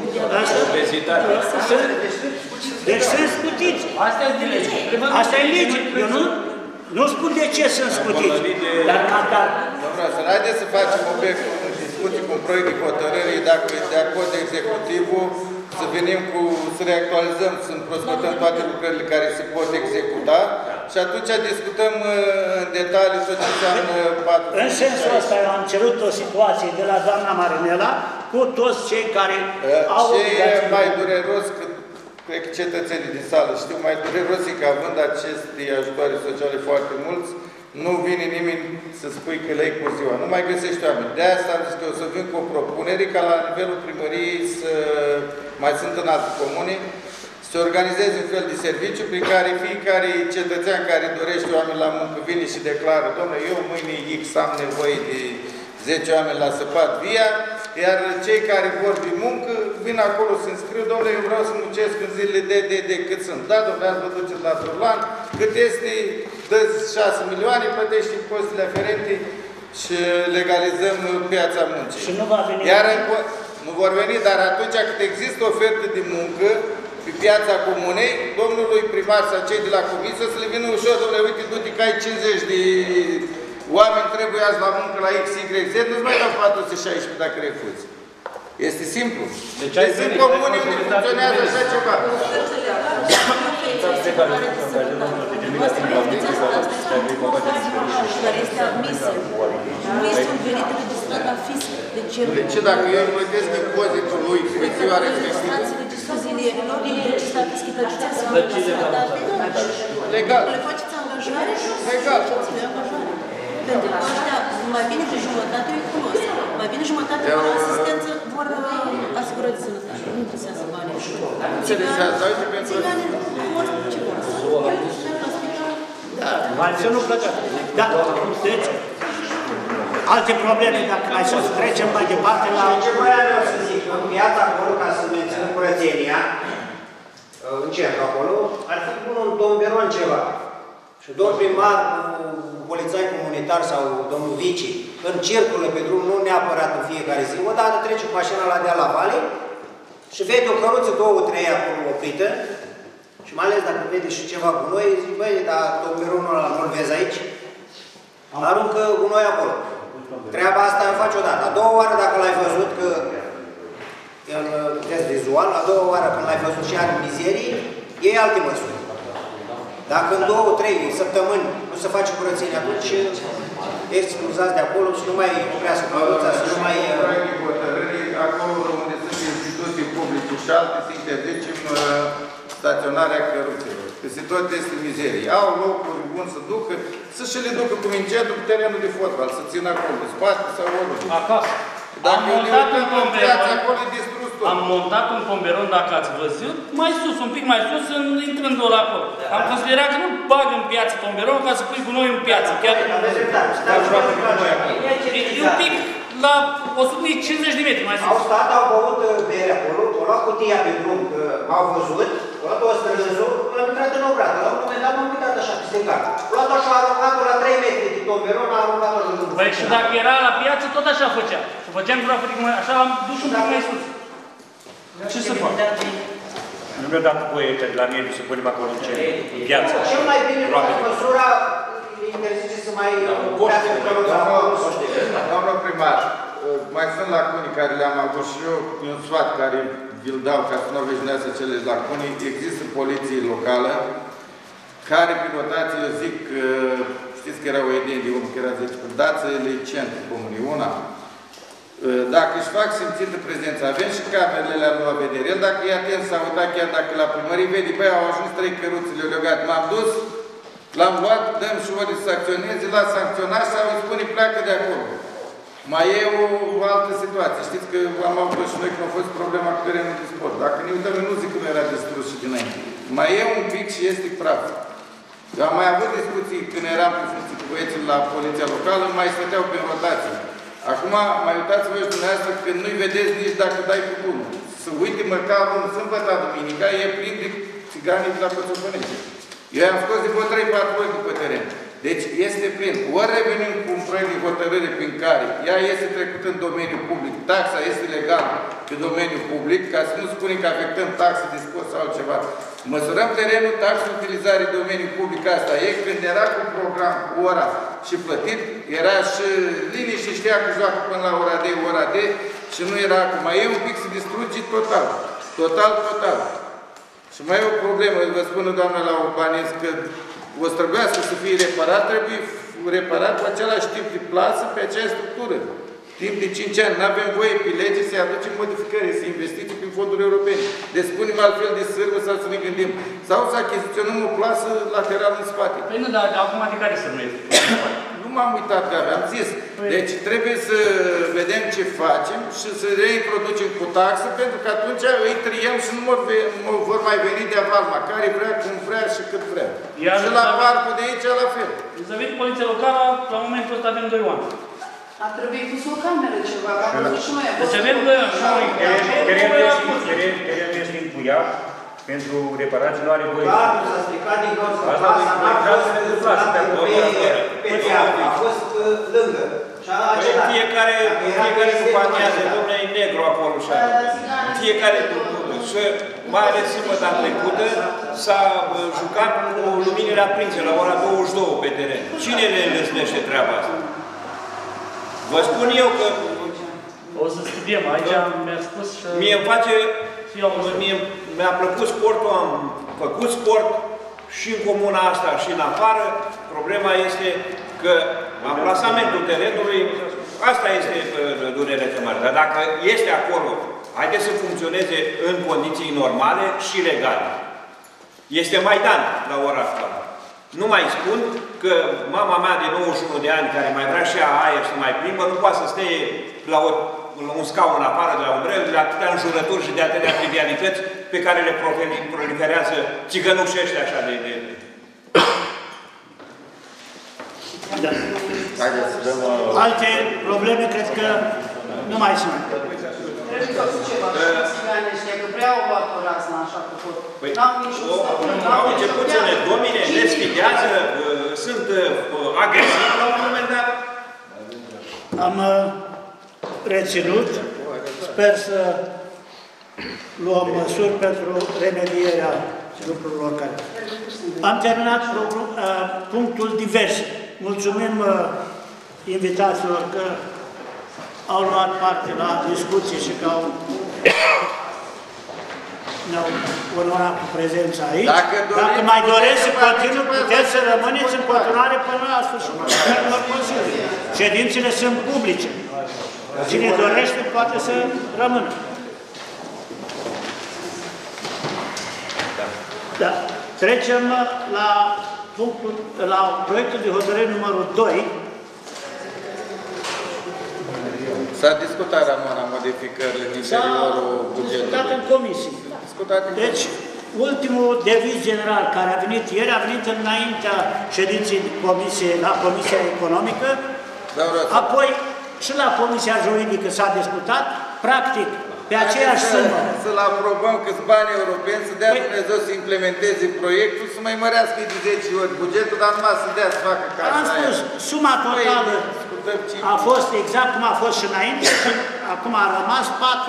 deci sunt scutiți. Asta e lege. Asta e lege. Eu nu spun de ce sunt scutiți. Dar domnule, să haideți să facem obiectul în discuții cu un proiect de hotărâre, dacă e de acord executivul, să venim cu, să reactualizăm, să prospectăm toate lucrările care se pot executa și atunci discutăm în detaliu tot ce înseamnă 4. În sensul ăsta eu am cerut o situație de la doamna Marinela cu toți cei care au obligații. Ce e mai dureros, cred că cetățenii din sală știu, mai dureros e că având aceste ajutoare sociale foarte mulți, nu vine nimeni să spui că le-ai cu ziua. Nu mai găsești oameni. De asta am zis că o să vin cu o propunere ca la nivelul primăriei să mai sunt în alte comune, să organizeze un fel de serviciu prin care fiecare cetățean care dorește oameni la muncă vine și declară: domnule, eu mâine X am nevoie de 10 oameni la săpat via, iar cei care vor de muncă vin acolo să înscriu: domnule, eu vreau să muncesc în zilele de cât sunt. Da, domnule, ați vă duceți la Turlan, cât este, dă 6 milioane, plătește impozitele aferente și legalizăm piața muncii. Și nu va veni. Iar Nu vor veni, dar atunci când există ofertă de muncă pe piața comunei, domnului primar sau cei de la comisie să le vină ușor, domnule, uite, du-te că ai 50 de oameni trebuie azi la muncă la X, Y, Z, nu-ți mai dau 416 dacă refuzi. Este simplu. Deci sunt comune unde funcționează așa ceva. Care este admisă. Nu este un venit registrat la fisc. De ce dacă eu îi plătesc impozitul lui pe ziua respectivă? Legal. Le faceți angajare și legal. Pentru că ăștia, mai bine de jumătate îi cunosc. Mai bine jumătate vor asistență, vor asigurări de sănătate. Nu interesează banii. Interesează, uite pentru... Ce vor? Să nu plăcăm. Da, deci, alte probleme, dacă mai să trecem mai departe la... Ce voiam eu să zic, în piața acolo, ca să menținem curățenia, în centru acolo, ar fi bun un tomberon ceva. Și domnul primar, polițai comunitar sau domnul vici, în circulă pe drum, nu neapărat în fiecare zi, odată trece cu mașina la deal la vale și vede o căruță, 2-3 acolo oprită și mai ales dacă vede și ceva gunoi, zice, băi, dar tomberonul ăla nu-l vezi aici? Aruncă gunoi acolo. Treaba asta o faci odată. A doua oară, dacă l-ai văzut, că în test vizual, a doua oară când l-ai văzut și are mizerii, iei alte măsuri. Dacă în 2-3 săptămâni nu se face curățenie, atunci expulzați de acolo și nu mai oprească căruța, să nu mai... Acolo unde sunt instituții publice și alte, să interzicem staționarea căruțelor. Peste tot este mizerie. Au locuri bun să ducă, să și le ducă cu vincentul pe terenul de fotbal, să țină acolo, în spate sau oriunde. Acasă. Am montat un tomberon, dacă ați văzut, mai sus, un pic mai sus, intrând-o la acolo. Am considerat că nu bag în piață tomberon ca să pui gunoi în piață. Chiar e un pic la 150 de metri mai sus. Au stat, au băut bere acolo, au luat cutia pe drum, că m-au văzut, au luat o strânză, l-am intrat în obrată. La un moment dat m-am uitat așa peste gard. Au luat așa, a aruncat-o la 3 metri de tomberon, a aruncat-o în jurul. Păi și dacă era la piață, tot așa făcea. Și făceam așa l-am dus un pic mai sus. Ce să fac? Nu mi-a dat voie de la mine să punem acolo în piață. Cel mai bine, măsura, interzice să mai urească căruța acolo. Domnul primar, mai sunt lacuni care le-am avut și eu, un sfat care vi-l dau ca să nu obișnuiască cele lacuni. Există poliție locală care, prin rotație, eu zic, știți că era o idee de unul, că era 10, dați-le centru comunii, una. Dacă își fac simțită prezența, avem și camerele la lua vedere. El dacă e atent s-a uitat, chiar dacă la primărie vede, băi, au ajuns 3 căruțele legate. M-am dus, l-am luat, dăm și ori să acționeze, l-a sancționat sau îi spune pleacă de acolo. Mai e o altă situație. Știți că am avut și noi când a fost problema cu terenul de sport. Dacă ne uităm, eu nu zic că nu era distrus și dinainte. Mai e un pic și este praf. Eu am mai avut discuții când eram pe funcție cu băieții la poliția locală, mai stăteau pe rotație. Acum, mai uitați-vă și dumneavoastră că nu-i vedeți nici dacă dai cu bunul. Să uite măcar un sâmbătă, duminica, e plin de țiganii de la Pățopănești. Eu am scos de vreo 3-4 ori după teren. Deci este plin. Ori revenim cu un proiect de hotărâre prin care ea este trecută în domeniul public, taxa este legală pe domeniul public, ca să nu spunem că afectăm taxe de sport sau altceva. Măsurăm terenul, taxa utilizare în domeniul public, asta e. Când era cu program, cu ora și plătit, era și linii și știa că joacă până la ora D și nu era acum. E un pic să distruge total. Total. Și mai e o problemă, vă spun doamna la urbanism, că o să trebuiască să fie reparat, trebuie reparat cu același tip de plasă pe aceeași structură. Timp de 5 ani, nu avem voie pe lege să-i aducem modificări, să investiții prin fonduri europene. Deci spunem altfel de sârmă sau să ne gândim. Sau să achiziționăm o plasă laterală în spate. Păi nu, dar acum de care să nu este? Nu m-am uitat, Gabi, am zis. Deci trebuie să vedem ce facem și să reintroducem cu taxă, pentru că atunci îi triem și nu vor mai veni de avalma, care vrea, cum vrea și cât vrea. Iar și la parcul de aici, la fel. Să veni poliția locală, la momentul ăsta avem 2 oameni. Ar trebui pus o cameră ceva, că am văzut și noi. Deci avem 2 oameni. Terenul este încuiat pentru reparații, nu are voie. Gardul s-a stricat din cauza plasa, n-a fost pe a fost lângă. Fiecare companie, domnule, negru acolo și fiecare și mai ales sâmbătă trecută s-a jucat cu luminile aprinse la ora 22 pe teren. Cine le înlesnește treaba asta? Vă spun eu că o să studiem, aici mi-a spus și... Mi-a plăcut sportul, am făcut sport și în comuna asta și în afară. Problema este că amplasamentul terenului, asta este durerea cea mare. Dar dacă este acolo, haideți să funcționeze în condiții normale și legale. Este Maidan la ora asta. Nu mai spun că mama mea de 91 de ani, care mai vrea și ea aer și mai plimbă, nu poate să stea la un scaun afară de la umbrel, de atâtea înjurături și de atâtea trivialități pe care le proliferează țigănușii ăștia așa de... Da. Alte probleme cred că nu mai sunt. Că prea au luat o razna așa cu tot. Au început să ne domine, ne sfidează, sunt agresivi la un moment dat. Am reținut, sper să luăm măsuri pentru remedierea lucrurilor care... Am terminat punctul divers. Mulțumim invitațiilor că au luat parte la discuții și că ne-au onorat cu prezența aici. Dacă mai doresc să continui, puteți să rămâneți în continuare până la sfârșitul Consiliului. Ședințele sunt publice. Cine dorește poate să rămână. Da. Trecem la proiectul de hotărâre numărul 2. S-a discutat, Ramona, modificările în interiorul bugetului. S-a discutat în comisie. Deci, ultimul deviz general care a venit ieri, a venit înaintea ședinței la Comisia Economică, apoi și la Comisia Juridică s-a discutat, practic, pe aceeași sumă. Să-l aprobăm câți bani europeni, să dea Dumnezeu să implementeze proiectul, să mai mărească de 10 ori bugetul, dar numai să dea să facă casa aia. Am spus, suma totală a fost exact cum a fost și înainte și acum a rămas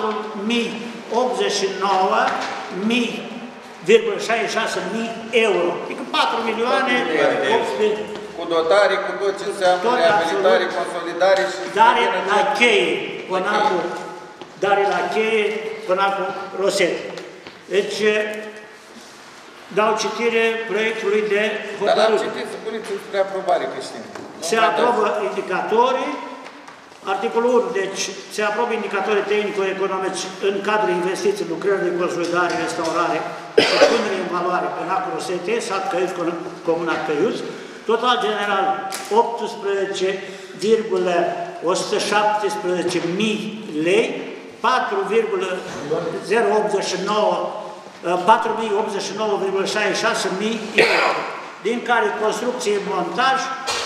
4.089.066.000 euro. Adică 4 milioane 800. Cu dotare, cu tot ce înseamnă reabilitare, consolidare și... Dare la cheie, dare la cheie, până cu roset. Deci, dau citire proiectului de hotărâre. Dar am citit, să puneți spre aprobare, că știm. Se aprobă indicatorii, articolul 1, deci se aprobă indicatorii tehnico-economici în cadrul investiției, lucrări de consolidare, restaurare și punere în valoare în acul Rosete, sat Căiuți, Comuna Căiuți, total general 18,117.000 lei, 4.089,66.000 euro, din care construcție montaj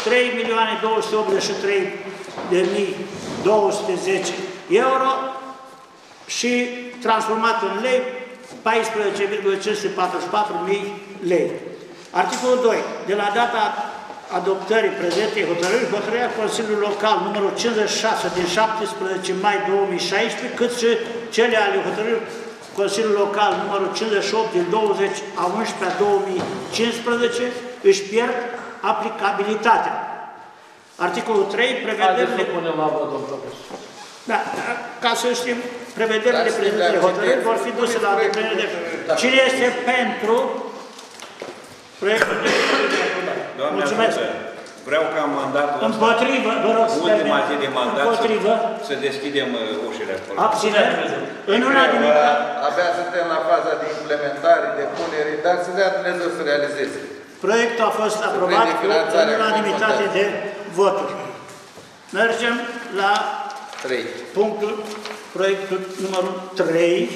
3.283.210 euro și transformat în lei 14.544.000 lei. Articolul 2. De la data adoptării prezentei hotărâri, hotărârea Consiliului Local numărul 56 din 17 mai 2016, cât și cele ale hotărârii Consiliul Local numărul 58 din 20 a 11 a 2015 își pierd aplicabilitatea. Articolul 3, prevederile... Da, ca să știm, prevederile prezentării hotărâri vor fi duse la îndeplinire. Cine este pentru proiectul de hotărâre? Mulțumesc! Vreau ca mandatul împotrivă, vă rog, ultima zi de mandat să deschidem ușile acolo. Abținere. În unanimitate. Abia suntem la faza de implementare, de punere, dar să dea Dumnezeu să realizeze. Proiectul a fost aprobat în unanimitate de voturi. Mergem la proiectul numărul 3.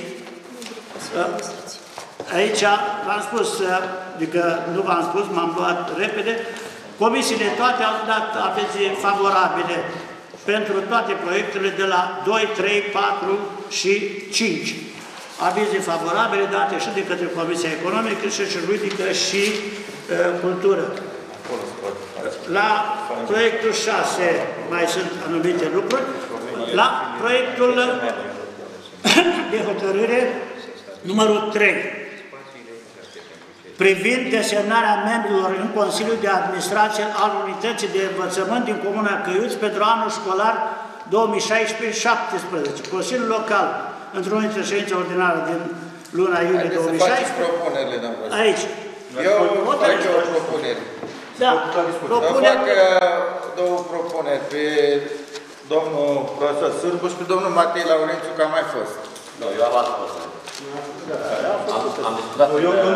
Aici v-am spus, adică nu v-am spus, m-am luat repede. Comisiile toate au dat avize favorabile pentru toate proiectele de la 2, 3, 4 și 5. Avize favorabile date și de către Comisia Economică și Juridică și Cultură. La proiectul 6 mai sunt anumite lucruri. La proiectul de hotărâre numărul 3, privind desemnarea membrilor în Consiliul de Administrație al Unității de Învățământ din Comuna Căiuți pentru anul școlar 2016-17. Consiliul Local, într-o ședință ordinară din luna iulie 2016. Propunerile, aici. Eu aici o propunere. Da, propunere. Să fac două propuneri pe domnul profesor Sârbu și pe domnul Matei Laurențiu, că a mai fost. Nu, eu am alt post. Am discutat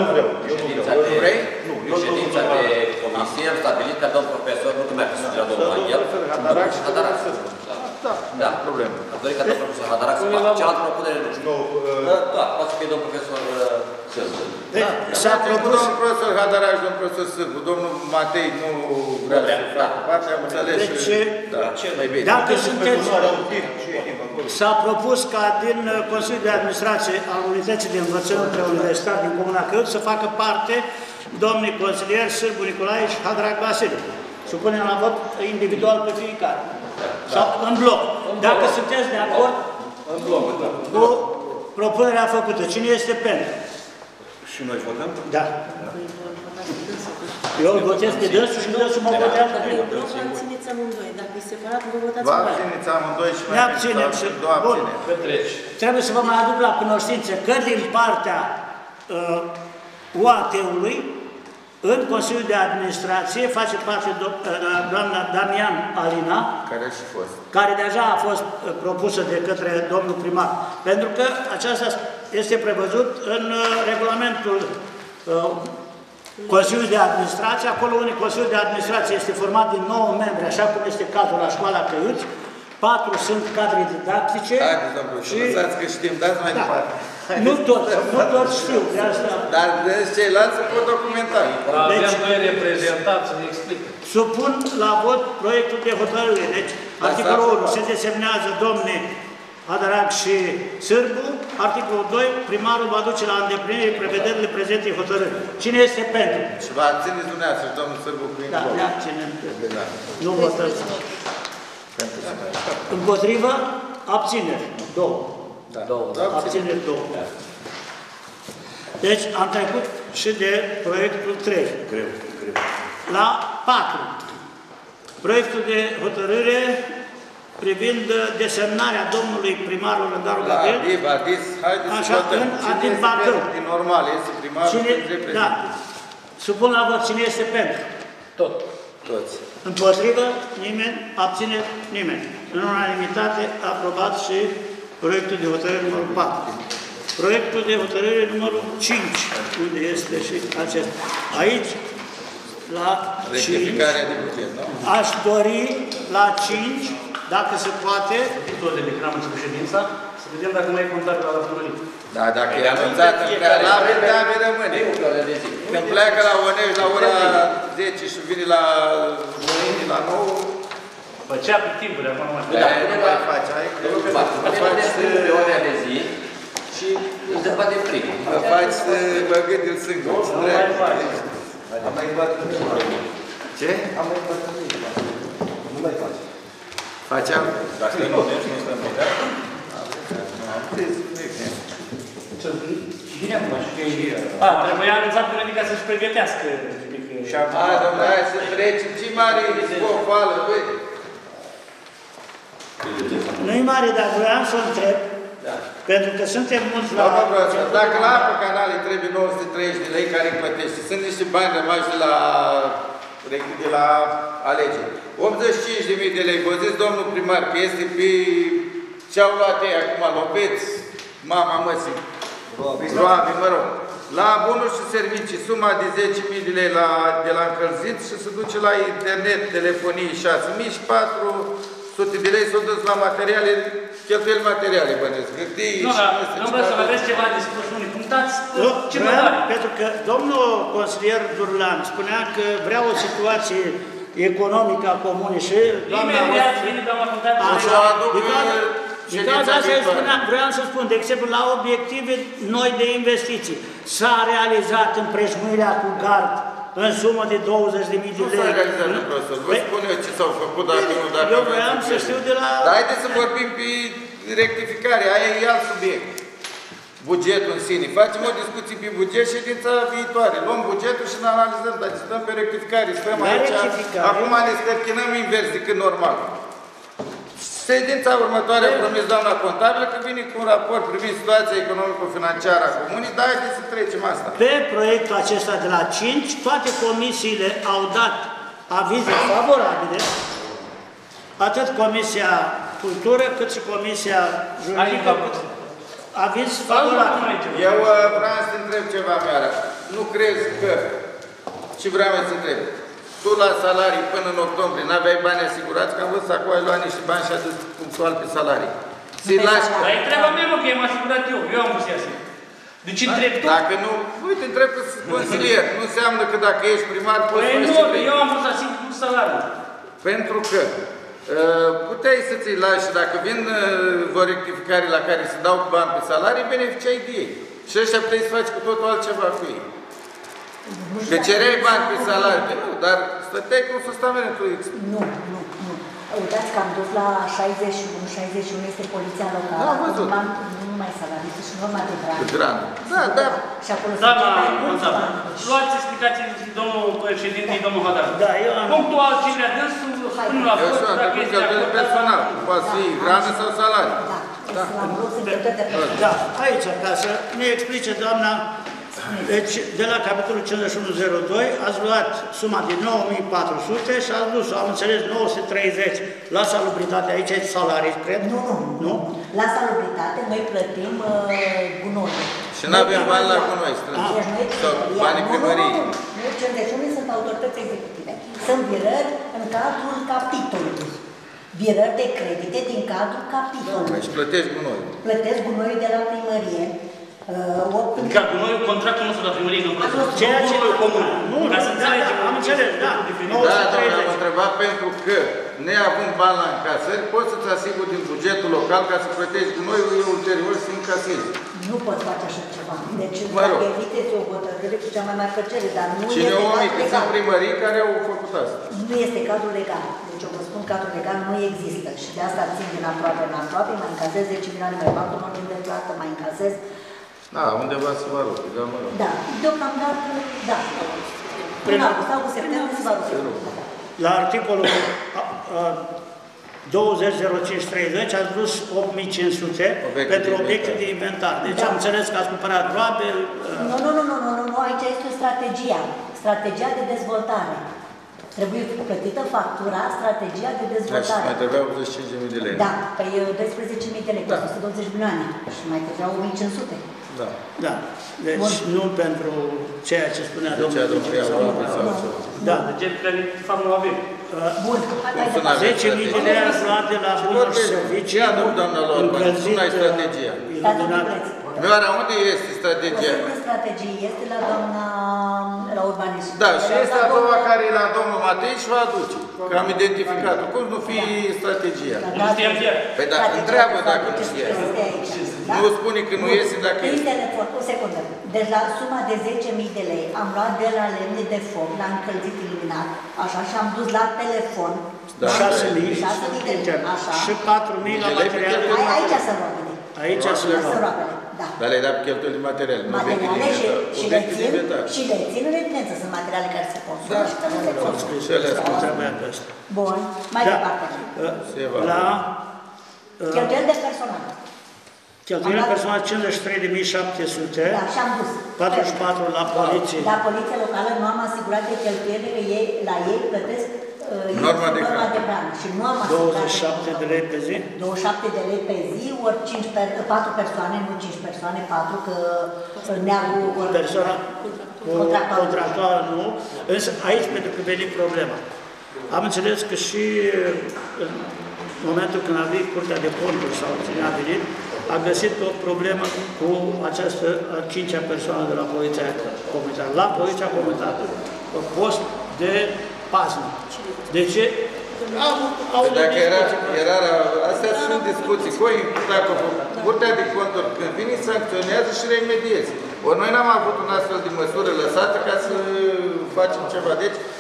în ședința de comisie, am stabilit ca domn profesor, nu că mi-a fi sugerat domnul Angel, domnul Hadarac. Da, problemă. Am dorit ca domnul profesor Hadarac să facă. Cealaltă propunere nu știu. Da, poate să fie domnul profesor Sârbu. S-a propus domnul profesor Hadarac și domnul profesor Sârbu. Domnul Matei nu vrea să facă parte, am înțeles. Deci, dacă sunteți... S-a propus ca din Consiliul de Administrație al Unității de Învățământ Preuniversitar din Comuna Căuți să facă parte domnii consilieri Sârbu Nicolae și Hadarac Vasile. Supunem la vot individual pe fiecare. Sau în bloc. Dacă sunteți de acord cu propunerea făcută. Cine este pentru? Și noi votăm? Da. Eu îl votez pe dânsul și dânsul mă votează pe mine. Vă abțineți amândoi. Dacă e separat, vă votați pe mine. Vă abțineți amândoi și mai abținem și bun. Trebuie să vă mai aduc la cunoștință că din partea UAT-ului, în Consiliul de Administrație, face parte doamna Damian Alina, care deja a fost propusă de către domnul primar. Pentru că aceasta este prevăzut în regulamentul Consiliul de Administrație, acolo unde Consiliul de Administrație este format din 9 membri, așa cum este cazul la Școala Căiuți, 4 sunt cadre didactice. Haideți, domnule, și lăsați că știm, dați mai departe. Nu toți știu, de asta. Dar ceilalți se pot documenta. Avem doi reprezentanți să ne explică. Supun la vot proiectul de hotărâre. Deci, articolul 1 se desemnează domnii Hadarac și Sârbu. Articolul 2, primarul va duce la îndeplinire prevederile prezentei hotărâri. Cine este pentru? Și vă abțineți dumneavoastră și domnul Sârbu prin Da, ne abținem. Nu votăm. Împotrivă, abțineri. 2. Abțineri 2. Deci am trecut și de proiectul 3. La 4. Proiectul de hotărâre privind desemnarea domnului primarul Rândaru Gabriel. Așa, în Adin Bacău. E normal, este primarul și reprezintă. Da. Supun la vot. Cine este pentru? Toți. Împotrivă? Nimeni? Abține? Nimeni. În unanimitate aprobat și proiectul de hotărâre numărul 4. Proiectul de hotărâre numărul 5. Unde este și acesta? Aici, la 5, aș dori la 5, dacă se poate, tot de când am început ședința, să vedem dacă mai e contabil la Fămărit. Da, dacă e anunțat în prealabil, de rămâne. Când pleacă la Onești la ora 10 și vine la 9, făcea pe timpul de acum. Da, nu mai faci, ai? Faci pe ordinea de zi și îți dă de frig. Faci să mă gândi-l singur. Nu mai faci. Am mai luat în ce? Am mai luat în nu mai faci. Faceam? Dacă nu deci nu stăm pe ea. Bine acum, și că e... trebuia anunțat până ca să-și pregătească. Dom'le, hai să trecem. Ce mare scofală, băi? Nu-i mare, dar vreau să o întreb, pentru că suntem mulți la... Dacă la apă canalei trebuie 930 de lei care îi plătește, sunt niște bani rămași de la alegeri. 85.000 de lei, vă zic, domnul primar, că este pe ce-au luat ei acum, lopeți, mama măsii, roabe, mă rog. La bunuri și servicii, suma de 10.000 de lei de la încălzit și se duce la internet, telefonie 6.000 și 400 de lei s-au dus la materiale, cheltuieli materiale, bănesc, hârtii și... Nu vreau să aveți ceva de spus, unii punctați, ce mă pare? Pentru că domnul consilier Durlan spunea că vrea o situație economică a comunei și... Imediat vine doamna contabilă. Așa, din cauza asta eu spuneam, vreau să spun, de exemplu, la obiective noi de investiții. S-a realizat împrejmuirea cu gard în sumă de 20.000 de lei. Nu s-a realizat, profesor. Vă spun eu ce s-au făcut, dacă nu, dacă eu vreau să știu de la... Dar haideți să vorbim pe rectificare, aia e alt subiect. Bugetul în sine. Facem o discuție pe buget ședința viitoare. Luăm bugetul și ne analizăm, dar stăm pe rectificare. Stăm aici. Acum ne scărchinăm invers decât normal. Ședința următoare a promis doamna contabilă că vine cu un raport privind situația economico-financiară a comunii, dar haideți să trecem asta. Pe proiectul acesta de la 5, toate comisiile au dat avize favorabile, atât Comisia Cultură, cât și Comisia Juridică. Aviz favorabil. Eu vreau să te întreb ceva, Meara. Nu crezi că, ce vreau să te întreb, tu la salarii până în octombrie n-aveai bani asigurați, că am văzut acolo ai luat niște bani și a dus punctual pe salarii. Dar e treaba mea, mă, că i-am asigurat eu. Eu am pus ea. Deci întreb tu? Dacă nu, uite, întreb că sunt consilier. Nu înseamnă că dacă ești primar poți să nu, eu am pus asigur cu salariul. Pentru că puteai să ți-i lași, dacă vin o rectificare la care se dau bani pe salarii, beneficiai de ei. Și ăștia puteai să faci cu totul altceva cu ei. Că cereai bani pe salarii, nu, dar stăteai cu sustamentul X. Nu. Uitați că am dus la 61 este poliția locală. Da, am văzut. Nu mai salarii, și norma de Gran. Da. Și acolo luați explicații domnul președinte, domnul Hadar. Da, eu am... Punctual, ce vrea dânsul, nu l-a fost, dacă este acolo. Personal, poate să iei grană sau salarii. Da, aici, ca să ne explice doamna, deci de la capitolul 5102 ați luat suma de 9.400 și ați dus, am înțeles, 930 la salubritate, aici e salarii, cred? Nu. La salubritate noi plătim gunoi. Și nu avem bani la gunoi, strâns. Sau banii primării. Nu, 51 sunt autorități executive. Sunt virări în cadrul capitolului. Virări de credite din cadrul capitolului. Deci plătești gunoi. Plătesc gunoiul de la primărie. Adică gunoiul, contractul nostru la primărie, nu plătesc. Ceea ce comun. Nu, ca să înțelegem, am înțeles, da. Da, am întrebat pentru că, neavând bani la încasări, poți să-ți asiguri din bugetul local ca să plătești gunoiul, eu ulterior să încasezi. Nu poți face așa ceva. Deci, dacă eviteți o hotărâre cu cea mai mare plăcere, dar nu Cine este o omite, cadrul sunt legal. primării care au făcut asta. Nu este cadrul legal. Deci, eu vă spun, cadrul legal nu există. Și de asta țin din aproape în aproape, mai încasez 10 milioane, mai fac un ordin de plată, mai încasez. Da, undeva să vă rog, da, mă rog. Da, deocamdată, da. În august, septembrie se va rog. La articolul 20.05.30 ați dus 8.500 pentru obiecte de inventar. Deci am înțeles că ați cumpărat roabe... Nu, aici este strategia de dezvoltare. Trebuie plătită factura, strategia de dezvoltare. Da, și mai trebuia 85.000 de lei. Da, păi 12.000 de lei, 120 milioane și mai trebuia 1.500. Da. Deci nu pentru ceea ce spunea domnul principal. Da. Deci care de fapt nu avem. Bun. 10.000 de lei ați luat de la bunuri și servicii. Încălzit. Mioara, unde este strategia? Strategia este la doamna, la urbanism. Da, și este a doua care e la domnul Matei și va aduce. Că am identificat-o. Cum nu fi strategia? Nu știam chiar. Păi da, întreabă dacă nu știa. Nu spune că nu iese dacă este. O secundă. Deci la suma de 10.000 de lei am luat de la lemne de foc, la încălzit eliminat, așa, și am dus la telefon. 6.000 de lei, așa. Și 4.000 la materiale. Aici sunt roabele. Aici sunt roabele. Da. Dar le-ai dat pe cheltuieli materiale. Materiale și le țin în evidență. Sunt materiale care se consumă și care nu se consumă. Bun, mai departe. La cheltuieli de personal. Cheltuieli de personal 53.700. Da, și am dus. 44 la poliție. La poliție locală nu am asigurat de cheltuieli, că la ei plătesc norma de bran. Și nu am asigurat 27 de lei pe zi? 27 de lei pe zi, ori 4 persoane, nu 5 persoane, 4, că neagul persoana contractuală nu. Însă aici pentru că veni problema. Am înțeles că și în momentul când a venit Curtea de Conturi sau cine a venit, a găsit o problemă cu această a 5-a persoană de la Poliția Comunitară. La Poliția Comunitară, post de paznic. De ce? Dacă era astea sunt discuții. Dacă Curtea de Conturi, când vine, sancționează și remediezi. Ori noi n-am avut un astfel de măsură lăsată ca să facem ceva. Deci,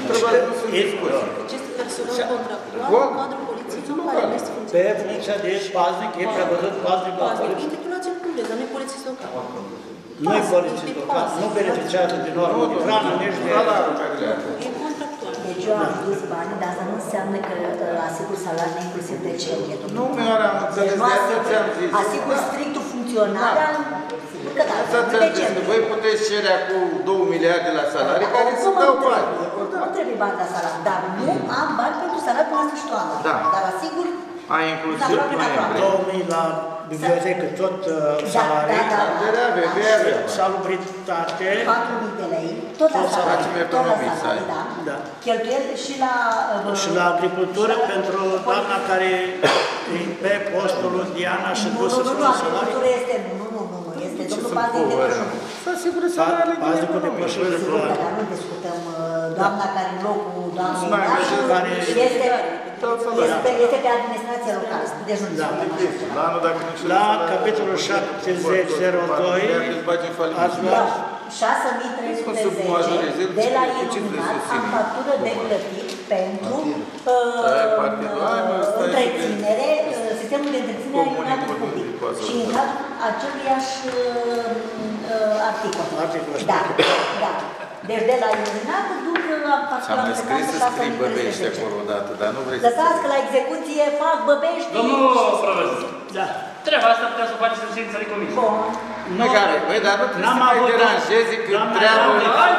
întrebați, nu sunt discuții. Acest personal contractual în cadrul poliției locale nu este Pe funcția de paznic, e prevăzut paznic la paznic. poliție. Intitulație publică, dar nu e polițist local. Nu e poliție local, nu beneficiază de normă de hrană, nici de... E contractual. Deci eu am dus bani, dar asta nu înseamnă că asigur salariul inclusiv de cerchetul. Nu, mi-ar am înțeles, de asta ți-am zis. Asigur strictul funcționarea, sigur că da, Asta ți-am zis, că voi puteți cere acum 2 miliarde la salarii care să dau bani. Nu trebuie bani la salariu, dar nu am bani pentru salariu până la sfârșitul anului. Da. Dar asigur... Ai inclusiv noiembrie. 2000 la bibliotecă, tot salarii. Salubritate. 4.000 de lei, tot la salarii, da. Cheltuieli și la... Și la agricultură pentru doamna care e pe postul lui Diana și dusă să facă salarii. Agricultură este... Nu, este domnul Paznic de Pășuni. Paznicul de Pășuni. Dar nu discutăm doamna care în locul doamnei Nașu este pe administrația locală. Deci nu discutăm. La capitolul 7002 ați luat 6.310 de la Iluminat, am factură de plătit pentru întreținere, sistemul de întreținere a iluminatului public. Și în cadrul aceluiași articol. Da, da. Deci de la iluminat duc S-am scris să scrii Băbești acolo odată, dar nu vrei să... Lăsați că la execuție fac Băbești... Domnul profesor, treaba asta putea să o faceți în ședința de comisie. Băi, dar nu trebuie să mai deranjezi când treabă...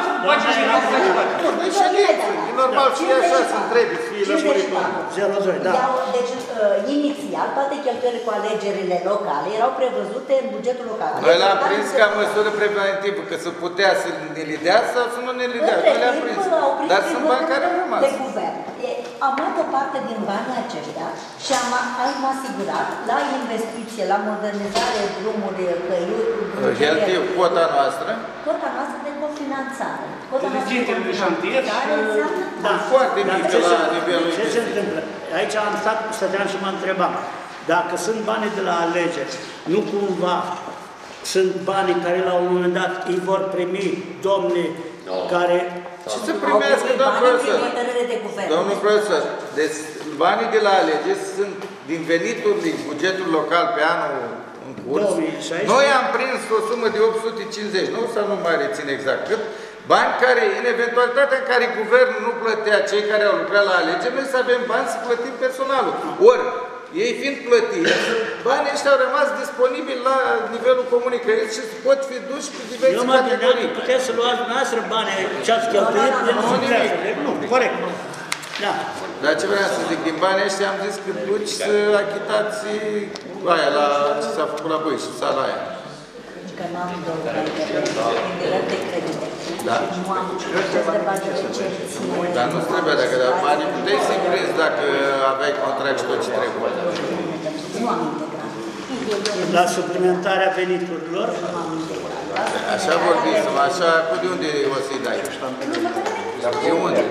Deci ședință, e normal și așa să întrebi, să fie lămurit. 02, da. Deci, inițial, toate cheltuielile cu alegerile locale erau prevăzute în bugetul local. Noi l-am prins ca măsură preventivă, că să putea să ne lidea sau să nu ne lidea. Noi le-am prins. Dar sunt bani care au rămas. De guvern. Am luat o parte din banii aceștia și am asigurat la investiție, la modernizare drumuri, căiuri, Heltiu, quota noastră. Quota noastră de cofinanțare. Coeficientele de șantier Da, foarte mică la nivelul ce se întâmplă? Aici am stăteam și mă întrebam. Dacă sunt banii de la alegeri, nu cumva sunt banii care la un moment dat îi vor primi domnii care... Ce să primească, domnul profesor? Domnul profesor, deci banii de la alegeri sunt din venitul din bugetul local pe anul în curs. Noi am prins o sumă de 850, nu sau nu mai rețin exact cât, bani care, în eventualitatea în care guvernul nu plătea cei care au lucrat la alegeri, noi să avem bani să plătim personalul. Ori, ei fiind plătiți, banii ăștia au rămas disponibili la nivelul comunii credit și pot fi duși pe diverse categorii. Puteți să luați dumneavoastră banii ce ați cheltuit din nu, corect. Da. Dar ce vreau să zic, din banii ăștia am zis că duci să achitați aia la ce s-a făcut la voi și sala aia. Că nu am de credite. Da. Nu am de bani de recepție. Dar nu-ți trebuie, dacă banii puteai să-i prinzi dacă aveai contract și tot ce trebuie. Nu am integrat. La suplimentarea veniturilor? Nu am integrat. Așa vorbim, așa, cu de unde o să-i dai? De unde?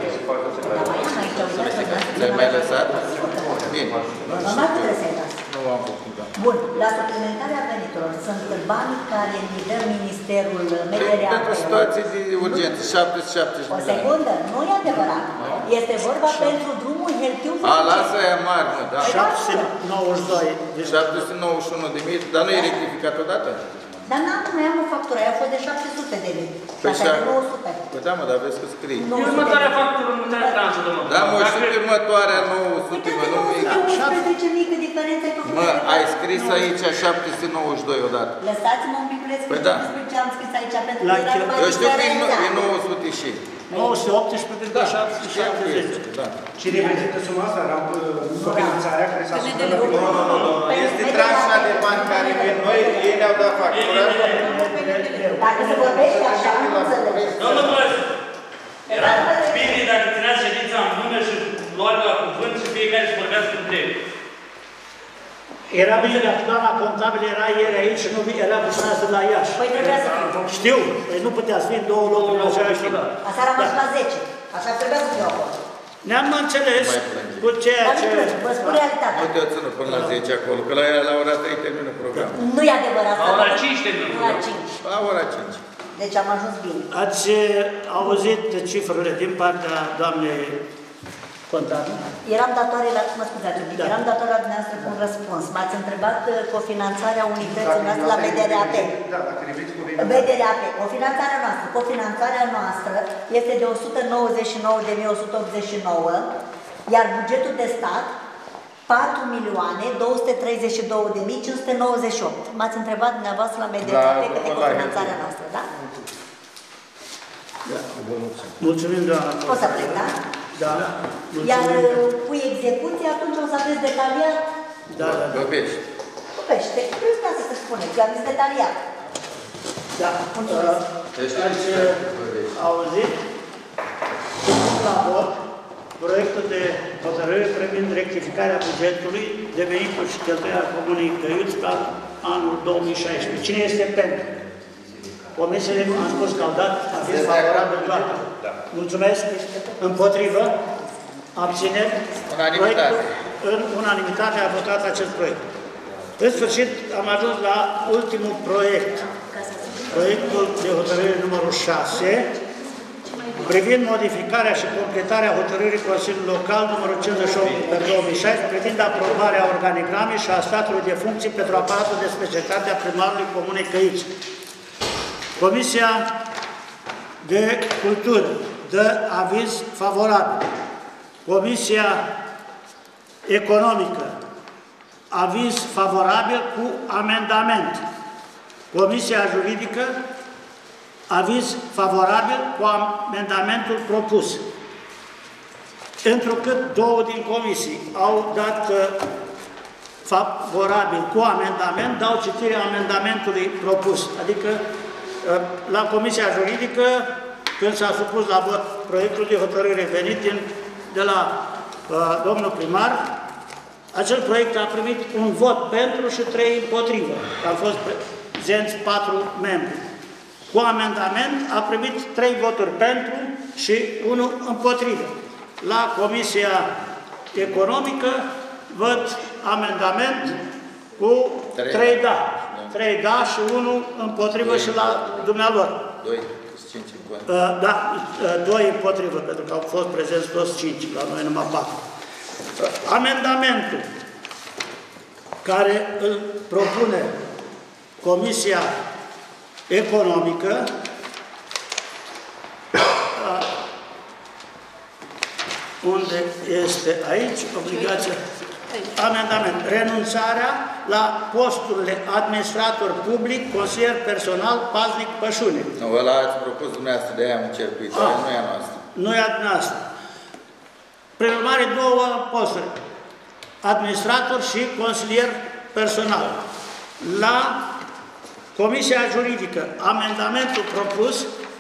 Le-ai mai lăsat? Bine. Nu am făcut, da. Bun, la suplimentarea veniturilor sunt bani care îi dă Ministerul Mediului. Pentru situații de urgență, 770 O secundă, nu e adevărat. Este vorba pentru drumul Heltiu. A, lasă aia mari, mă, da. 792. 791.000, dar nu e rectificat odată? Dar noi am o factură, aia a fost de 700 de lei. Păi și de 900. Păi da, mă, dar vezi că scrie. Următoarea factură, următoarea tranșă, domnul. Da, mă, și următoarea 900, mă, nu e... 11.000, că diferența e tot. Mă, ai scris aici 792 odată. Lăsați-mă un pic Păi da. despre ce am scris aici, pentru că era numai eu știu că diferența. e 900 și... 918 de 770. Da. Cine prezintă suma asta? Cofinanțarea care s-a asumat la Nu, este tranșa de bani care vin noi, ei ne-au dat factura. Dacă se vorbește așa, nu înțeleg. Domnul profesor, era bine dacă țineați ședința în mână și luați la cuvânt și fiecare să vorbească între ei. Era bine dacă doamna contabilă era ieri aici și nu era cu dumneavoastră la Iași. Păi trebuia să fiu. Știu, păi nu puteați fi în două locuri la același timp. Asta a rămas la 10. Așa trebuia să fiu acolo. Ne-am înțeles cu ceea ce... Vă spun realitatea. Nu te-o ținut până la 10 acolo, că la ora 3 termină programul. Nu e adevărat. La ora 5 termină programul. La ora 5. Deci am ajuns bine. Ați auzit cifrele din partea doamnei contabil? Eram datoare la, mă scuzați, eram datoare la dumneavoastră cu un răspuns. M-ați întrebat cofinanțarea unității noastre la BDRAP. BDRAP, cofinanțarea noastră este de 199.189, iar bugetul de stat 4.232.598. M-ați întrebat dumneavoastră la BDRAP cât e cofinanțarea noastră, da? Da. Mulțumim, doamna. Poți să plec, da? Da. Iar cu execuție, atunci o să aveți detaliat? Da. Căpești. Căpește. Vreau să se spune, că am zis detaliat. Da. Ați auzit? La vot, proiectul de hotărâre privind rectificarea bugetului de venituri și cheltuirea Comunei Căiuți pe anul 2016. Cine este pentru? Comisiile am spus că au dat aviz favorabil toate. Mulțumesc. Împotrivă? Abțineri? Unanimitate. În unanimitate a votat acest proiect. În sfârșit am ajuns la ultimul proiect. Proiectul de hotărâre numărul 6 privind modificarea și completarea hotărârii Consiliului Local numărul 58 pe 2016 privind aprobarea organigramei și a statului de funcții pentru aparatul de specialitate a primarului Comunei Căiți. Comisia de Cultură dă aviz favorabil. Comisia Economică, aviz favorabil cu amendament. Comisia Juridică, aviz favorabil cu amendamentul propus. Întrucât două din comisii au dat favorabil cu amendament, dau citire amendamentului propus. Adică la Comisia Juridică, când s-a supus la vot proiectul de hotărâre venit de la domnul primar, acel proiect a primit un vot pentru și 3 împotrivă. Au fost prezenți 4 membri. Cu amendament a primit 3 voturi pentru și 1 împotrivă. La Comisia Economică văd amendament cu 3 da. 3 da și 1 împotrivă și la dumnealor. 2 plus 5 împotrivă. Da, 2 împotrivă, pentru că au fost prezenți toți 5, la noi numai 4. Amendamentul care îl propune Comisia Economică unde este aici obligația? Amendament. Renunțarea la posturile administrator public, consilier personal, paznic, pășune. Nu, ăla ați propus dumneavoastră, de aia am încercuit, nu e a noastră. Nu e a noastră. Prin urmare, 2 posturi. Administrator și consilier personal. La Comisia Juridică, amendamentul propus,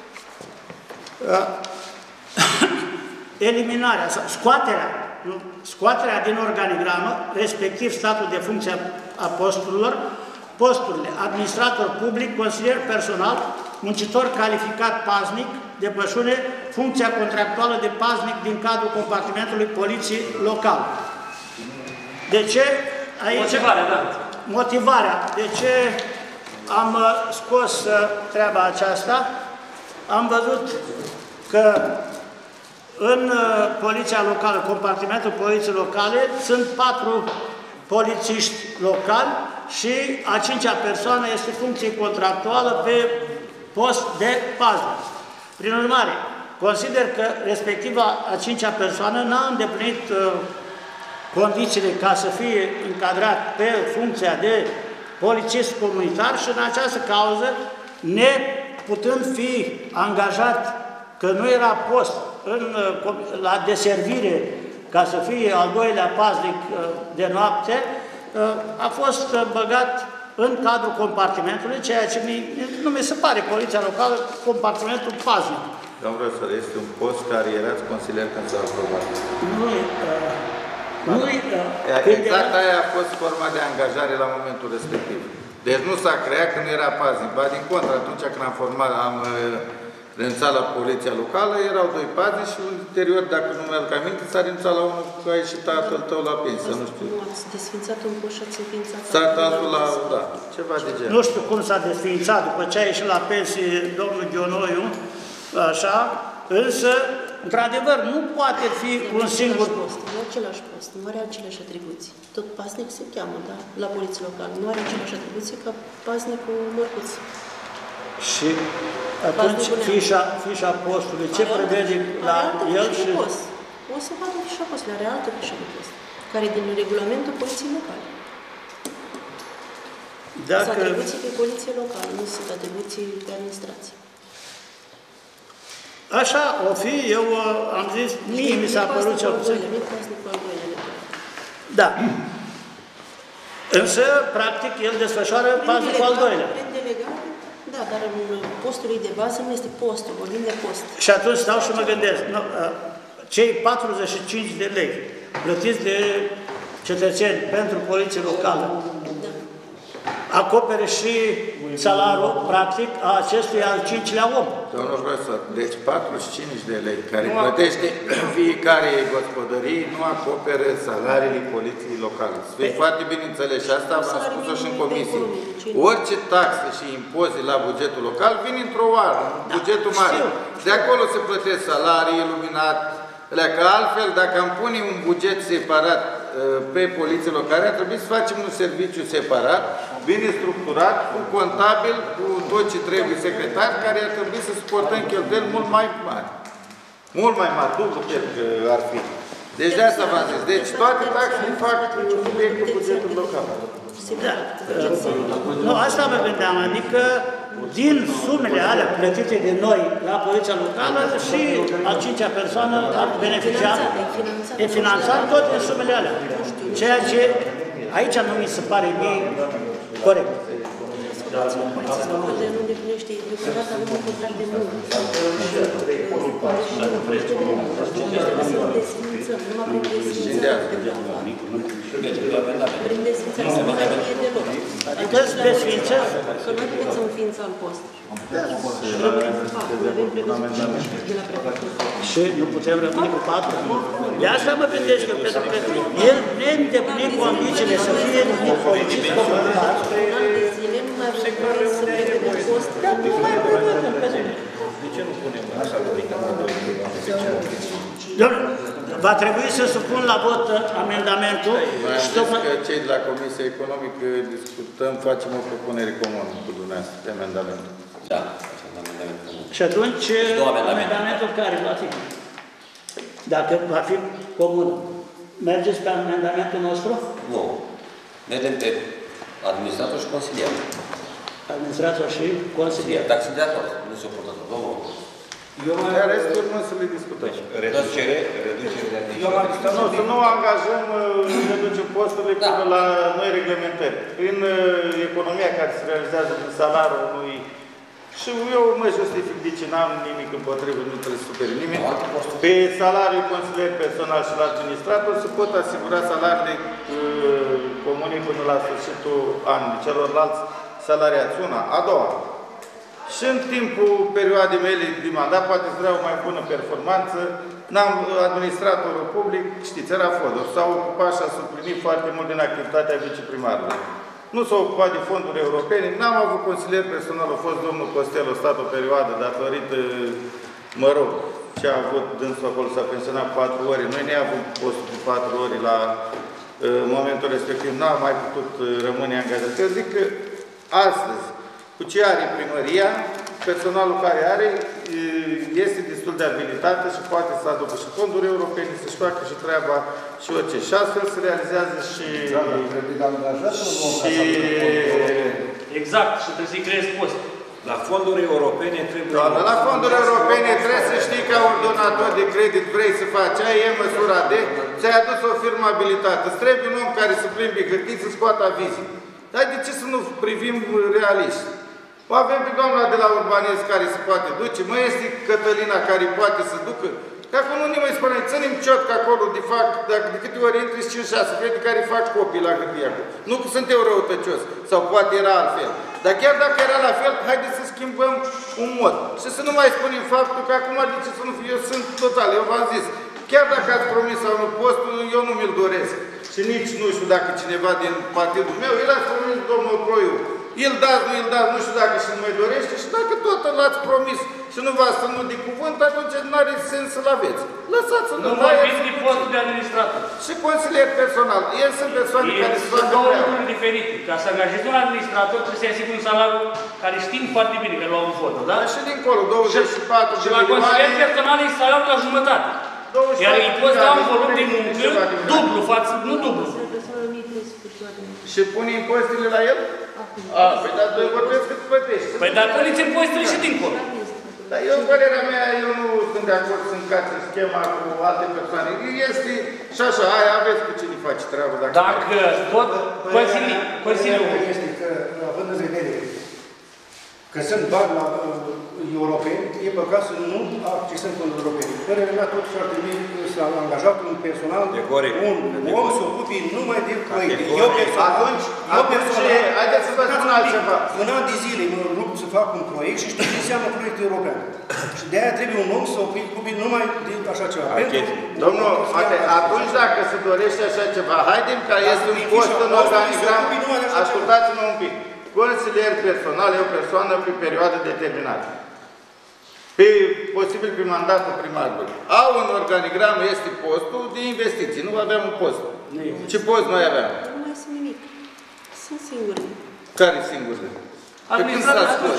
eliminarea sau scoaterea din organigramă, respectiv statul de funcție a posturilor, posturile administrator public, consilier personal, muncitor calificat paznic de pășune, funcția contractuală de paznic din cadrul compartimentului poliției local. De ce? Aici, motivarea, da. Motivarea. De ce am scos treaba aceasta? Am văzut că în poliția locală, compartimentul poliției locale, sunt 4 polițiști locali și a 5-a persoană este funcție contractuală pe post de pază. Prin urmare, consider că respectiva a 5-a persoană n-a îndeplinit condițiile ca să fie încadrat pe funcția de polițist comunitar și în această cauză, neputând fi angajat, că nu era post la deservire ca să fie al 2-lea paznic de noapte, a fost băgat în cadrul compartimentului, ceea ce nu mi se pare poliția locală, compartimentul paznic. Domnul profesor, este un post care erați consilier când s-a aprobat. Exact aia a fost forma de angajare la momentul respectiv. Deci nu s-a creat că nu era paznic, ba din contră, atunci când am renunțat la poliția locală, erau 2 paze și ulterior, dacă nu mi-aduc aminte, s-a renunțat la unul că a ieșit tatăl tău la pensie, nu știu. Nu, ați desfințat un post și ați înființat S-a altul la, da, ceva de genul. Nu știu cum s-a desființat, după ce a ieșit la pensie domnul Ghionoiu, așa, însă, într-adevăr, nu poate fi un singur post. Nu are același post, nu are aceleași atribuții. Tot pasnic se cheamă, da, la poliție locală. Nu are aceleași atribuții ca pasnicul Mărcuț. Și atunci fișa postului, ce prevede la el și... O să vadă fișa postului, are altă fișă de post, care e din regulamentul poliției locale. Sunt atribuții pe poliție locală, nu sunt atribuții pe administrație. Așa o fi, eu am zis, mie mi s-a părut cel puțin. Da. Însă, practic, el desfășoară pasnicul al doilea. Prin delegare, da, dar postul de bază nu este postul, vorbim de post. Și atunci stau și mă gândesc, cei 45 de lei plătiți de cetățeni pentru poliție locală, acopere și salariul, practic, a acestui al 5-lea om. Domnul profesor, deci 45 de lei care plătește fiecare gospodărie nu acoperă salariile poliției locale. Să fie foarte bine înțeles și asta v-am spus-o și în comisie. Orice taxe și impozite la bugetul local vin într-o oară, în bugetul mare. De acolo se plătesc salarii, iluminat, că altfel, dacă am pune un buget separat pe poliție locală, ar trebui să facem un serviciu separat, bine structurat, cu contabil, cu tot ce trebuie secretar, care ar trebui să suportăm cheltuieli mult mai mari. Mult mai mari, dublu cred că ar fi. Deci de asta v-am zis. Deci toate taxele fac subiectul bugetului local. Da. Nu, asta mă gândeam, adică din sumele alea plătite de noi la poliția locală și a 5-a persoană ar beneficia, e finanțat tot din sumele alea. Ceea ce aici nu mi se pare mie corect. De nu definește deocamdată avem un contract de muncă. Prin desfințare să nu mai fie deloc. Adică să desfințează. Că noi putem să înființăm post. Rămânem cu 4, nu avem prevăzut de la prefectură. Și nu putem rămâne cu 4? De asta mă gândesc eu, pentru că el neîndeplinit condițiile să fie un polițist comunitar. Un an de zile nu mai avem voie să prevedem post. Dar nu mai prevedem. De ce nu punem așa? Dom'le, va trebui să supun la vot amendamentul. Și că cei de la Comisia Economică discutăm, facem o propunere comună cu dumneavoastră de amendamentul. Da, facem amendamentul comun. Și atunci, amendamentul care va fi? Dacă va fi comun, mergeți pe amendamentul nostru? Nu. Mergem pe administrator și consilier. Administrator și consilier. Dacă sunt de acord, nu se oportă tot. Iar restul urmă să le discutăm. Reducere de Nu, să nu angajăm, reducem posturile până la noi reglementări. Prin economia care se realizează din salariul unui... Și eu mă justific de ce n-am nimic împotrivă, nu trebuie să superi nimeni. Pe salariul consilier personal și la administrator se pot asigura salariile comune până la sfârșitul anului. Celorlalți salariați. Una. A doua. Și în timpul perioadei mele de mandat, poate să vreau o mai bună performanță, administratorul public, știți, era Fodor, s-a ocupat și a suplinit foarte mult din activitatea viceprimarului. Nu s-a ocupat de fonduri europene, n-am avut consilier personal, a fost domnul Costello, stat o perioadă, datorită, mă rog, ce a avut dânsul acolo, s-a pensionat 4 ore, noi ne-am avut postul de 4 ore la momentul respectiv, n-am mai putut rămâne angajat. Eu zic că astăzi, cu ce are primăria, personalul care are este destul de abilitate și poate să aducă și fonduri europene, să-și facă și treaba și orice. Și astfel se realizează și... Exact, și trebuie să-i creezi post. La fonduri europene trebuie... Da, la fonduri europene trebuie să știi ca ordonator de credit vrei să faci. Aia e măsura de... Ți-ai adus o firmă abilitată. Îți trebuie un om care să plimbi hârtii să scoată avizii. Dar de ce să nu privim realist? O avem pe doamna de la urbanism care se poate duce, mai este Cătălina care poate să ducă. Că acum nu ne mai spune, ținem ciotcă acolo, de fapt, dacă de câte ori intri 5-6 prieteni care fac copii la hârtie acolo. Nu că sunt eu răutăcios, sau poate era altfel. Dar chiar dacă era la fel, haideți să schimbăm un mod. Și să nu mai spunem faptul că acum de ce să nu fie, eu sunt total, eu v-am zis. Chiar dacă ați promis sau nu postul, eu nu mi-l doresc. Și nici nu știu dacă cineva din partidul meu, el ați promis domnul Proiu. El dați, nu îl dați, nu știu dacă și nu mai dorește și dacă tot l-ați promis și nu v-ați ținut de cuvânt, atunci nu are sens să-l aveți. Lăsați-l. Nu vorbiți de postul de administrator. Și consilier personal. El sunt persoane care se fac două lucruri diferite. Ca să angajezi un administrator, trebuie să-i asiguri un salariu care știm foarte bine că l-au în foto, da? Și dincolo, 24 și la consilier personal e salariul la jumătate. Iar îi poți da un volum de muncă dublu față, nu dublu. Și pune impozitele la el? Păi dar doi vorbesc cât plătești. Păi dar puneți impozitele și dincolo. Dar eu, părerea mea, eu nu sunt de acord să încați schema cu alte persoane. Este și așa, aia aveți cu cine face treabă. Dacă tot Consiliul este că, având în vedere că sunt bani europeni, e păcat să nu accesăm fonduri europene. Părerea mea, totuși ar trebui să am angajat un personal, un om să ocupe numai de proiecte. Eu personal, haideți să vă spun altceva. Un an de zile mă rup să fac un proiect și știu ce înseamnă proiect european. Și de aia trebuie un om să ocupe numai de așa ceva. Domnul, atunci dacă se dorește așa ceva, haidem ca este un post în organigram, ascultați-mă un pic. Consilier personal e o persoană pe perioadă determinată. Posibil pe mandatul primarului. Au în organigram este postul de investiții. Nu aveam un post. Ce post noi aveam? Nu mai sunt nimic. Sunt singuri. Care singuri? Pe când s-a spus?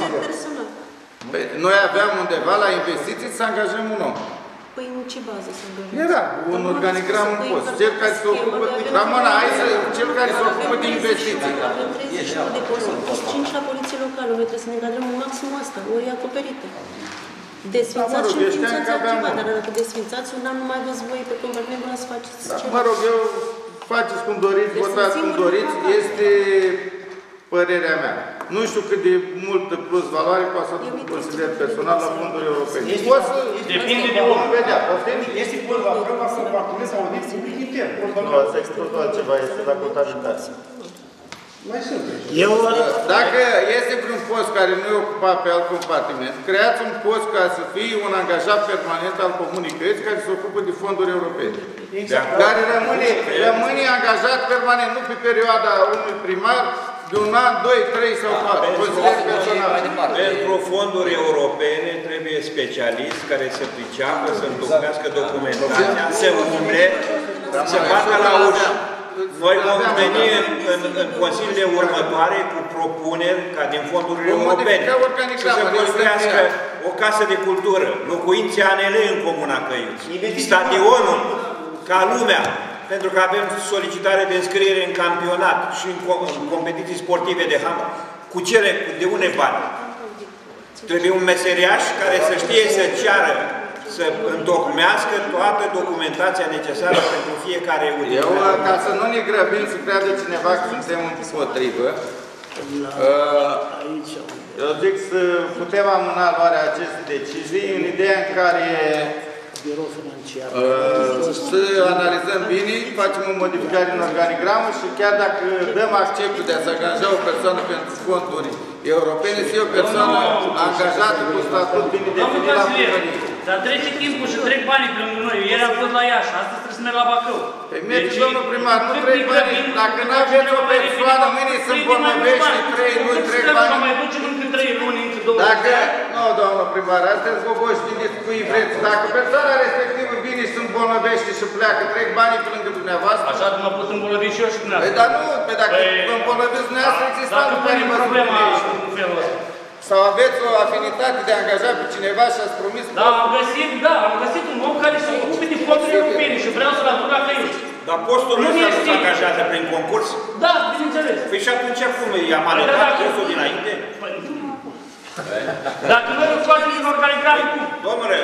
Noi aveam undeva la investiții să angajăm un om. Păi în ce bază să angajăm? Era un organigram, un post. Cel care se ocupă de... Ramona, hai să... Cel care se ocupă de investiții. Avem 39 de posturi, 5 la poliție locală. Noi trebuie să ne încadrăm în maximul asta, ori acoperite. Desfințați și înființați altceva, dar dacă desfințați un an nu mai aveți voie pe compartiment, vreau să faceți ceva. Mă rog, eu faceți cum doriți, votați cum doriți, este părerea mea. Nu știu cât de multă plus valoare poate să aducă consilier personal la fonduri europene. Depinde de om. Este plus valoare la compartiment sau audit public intern. Nu, asta e totul altceva, este la contabilitate. Mai sunt. Dacă este vreun post care nu e ocupat pe alt compartiment, creați un post ca să fie un angajat permanent al comunității care se ocupă de fonduri europene. Care rămâne angajat permanent, nu pe perioada unui primar, de un an, 2, 3 sau 4. Consilier personal. Pentru fonduri europene trebuie specialist care să priceapă, să întocmească documentația, să umble, să facă la ușă. Noi vom veni în consiliile următoare cu propuneri ca din fondurile europene să se construiască o casă de cultură, locuințe ANL în Comuna Căiuți, stadionul ca lumea, pentru că avem solicitare de înscriere în campionat și în competiții sportive de handbal. Cu cere, de unde bani? Trebuie un meseriaș care să știe să ceară, să întocmească toată documentația necesară pentru fiecare utilitate. Eu, ca să nu ne grăbim să creadă cineva că suntem împotrivă, eu zic să putem amâna luarea acestei decizii în ideea în care să analizăm bine, facem o modificare în organigramă și chiar dacă dăm acceptul de a se angaja o persoană pentru fonduri europene, să fie o persoană angajată cu statut bine definit la primărie. Dar trece timpul și trec banii pe lângă noi. Ieri am fost la Iași, astăzi trebuie să merg la Bacău. Păi mergeți, domnul primar, nu trec banii. Dacă nu aveți o persoană, mâine se îmbolnăvește 3 luni, trec bani. Mai ducem încă 3 luni, încă 2 luni. Dacă, nu, domnul primar, astea sunt gogoși, știți cui vreți. Dacă persoana respectivă vine și se îmbolnăvește și pleacă, trec banii pe lângă dumneavoastră. Așa mă pot îmbolnăvi și eu și dumneavoastră. Păi dar nu, pe dacă vă îmbolnăviți dumneavoastră, există dacă punem problema în felul ăsta. Sau aveți o afinitate de a angaja pe cineva și ați promis... Da, am găsit un om care se ocupe de fonduri europene și vreau să-l aduc la Căiuți. Dar postul nu se angajează prin concurs? Da, bineînțeles. Păi și atunci cum i-am alocat postul dinainte? Dacă noi îl facem din organigram, cum? Domnule,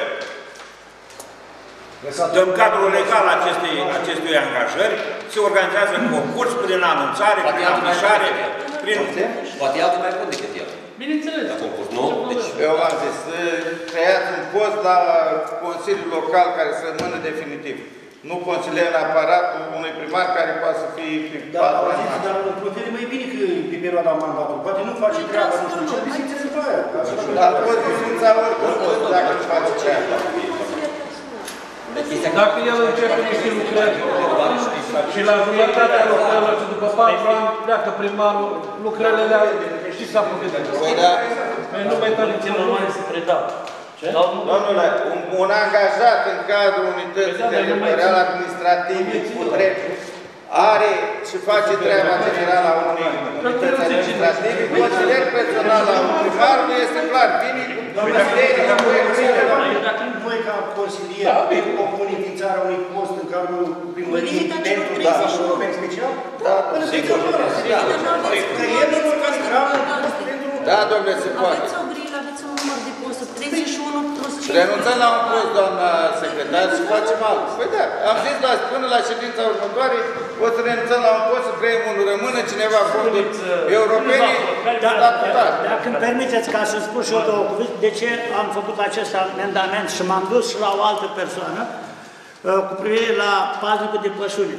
dăm cadrul legal acestui angajări, se organizează concurs prin anunțare, prin afișare, prin... Poate e altul mai bun decât el. Bineînțeles. Nu? Deci... Eu am zis, să creați un post la Consiliul Local care să rămână definitiv. nu consilier în aparatul unui primar care poate să fie pe 4 ani. Dar proferi mai bine că pe perioada mandatului. Poate nu face treaba, nu știu ce, disimțeți după aia. Dar poți disimța oricum, dacă nu face treaba. Dacă el începe niște lucrări și la jumătatea lucrărilor și după 4 ani pleacă primarul, lucrările alea, știți s-a făcut de Păi da. Nu mai tare ce normale se predau. Domnule, un angajat în cadrul unității teritoriale administrative cu drept are și face treaba generală a unei unități administrative, consilier personal al primarului este clar, vine cu misterii și cu exilele. Dacă nu voi ca consilier propune înființarea unui post în cadrul primăriei pentru baza europeni special? Da, sigur. Da, domnule, se poate. Aveți o grilă, aveți un număr de posturi, 31 plus 5. Renunțăm la un post, doamna secretar, și facem altul. Păi da, am zis până la ședința următoare, o să renunțăm la un post, să creăm unul, rămână cineva fonduri europene, Dacă îmi permiteți ca să spun și eu două cuvinte, de ce am făcut acest amendament și m-am dus și la o altă persoană cu privire la paznicul de pășune.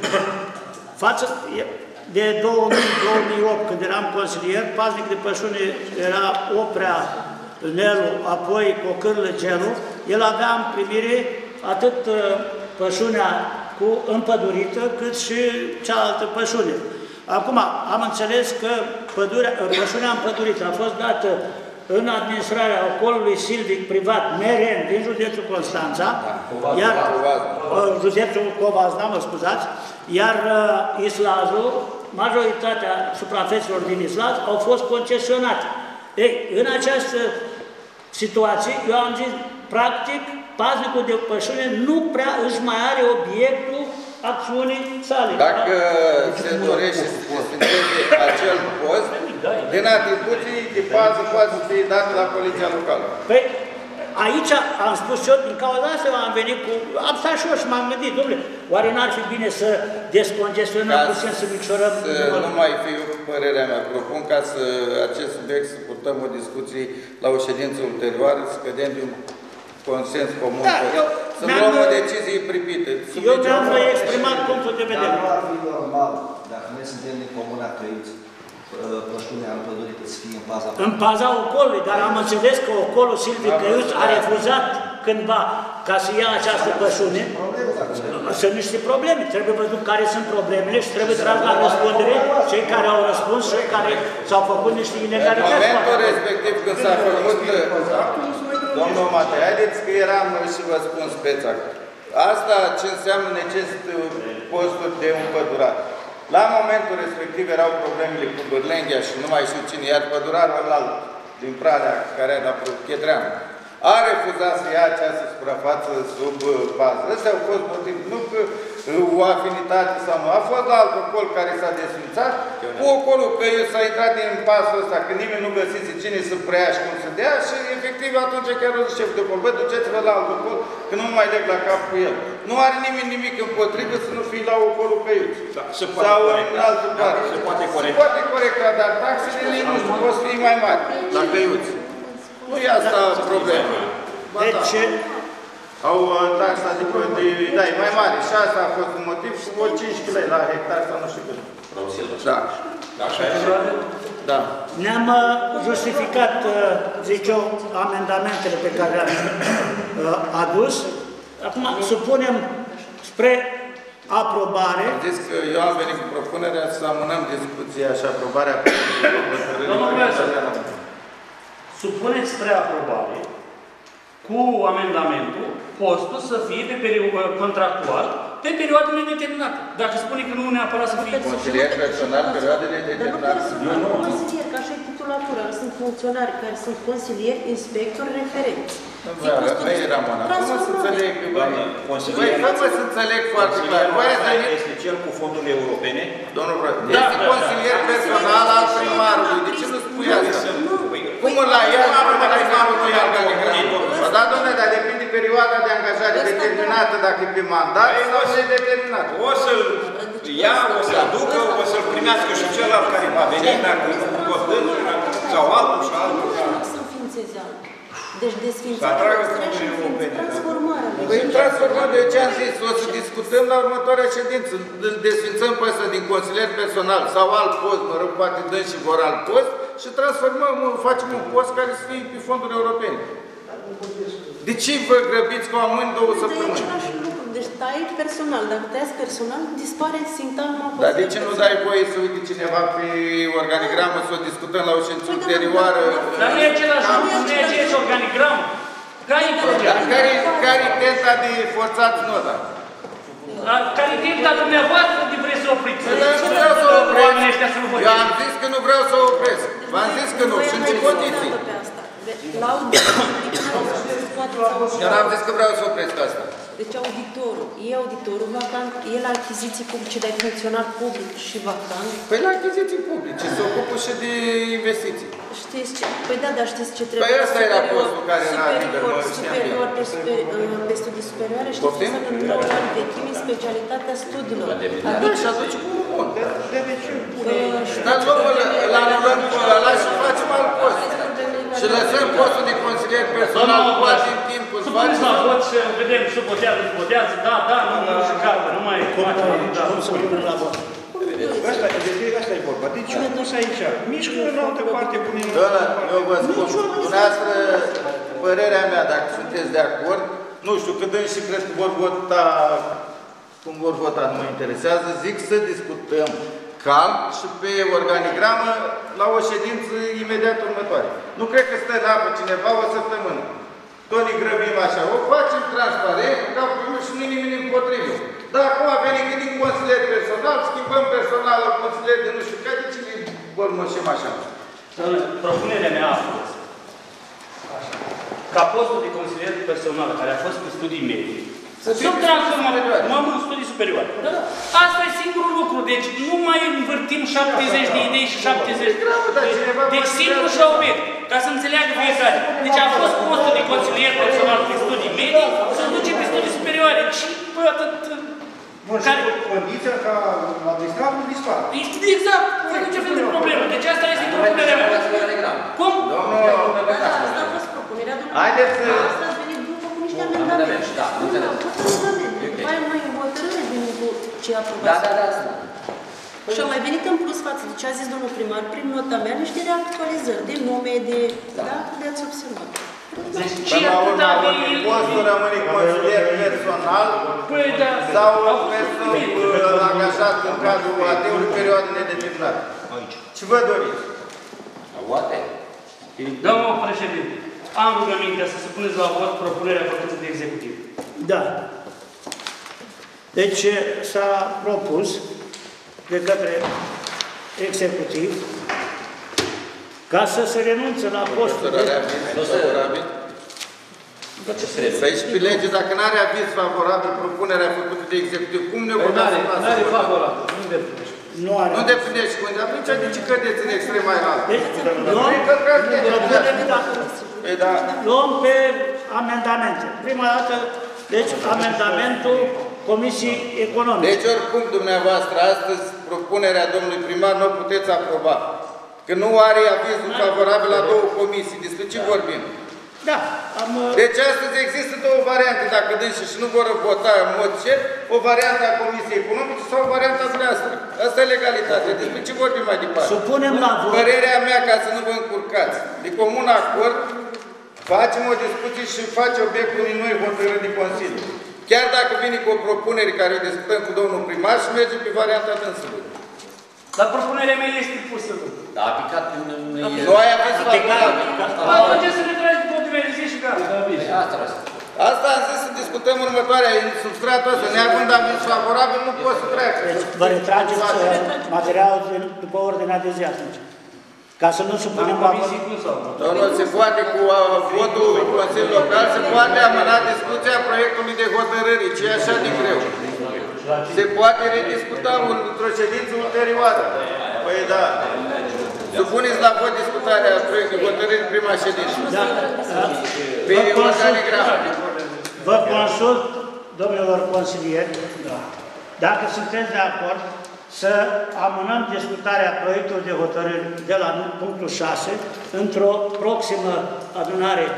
De 2000-2008, când eram consilier, paznic de pășune era Oprea Nelu, apoi Cocârlă Gelu. El avea în primire atât pășunea cu împădurită, cât și cealaltă pășune. Acum, am înțeles că pășunea împădurită a fost dată în administrarea ocolului silvic privat Meren din județul Constanța, iar județul Covasna, mă scuzați, iar Islazul, majoritatea suprafețelor din Islaz au fost concesionate. Ei, în această situație, eu am zis, practic, paznicul de pășune nu prea își mai are obiectul acțiunii sale. Dacă se dorește să desfințeze acel post, din atribuții de pază poate să fie dat la poliția locală. Păi, aici am spus eu, din cauza asta am venit cu... Am stat și eu și m-am gândit, domnule, oare n-ar fi bine să descongestionăm puțin, să micșorăm... Nu mai fi părerea mea. Propun ca să acest subiect să purtăm o discuție la o ședință ulterioară, să cădem de un consens comun, să luăm o decizie pripită. Eu mi-am exprimat punctul de vedere. Nu ar fi normal, dacă noi suntem din Comuna Crăiuți, pășunea împădurită să fie în paza... În paza ocolului, dar am înțeles că ocolul Silvic Crăiuț a refuzat cândva ca să ia această pășune. Sunt niște probleme. Trebuie văzut care sunt problemele și trebuie tras la răspundere cei care au răspuns și care s-au făcut niște inegalități. În momentul respectiv când s-a făcut domnul Matei, haideți că eram și vă spun speța. Asta ce înseamnă necesită posturi de împădurat. La momentul respectiv erau problemele cu Bârlenghea și nu mai știu cine, iar pădurarul ălalt din Pralea, care era la Pietreanu, a refuzat să ia această suprafață sub bază. Ăstea au fost motive, nu că o afinitate sau nu. A fost la alt ocol care s-a desfințat, cu ocolul că s-a intrat în pasul ăsta, că nimeni nu găsise cine să preia și cum să dea și efectiv atunci chiar o șef de ocol, bă, duceți-vă la alt ocol, că nu mai leg la cap cu el. Nu are nimeni nimic împotrivă să nu fie la ocolul Căiuț. Da, sau în altă parte. Se poate corecta. Se poate corecta, dar taxele nu știu, pot să fie mai mari la Căiuț. Nu e asta problema. Deci, au taxa de da, e mai mare și asta a fost un motiv cu 5 kg la hectar sau nu știu cât. Da. Da. Ne-am justificat, zic eu, amendamentele pe care le-am adus. Acum, supunem spre aprobare. Am zis că eu am venit cu propunerea să amânăm discuția și aprobarea. Supuneți spre aprobare cu amendamentul postul să fie pe contractual pe perioadă nedeterminată. Dacă spune că nu neapărat să fie... Consilier personal, perioadă nedeterminată. Dar nu pot să fie ca și titulatură. Sunt funcționari care sunt consilieri, inspectori, referenți. Băi, Ramona, cum să înțeleg? Băi, cum să înțeleg foarte clar? Este cel cu fondurile europene. Domnul Brăd, este consilier personal al primarului. De ce nu spui asta? Cum la el, cum la primarul nu e organigrat? Da, domnule, dar depinde perioada de angajare determinată, dacă e pe mandat sau nedeterminată. O să-l ia, o să-l aducă, o să-l primească și celălalt care va veni, dacă nu pot dânsul, sau altul și altul. Să înființeze altul. Deci desfințarea noastră și transformarea. Păi transformăm, de ce am zis, o să discutăm la următoarea ședință. Îl desfințăm pe ăsta din consilier personal sau alt post, mă rog, poate dăm și vor alt post și transformăm, facem un post care să fie pe fonduri europene. De ce vă grăbiți cu amâni 2 săptămâni? De același lucru. Deci tai personal. Dacă tăiați personal, dispare sintagma. Dar de ce nu dai voie să uite cineva pe organigramă, să o discutăm la o ședință ulterioară? Dar nu e același lucru, nu e același organigramă. Care-i problema? Care-i tenta de forțat nota? Care-i tenta dumneavoastră de vreți să opriți? Nu vreau să o opresc. Eu am zis că nu vreau să o opresc. V-am zis că nu. Și în ce condiții? Eu n-am zis că vreau să opresc asta. Deci auditorul vacant, el achiziții publice, de funcționar public și vacant. Păi la achiziții publice, se ocupă și de investiții. Știți ce? Păi da, dar știți ce trebuie? Păi ăsta era postul care n-a liber, superior pe studii superioare, știți ce înseamnă 9 ani vechime, specialitatea studiilor. Adică și atunci cum bun. Dar domnule, îl anulăm pe ăla și facem alt post. Și lăsăm postul de consilier personal poate în timpul să facem. Supuneți la vot și vedem și botează, da, nu și capă, nu mai face. Cum să punem la vot? Asta e vorba. Deci eu pus aici, mișcă în altă parte, punem în altă parte. Eu vă spun, dumneavoastră, părerea mea, dacă sunteți de acord, nu știu, cât și cred că vor vota, cum vor vota, nu mă interesează, zic să discutăm calm și pe organigramă la o ședință imediat următoare. Nu cred că stă în apă cineva o săptămână. Tot ne grăbim așa, o facem transparent, ca și nu nimeni împotrivă. Dar acum venim gândim consilier personal, schimbăm personal la consilier de nu știu care, de ce ne bormoșim așa? Propunerea mea a fost ca postul de consilier personal care a fost pe studii medii să transformăm în studii superioare. Asta e singurul lucru. Deci nu mai învârtim 70 de idei și 70 de... Deci simplu și obiect. Ca să înțeleagă fiecare. Deci a fost postul de consilier personal pe studii medii să duce pe studii superioare. Și atât... Condiția ca administratorul dispare. Exact. Nu e nicio fel de problemă. Deci asta este propunerea mea. Cum? Asta a fost propunerea dumneavoastră. Haideți să... Asta a venit după cu niște amendamente. După aia noi în hotărâre venim cu ce aprobați. Da. Și a mai venit în plus față de ce a zis domnul primar, prin nota mea, niște reactualizări de nume, de... Da? Le-ați observat. Deci ce atâta de... Postul rămâne consilier personal sau angajat în cadrul AT-ului perioadă nedeterminată. Ce vă doriți? Domnul președinte, am rugămintea să supuneți la vot propunerea făcută de executiv. Da. Deci s-a propus de către executiv ca să se renunțe la postul de... Păi și pe lege, dacă nu are aviz favorabil propunerea făcută de executiv, cum ne votați în clasă? Nu are favorabil, nu îndeplinește. Nu îndeplinește. Atunci de ce cădeți în extrema înaltă? Luăm pe amendamente. Prima dată, deci amendamentul Comisiei Economice. Deci oricum dumneavoastră astăzi propunerea domnului primar nu o puteți aproba. Că nu are avizul favorabil la 2 comisii. Despre ce vorbim? Da. Deci astăzi există 2 variante, dacă dânsi și nu vor vota în mod cert, o variantă a Comisiei Economice sau o variantă a dumneavoastră. Asta e legalitate. Despre ce vorbim mai departe? Supunem la vot. Părerea mea, ca să nu vă încurcați, de comun acord, facem o discuție și face obiectul unui noi hotărâri de Consiliu. Chiar dacă vine cu o propunere care o discutăm cu domnul primar și merge pe varianta dânsului. Dar propunerea mea este pusă. Da, a picat în... Nu ai avut favorabil. Atunci să ne tragi după diverse și gata. Asta am zis să discutăm următoarea, în substratul ăsta. Neavând aviz favorabil, nu pot să treacă. Deci vă retrageți materialul după ordinea de zi atunci. Ca să nu supunem la vot. Domnul, se poate cu votul Consiliului Local, se poate amâna discuția proiectului de hotărâri, ce e așa de greu. Se poate rediscuta într-o ședință ulterioară. Păi da. Supuneți la vot discutarea proiectului de hotărâri în prima ședință. Da. Pe organigramă. Vă consult, domnilor consilieri, dacă sunteți de acord, să amânăm discutarea proiectului de hotărâri de la punctul 6 într-o proximă adunare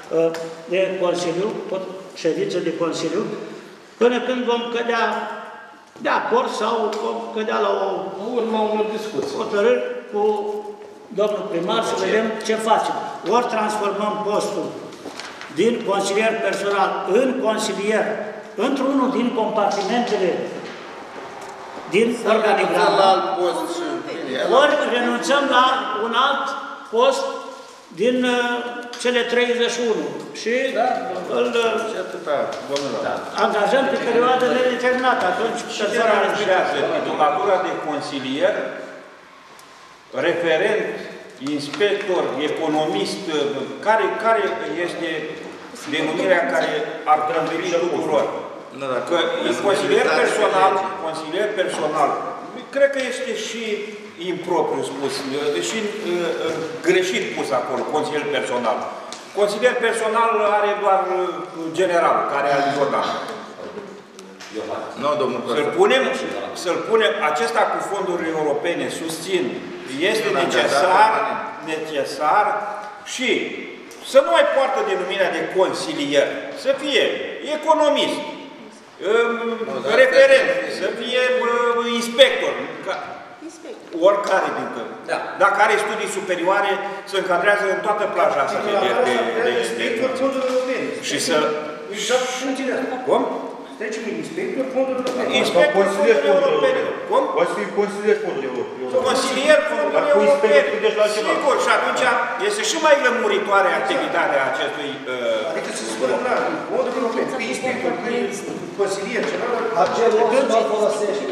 de Consiliu, ședință de Consiliu, până când vom cădea de acord sau vom cădea la o urma unor discuții. Hotărâri cu domnul primar să vedem ce facem. Ori transformăm postul din consilier personal în consilier într-unul din compartimentele din organigramă, ori renunțăm la un alt post din cele 31 și îl angajăm pe perioadă nedeterminată. Atunci persoana respectează titulatura de consilier, referent, inspector, economist, care este denumirea care ar conveni tuturor? Că consilier personal, cred că este și impropriu spus, deși greșit pus acolo, consilier personal. Consilier personal are doar general, care are Jordan. Nu, domnul Să-l punem, acesta cu fonduri europene, susțin, este necesar și să nu mai poartă denumirea de consilier, să fie economist, referent, să fie inspector, oricare dincă. Dacă are studii superioare, se încadrează în toată plaja asta de inspector. Și să... Cum? Trecem inspector fonduri europene. Inspector fonduri europene. Cum? O să fii consilier fonduri europene. Consilier fonduri europene. Sigur, și atunci este și mai lămuritoare activitatea acestui... Adică să spună clar, fonduri europene, că inspector, că consilier, ceva... Acel om nu folosește.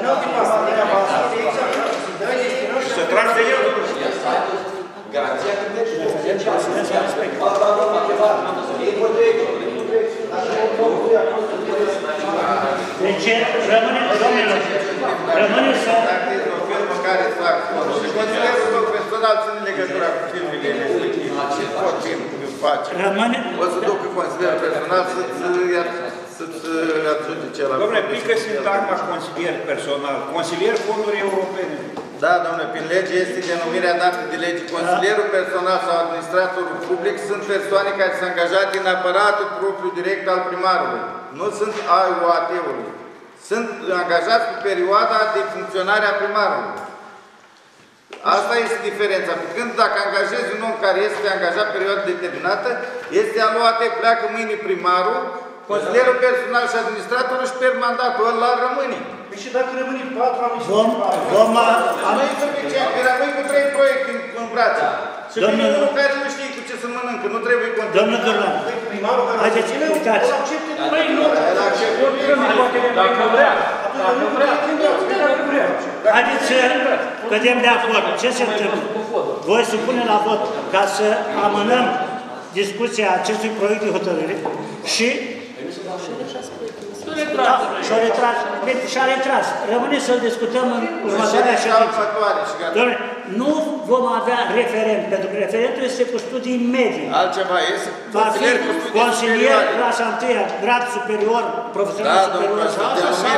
Și să tragi de el. Garanția că merge. Deci, rămâne să... Dacă este o firmă care fac fonduri și consilierul tău personal ține legătura cu firmele respective, ce pot face? O să ducă consilierul personal să-ți adjudice la... Dom'le, pică sintagma consilier personal, consilier fonduri europene. Da, domnule, prin lege este denumirea dată de lege. Consilierul personal sau administratorul public sunt persoane care sunt angajate în aparatul propriu direct al primarului. Nu sunt AUAT-ului. Sunt angajați pe perioada de funcționare a primarului. Asta este diferența. Pe când dacă angajezi un om care este angajat perioadă determinată, este aluat, pleacă mâine primarul, consilierul personal și administratorul își pierd mandatul, ăla rămâne. Păi și dacă rămâne 4 ani... Rămâi cu 3 proiecte în brațe. Și vine unul care nu știe cu ce să mănâncă, nu trebuie continuu. Domnul Dorlan, haideți, uitați. Păi nu, dacă vrea. Haideți să cădem de acord. Ce se întâmplă? Voi supune la vot ca să amânăm discuția acestui proiect de hotărâre și și-a retras. Rămâne să-l discutăm în următoarea ședință. Nu vom avea referent, pentru că referentul este cu studii medii. Altceva este consilier clasa 1, grad superior, profesional superior sau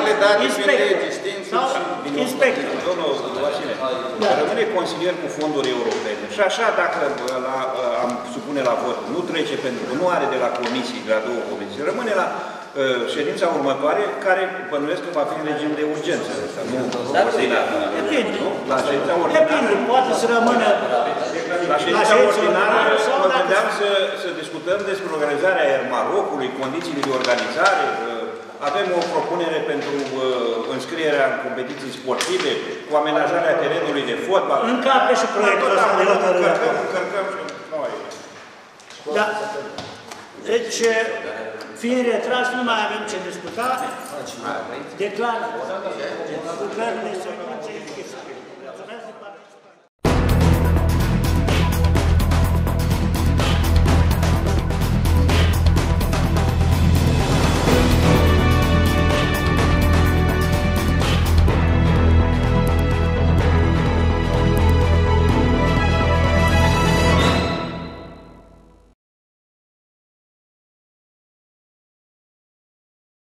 inspector. Domnul Vasile, rămâne consilier cu fonduri europene. Și așa, dacă am supune la vot, nu trece pentru că nu are de la comisii, de la 2 comisii, rămâne la ședința următoare, care bănuiesc că va fi în regim de urgență. Depinde. La ședința ordinară. Poate să rămână la ședința ordinară mă gândeam să discutăm despre organizarea Marocului, condițiile de organizare. Avem o propunere pentru înscrierea în competiții sportive, cu amenajarea terenului de fotbal. Încape și proiectul ăsta de hotărâre. Încărcăm și noi. Da. Deci, fiind retras, nu mai avem ce discuta. Declar.